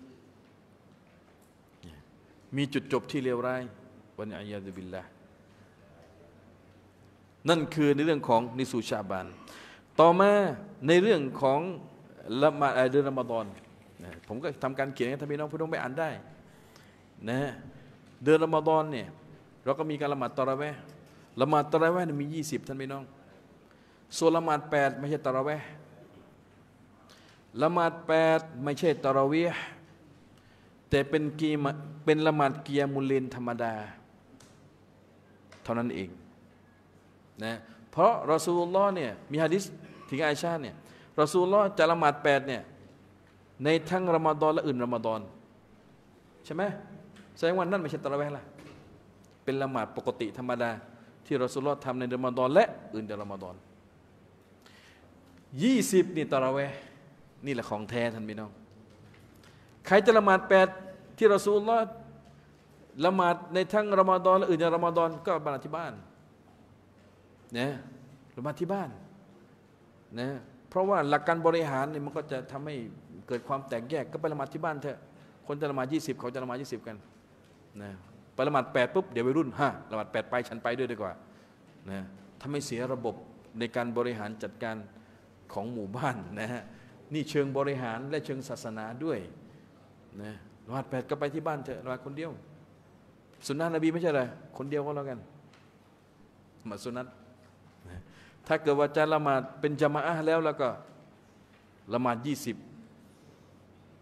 Speaker 1: มีจุดจบที่เลวร้ายวันอัยยาซุบิลลาห์นั่นคือในเรื่องของนิสูชาบานต่อมาในเรื่องของละหมาดเดือนรอมฎอนนะผมก็ทำการเขียนให้ท่านพี่น้องผู้ต้องไปอ่านได้นะเดือนรอมฎอนเนี่ยเราก็มีการละหมาดตะเราะเวห์ละหมาดตะเราะเวห์มียี่สิบท่านพี่น้องส่วนละหมาดแปดไม่ใช่ตะเราะเวห์ละหมาดแปดไม่ใช่ตะเราะวีห์แต่เป็นกีมเป็นละหมาดกิยามุลเลลธรรมดาเท่านั้นเองนะเพราะรอซูลุลลอฮ์เนี่ยมีหะดีษถึงอาอิชาเนี่ยรอซูลุลลอฮ์จะละหมาดแปดเนี่ยในทั้งรอมฎอนและอื่นรอมฎอนใช่ไหมแสดงว่านั่นไม่ใช่ตะเราะเวห์ละเป็นละหมาดปกติธรรมดาที่รอซูลุลลอฮ์ทำในรอมฎอนและอื่นในรอมฎอนยี่สิบนี่ตะเราะเวห์นี่แหละของแท้ท่านพี่น้องใครจะละหมาดแปดที่รอซูลุลลอฮ์ละหมาดในทั้งรอมฎอนและอื่นในรอมฎอนก็ละหมาดที่บ้านนะละหมาดที่บ้านนะเพราะว่าหลักการบริหารเนี่ยมันก็จะทำให้เกิดความแตกแยกก็ไปละหมาดที่บ้านเถอะคนจะละหมาดยี่สิบเขาจะละหมาดยี่สิบกันนะไปละหมาดแปดปุ๊บเดี๋ยววัยรุ่นฮะละหมาดแปดไปฉันไปด้วยดีกว่านะทำให้เสียระบบในการบริหารจัดการของหมู่บ้านนะฮะนี่เชิงบริหารและเชิงศาสนาด้วยนะละหมาดแปดก็ไปที่บ้านเถอะละหมาดคนเดียวสุนนะนบีไม่ใช่เลยคนเดียวก็แล้วกันละหมาดสุนนะถ้าเกิดว่าจะละหมาดเป็นญะมาอะห์แล้วแล้วก็ละหมาดยี่สิบ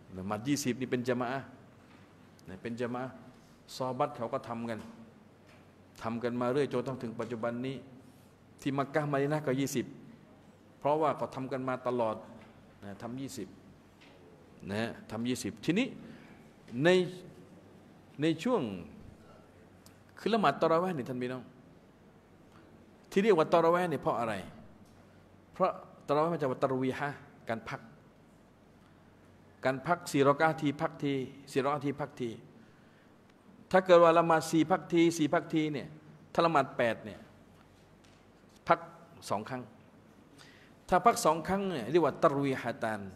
Speaker 1: ละหมาดยี่สิบนี่เป็นญะมาอะห์เป็นญะมาอะห์ซอฮาบะห์เขาก็ทำกันทำกันมาเรื่อยจนต้องถึงปัจจุบันนี้ที่มักกะฮ์มะดีนะห์ก็ยี่สิบเพราะว่าเขาทำกันมาตลอดนะทำยี่สิบนะทำยี่สิบทีนี้ในในช่วงคือละหมาดตะเราะวีห์นี่ท่านพี่น้องที่เรียกว่าตะเราะวีห์นี่เพราะอะไรเพราะตะเราะวีห์มันจะว่าตะเราะวีฮะห์การพักการพักสี่รอกอะห์ทีพักทีสี่รอกอะห์ทีพักทีถ้าเกิดว่าละหมาดสี่พักทีสี่พักทีเนี่ยถ้าละหมาดแปดเนี่ยพักสองครั้งถ้าพักสองครั้งเนี่ยเรียกว่าตะเราะวีฮะตาน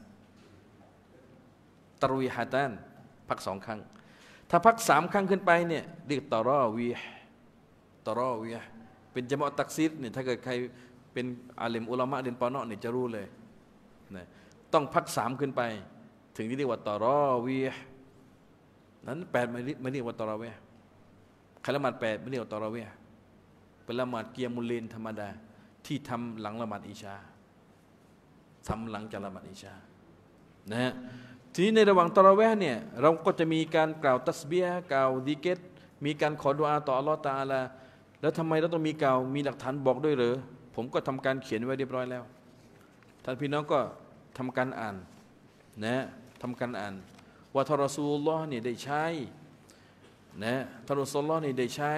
Speaker 1: ตะเราะวีฮะตานพักสองครั้งถ้าพักสามครั้งขึ้นไปเนี่ยเรียกตะเราะวีฮ์ตะเราะวีฮ์เป็นญะมาอะห์ตักซีรเนี่ยถ้าเกิดใครเป็นอาลิมอุลามะเรียนปอนอเนี่ยจะรู้เลยนะต้องพักสามขึ้นไปถึงที่เรียกว่าตะเราะวีฮ์นั้นแปดไม่ไม่เรียกว่าตะเราะวีฮ์ใครละหมาดแปดไม่เรียกว่าตะเราะวีฮ์เป็นละหมาดเกียมุลเลนธรรมดาที่ทำหลังละหมาดอิชาทำหลังจากละหมาดอิชานะฮะทีนี้ในระหว่างตะเราะวีฮ์เนี่ยเราก็จะมีการกล่าวตัสบีฮ์กล่าวซิกร์มีการขอดุอาต่ออัลเลาะห์ตะอาลาแล้วทำไมเราต้องมีกล่าวมีหลักฐานบอกด้วยเหรอผมก็ทำการเขียนไว้เรียบร้อยแล้วท่านพี่น้องก็ทำการอ่านนะทำการอ่านว่าท่านรอซูลุลลอฮ์เนี่ยได้ใช้นะท่านรอซูลุลลอฮ์เนี่ยได้ใช้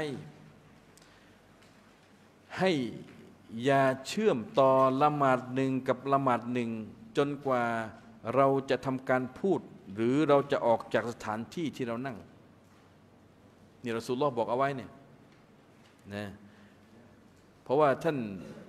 Speaker 1: ให้อย่าเชื่อมต่อละหมาดหนึ่งกับละหมาดหนึ่งจนกว่าเราจะทำการพูดหรือเราจะออกจากสถานที่ที่เรานั่งนี่รอซูลุลลอฮ์บอกเอาไว้เนี่ยนะเพราะว่าท่าน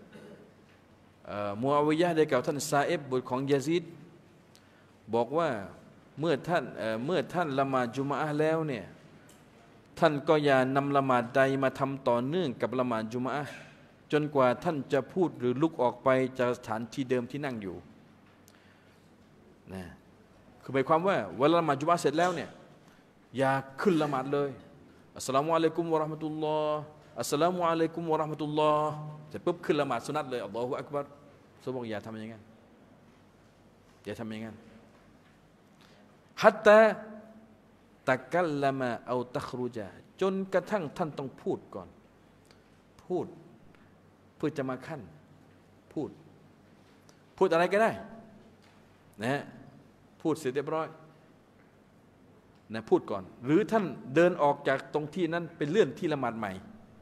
Speaker 1: มูอาวิยะห์ได้กล่าวท่านซาอิบบุตรของยะซีดบอกว่าเมื่อท่านเเมื่อท่านละหมาดจุมอะห์แล้วเนี่ยท่านก็อย่านำละหมาดใดมาทำต่อเนื่องกับละหมาดจุมอะห์จนกว่าท่านจะพูดหรือลุกออกไปจากสถานที่เดิมที่นั่งอยู่นะคือหมายความว่าเวลาละหมาดจุมอะห์เสร็จแล้วเนี่ยอย่าขึ้นละหมาดเลยอัสสลามุอะลัยกุมวะเราะห์มะตุลลอฮ์อัสสลามุอะลัยกุมวะเราะห์มะตุลลอฮ์เสร็จปุ๊บขึ้นละหมาดสุนัตเลยอัลลอฮุอักบัรซอบอกอย่าทำอย่างนั้นอย่าทำอย่างนั้นฮัตตาตะกัลละมะเอาตัครุจาจนกระทั่งท่านต้องพูดก่อนพูดเพื่อจะมาขั้นพูดพูดอะไรก็ได้นะพูดเสร็จเรียบร้อยนะพูดก่อนหรือท่านเดินออกจากตรงที่นั้นเป็นเลื่อนที่ละหมาดใหม่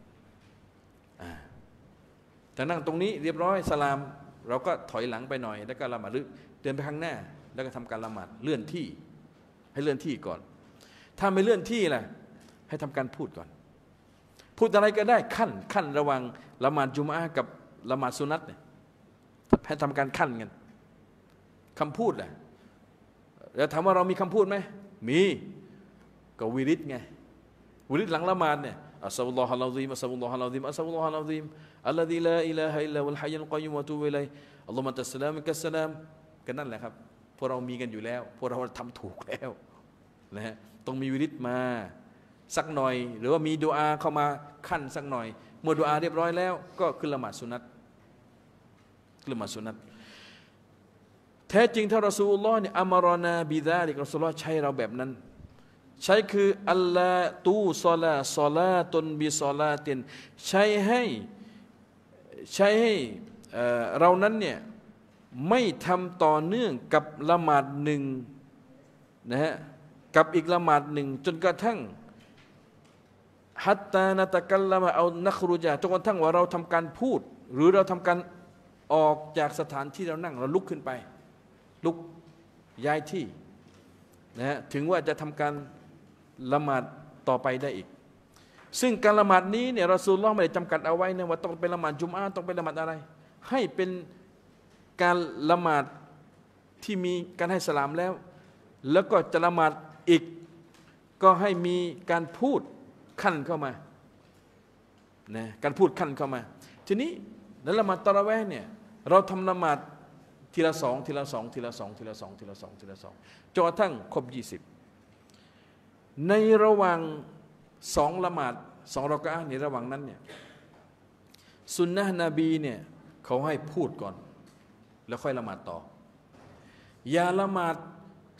Speaker 1: แต่นั่งตรงนี้เรียบร้อยสลามเราก็ถอยหลังไปหน่อยแล้วก็ละหมาดหรือเดินไปข้างหน้าแล้วก็ทำการละหมาดเลื่อนที่ให้เลื่อนที่ก่อนถ้าไม่เลื่อนที่ล่ะให้ทำการพูดก่อนพูดอะไรก็ได้ขั้นขั้นระหว่างละหมาดจุมอะห์กับละหมาดสุนัตเนี่ยให้ทำการขั้นกันคำพูดล่ะแล้วถามว่าเรามีคำพูดไหมมีก็วิริดไงวิริดหลังละหมาดเนี่ยอัสซาฟุลลอฮุอะลัยฮิอัสซาฟุลลอฮุอะลัยฮิอัสซาฟุลลอฮุอะลัยฮิอัลลอฮีลาอิลาฮะอิลลัลฮัยยุลกอยยุมวะตูบิอิลัยฮิอัลลอฮุมะตัสสลามุกัสสลามก็นั่นแหละครับพวกเรามีกันอยู่แล้วพวกเราทำถูกแล้วนะฮะต้องมีวิริดมาสักหน่อยหรือว่ามีดุอาเข้ามาขั้นสักหน่อยเมื่อดุอาเรียบร้อยแล้วก็ขึ้นละหมาดสุนัตละหมาดสุนัตแท้จริงท่านรอซูลุลลอฮ์เนี่ยอัมรอนาบิซาลิกรอซูลุลลอฮ์ใช้เราแบบนั้นใช้คืออัลลาตูซอลาซอลาตุนบิซอลาตินใช้ให้ใช้ให้เอ่อเรานั้นเนี่ยไม่ทำต่อเนื่องกับละหมาดหนึ่งนะฮะกับอีกละหมาดหนึ่งจนกระทั่งฮัตตานะตะกัลละมะเอานักรุจาจนกระทั่งว่าเราทำการพูดหรือเราทำการออกจากสถานที่เรานั่งเราลุกขึ้นไปลุกย้ายที่นะฮะถึงว่าจะทำการละหมาดต่อไปได้อีกซึ่งการละหมาดนี้เนี่ยรอซูลุลลอฮ์ไม่ได้จำกัดเอาไว้นะว่าต้องเป็นละหมาดจุมอะห์ต้องเป็นละหมาดอะไรให้เป็นการละหมาดที่มีการให้สลามแล้วแล้วก็จะละหมาดอีกก็ให้มีการพูดขั้นเข้ามานะการพูดขั้นเข้ามาทีนี้ในละหมาดตะเราะวีฮ์เนี่ยเราทำละหมาดทีละสองทีละสองทีละสองทีละสองทีละสองทีละสองจนกระทั่งครบยี่สิบในระหว่างสองละหมาดสองรอกะอะห์ในระหว่างนั้นเนี่ยสุนนะห์นบีเนี่ยเขาให้พูดก่อนแล้วค่อยละหมาดต่ออย่าละหมาด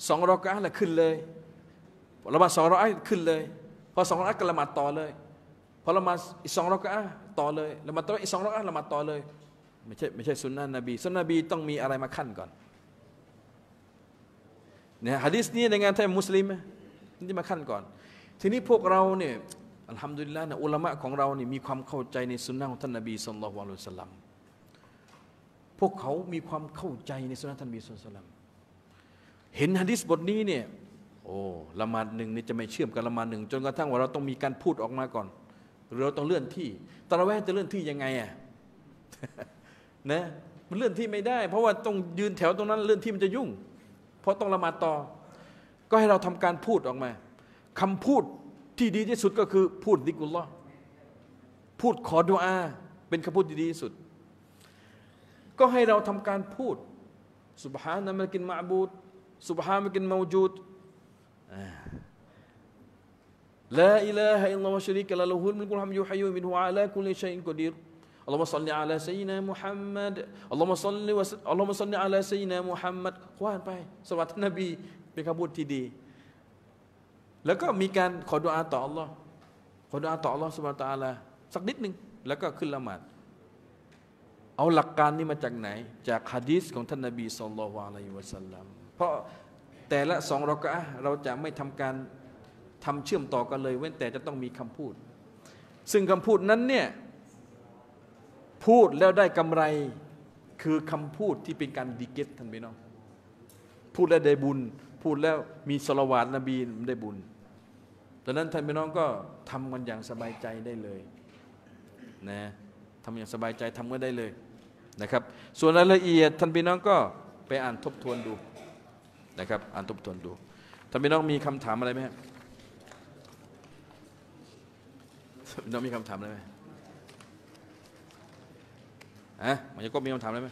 Speaker 1: สองรอกะอะห์ละขึ้นเลยละหมาดสองรอกะอะห์ขึ้นเลยพอสองรอกะอะห์ก็ละหมาดต่อเลยพอละหมาดอีกสองรอกะอะห์ต่อเลยละหมาดต่ออีกสองรอกะอะห์ละหมาดต่อเลยไม่ใช่ไม่ใช่สุนนะนบีสุนนะนบีต้องมีอะไรมาขั้นก่อนเนี่ยหะดีษนี้ในงานไทยมุสลิมนี่มาขั้นก่อนทีนี้พวกเราเนี่ยอัลฮัมดุลิลละห์นะอุลามะของเรานี่มีความเข้าใจในสุนนะของท่านนบีศ็อลลัลลอฮุอะลัยฮิวะซัลลัมพวกเขามีความเข้าใจในสุนนะท่านนบีศ็อลลัลลอฮุอะลัยฮิวะซัลลัมเห็นหะดีษบทนี้เนี่ยโอ้ละหมาดหนึ่งนี่จะไม่เชื่อมกับละหมาดหนึ่งจนกระทั่งว่าเราต้องมีการพูดออกมาก่อนหรือเราต้องเลื่อนที่ตะเราะเวห์จะเลื่อนที่ยังไงอ่ะ นะมันเลื่อนที่ไม่ได้เพราะว่าต้องยืนแถวตรงนั้นเลื่อนที่มันจะยุ่งเพราะต้องละหมาดต่อก็ให้เราทำการพูดออกมาคำพูดที่ดีที่สุดก็คือพูดดิกุลลอฮ์พูดขอดุอาเป็นคำพูดที่ดีที่สุดก็ให้เราทำการพูดซุบฮานะมัลกินมะอ์บูดซุบฮานะมัลกินมาวจูดลาอิลาฮะอิลลัลลอฮุวะชะรีกะละฮุลมุลกุลฮัมดุฮัยยุมินฮุอะลากุลิชัยอินกอดีรอัลลอฮุมะศ็อลลิอะลาซัยยิดนามุฮัมมัดอัลลอฮุมะศ็อลลิวะอัลลอฮุมะศ็อลลิอะลาซัยยิดนามุฮัมมัดว่าไปสวัสดีนบีเป็นคำพูดที่ดีแล้วก็มีการขอดุอาต่ออัลลอฮ์ขอดุอาต่ออัลลอฮ์ซุบฮานะฮูวะตะอาลาสักนิดนึงแล้วก็ขึ้นละหมาดเอาหลักการนี้มาจากไหนจากหะดีษของท่านนบีศ็อลลัลลอฮุอะลัยฮิวะซัลลัมเพราะแต่ละสองรอกะอะห์เราจะไม่ทำการทำเชื่อมต่อกันเลยเว้นแต่จะต้องมีคำพูดซึ่งคำพูดนั้นเนี่ยพูดแล้วได้กำไรคือคำพูดที่เป็นการดิเกตท่านพี่น้องพูดแล้วได้บุญพูดแล้วมีศอลาวาตนบีได้บุญดังนั้นท่านพี่น้องก็ทำกันอย่างสบายใจได้เลยนะทำอย่างสบายใจทำก็ได้เลยนะครับส่วนรายละเอียดท่านพี่น้องก็ไปอ่านทบทวนดูนะครับอ่านทบทวนดูท่านพี่น้องมีคำถามอะไรไหมครับน้องมีคำถามอะไรไหมฮะมันจะก็มีคำถามอะไรไหม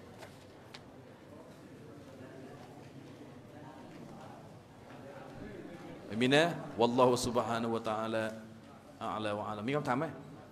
Speaker 1: ไม่มีนะวัลลอฮุซุบฮานะฮูวะตะอาลาอะอ์ลาวะอาลัมมีคำถามไหม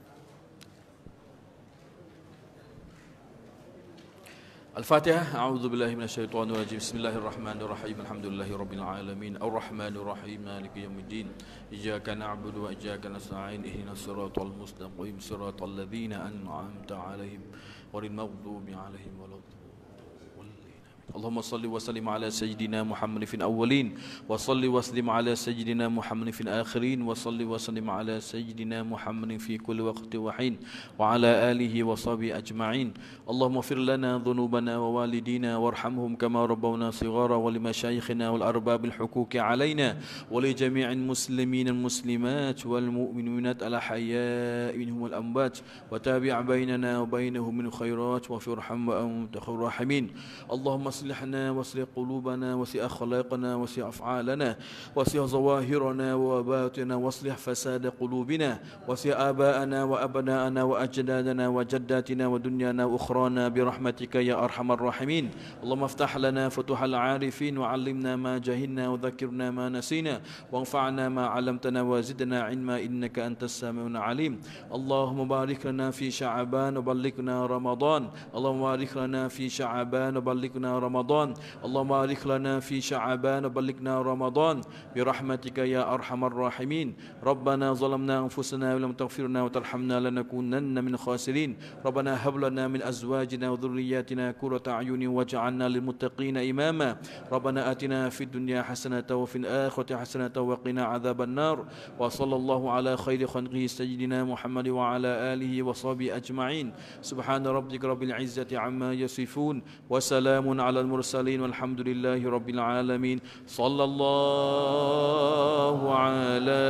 Speaker 1: الفاتحة أعوذ بالله من الشيطان الرجيم بسم الله الرحمن الرحيم الحمد لله رب العالمين الرحمن الرحيم مالك يوم الدين إياك نعبد وإياك نستعين اهدنا الصراط المستقيم صراط الذين أنعمت عليهم غير المغضوب عليهم ولا الضالين اللهم صل وسلم على سيدنا محمد في الأولين وصل وسلم على سيدنا محمد في الآخرين وصل وسلم على سيدنا محمد في كل وقت وحين وعلى آله وصحبه أجمعين اللهم اغفر لنا ذنوبنا ووالدينا وارحمهم كما ربونا صغارا ولمشايخنا والأرباب الحقوق علينا ولجميع المسلمين المسلمات والمؤمنات الأحياء منهم والأموات وتابع بيننا وبينهم من خيرات واغفر ارحم وأنت خير الراحمين اللهم اصلحنا واصلح قلوبنا وسع أخلاقنا وسع أفعالنا وسع ظواهرنا وباطننا واصلح فساد قلوبنا وسع آباءنا وأبناءنا وأجدادنا وجداتنا ودنيانا وأخرانا برحمتك يا أرحم الراحمين اللهم افتح لنا فتوح العارفين وعلمنا ما جهلنا وذكرنا ما نسينا وانفعنا ما علمتنا وزدنا علما إنك أنت السميع العليم اللهم بارك لنا في شعبان وبلغنا رمضان اللهم بارك لنا في شعبان وبلغنا رمضان رمضان اللهم بارك لنا في شعبان وبلغنا رمضان برحمتك يا أرحم الراحمين ربنا ظلمنا أنفسنا ولم تغفر لنا وترحمنا لنكونن من الخاسرين ربنا هب لنا من أزواجنا وذرياتنا قرة أعين واجعلنا للمتقين إماما ربنا آتنا في الدنيا حسنة وفي الآخرة حسنة وقنا عذاب النار وصلى الله على خير خلقه سيدنا محمد وعلى آله وصحبه أجمعين سبحان ربك رب العزة عما يصفون وسلام على المرسلين والحمد لله رب العالمين صلى الله على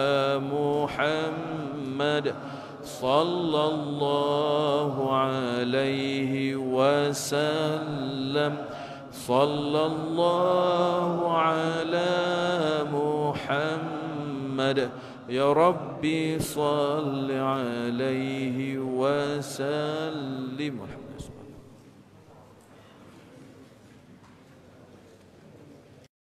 Speaker 1: محمد صلى الله عليه وسلم صلى الله على محمد يا ربي صل عليه وسلم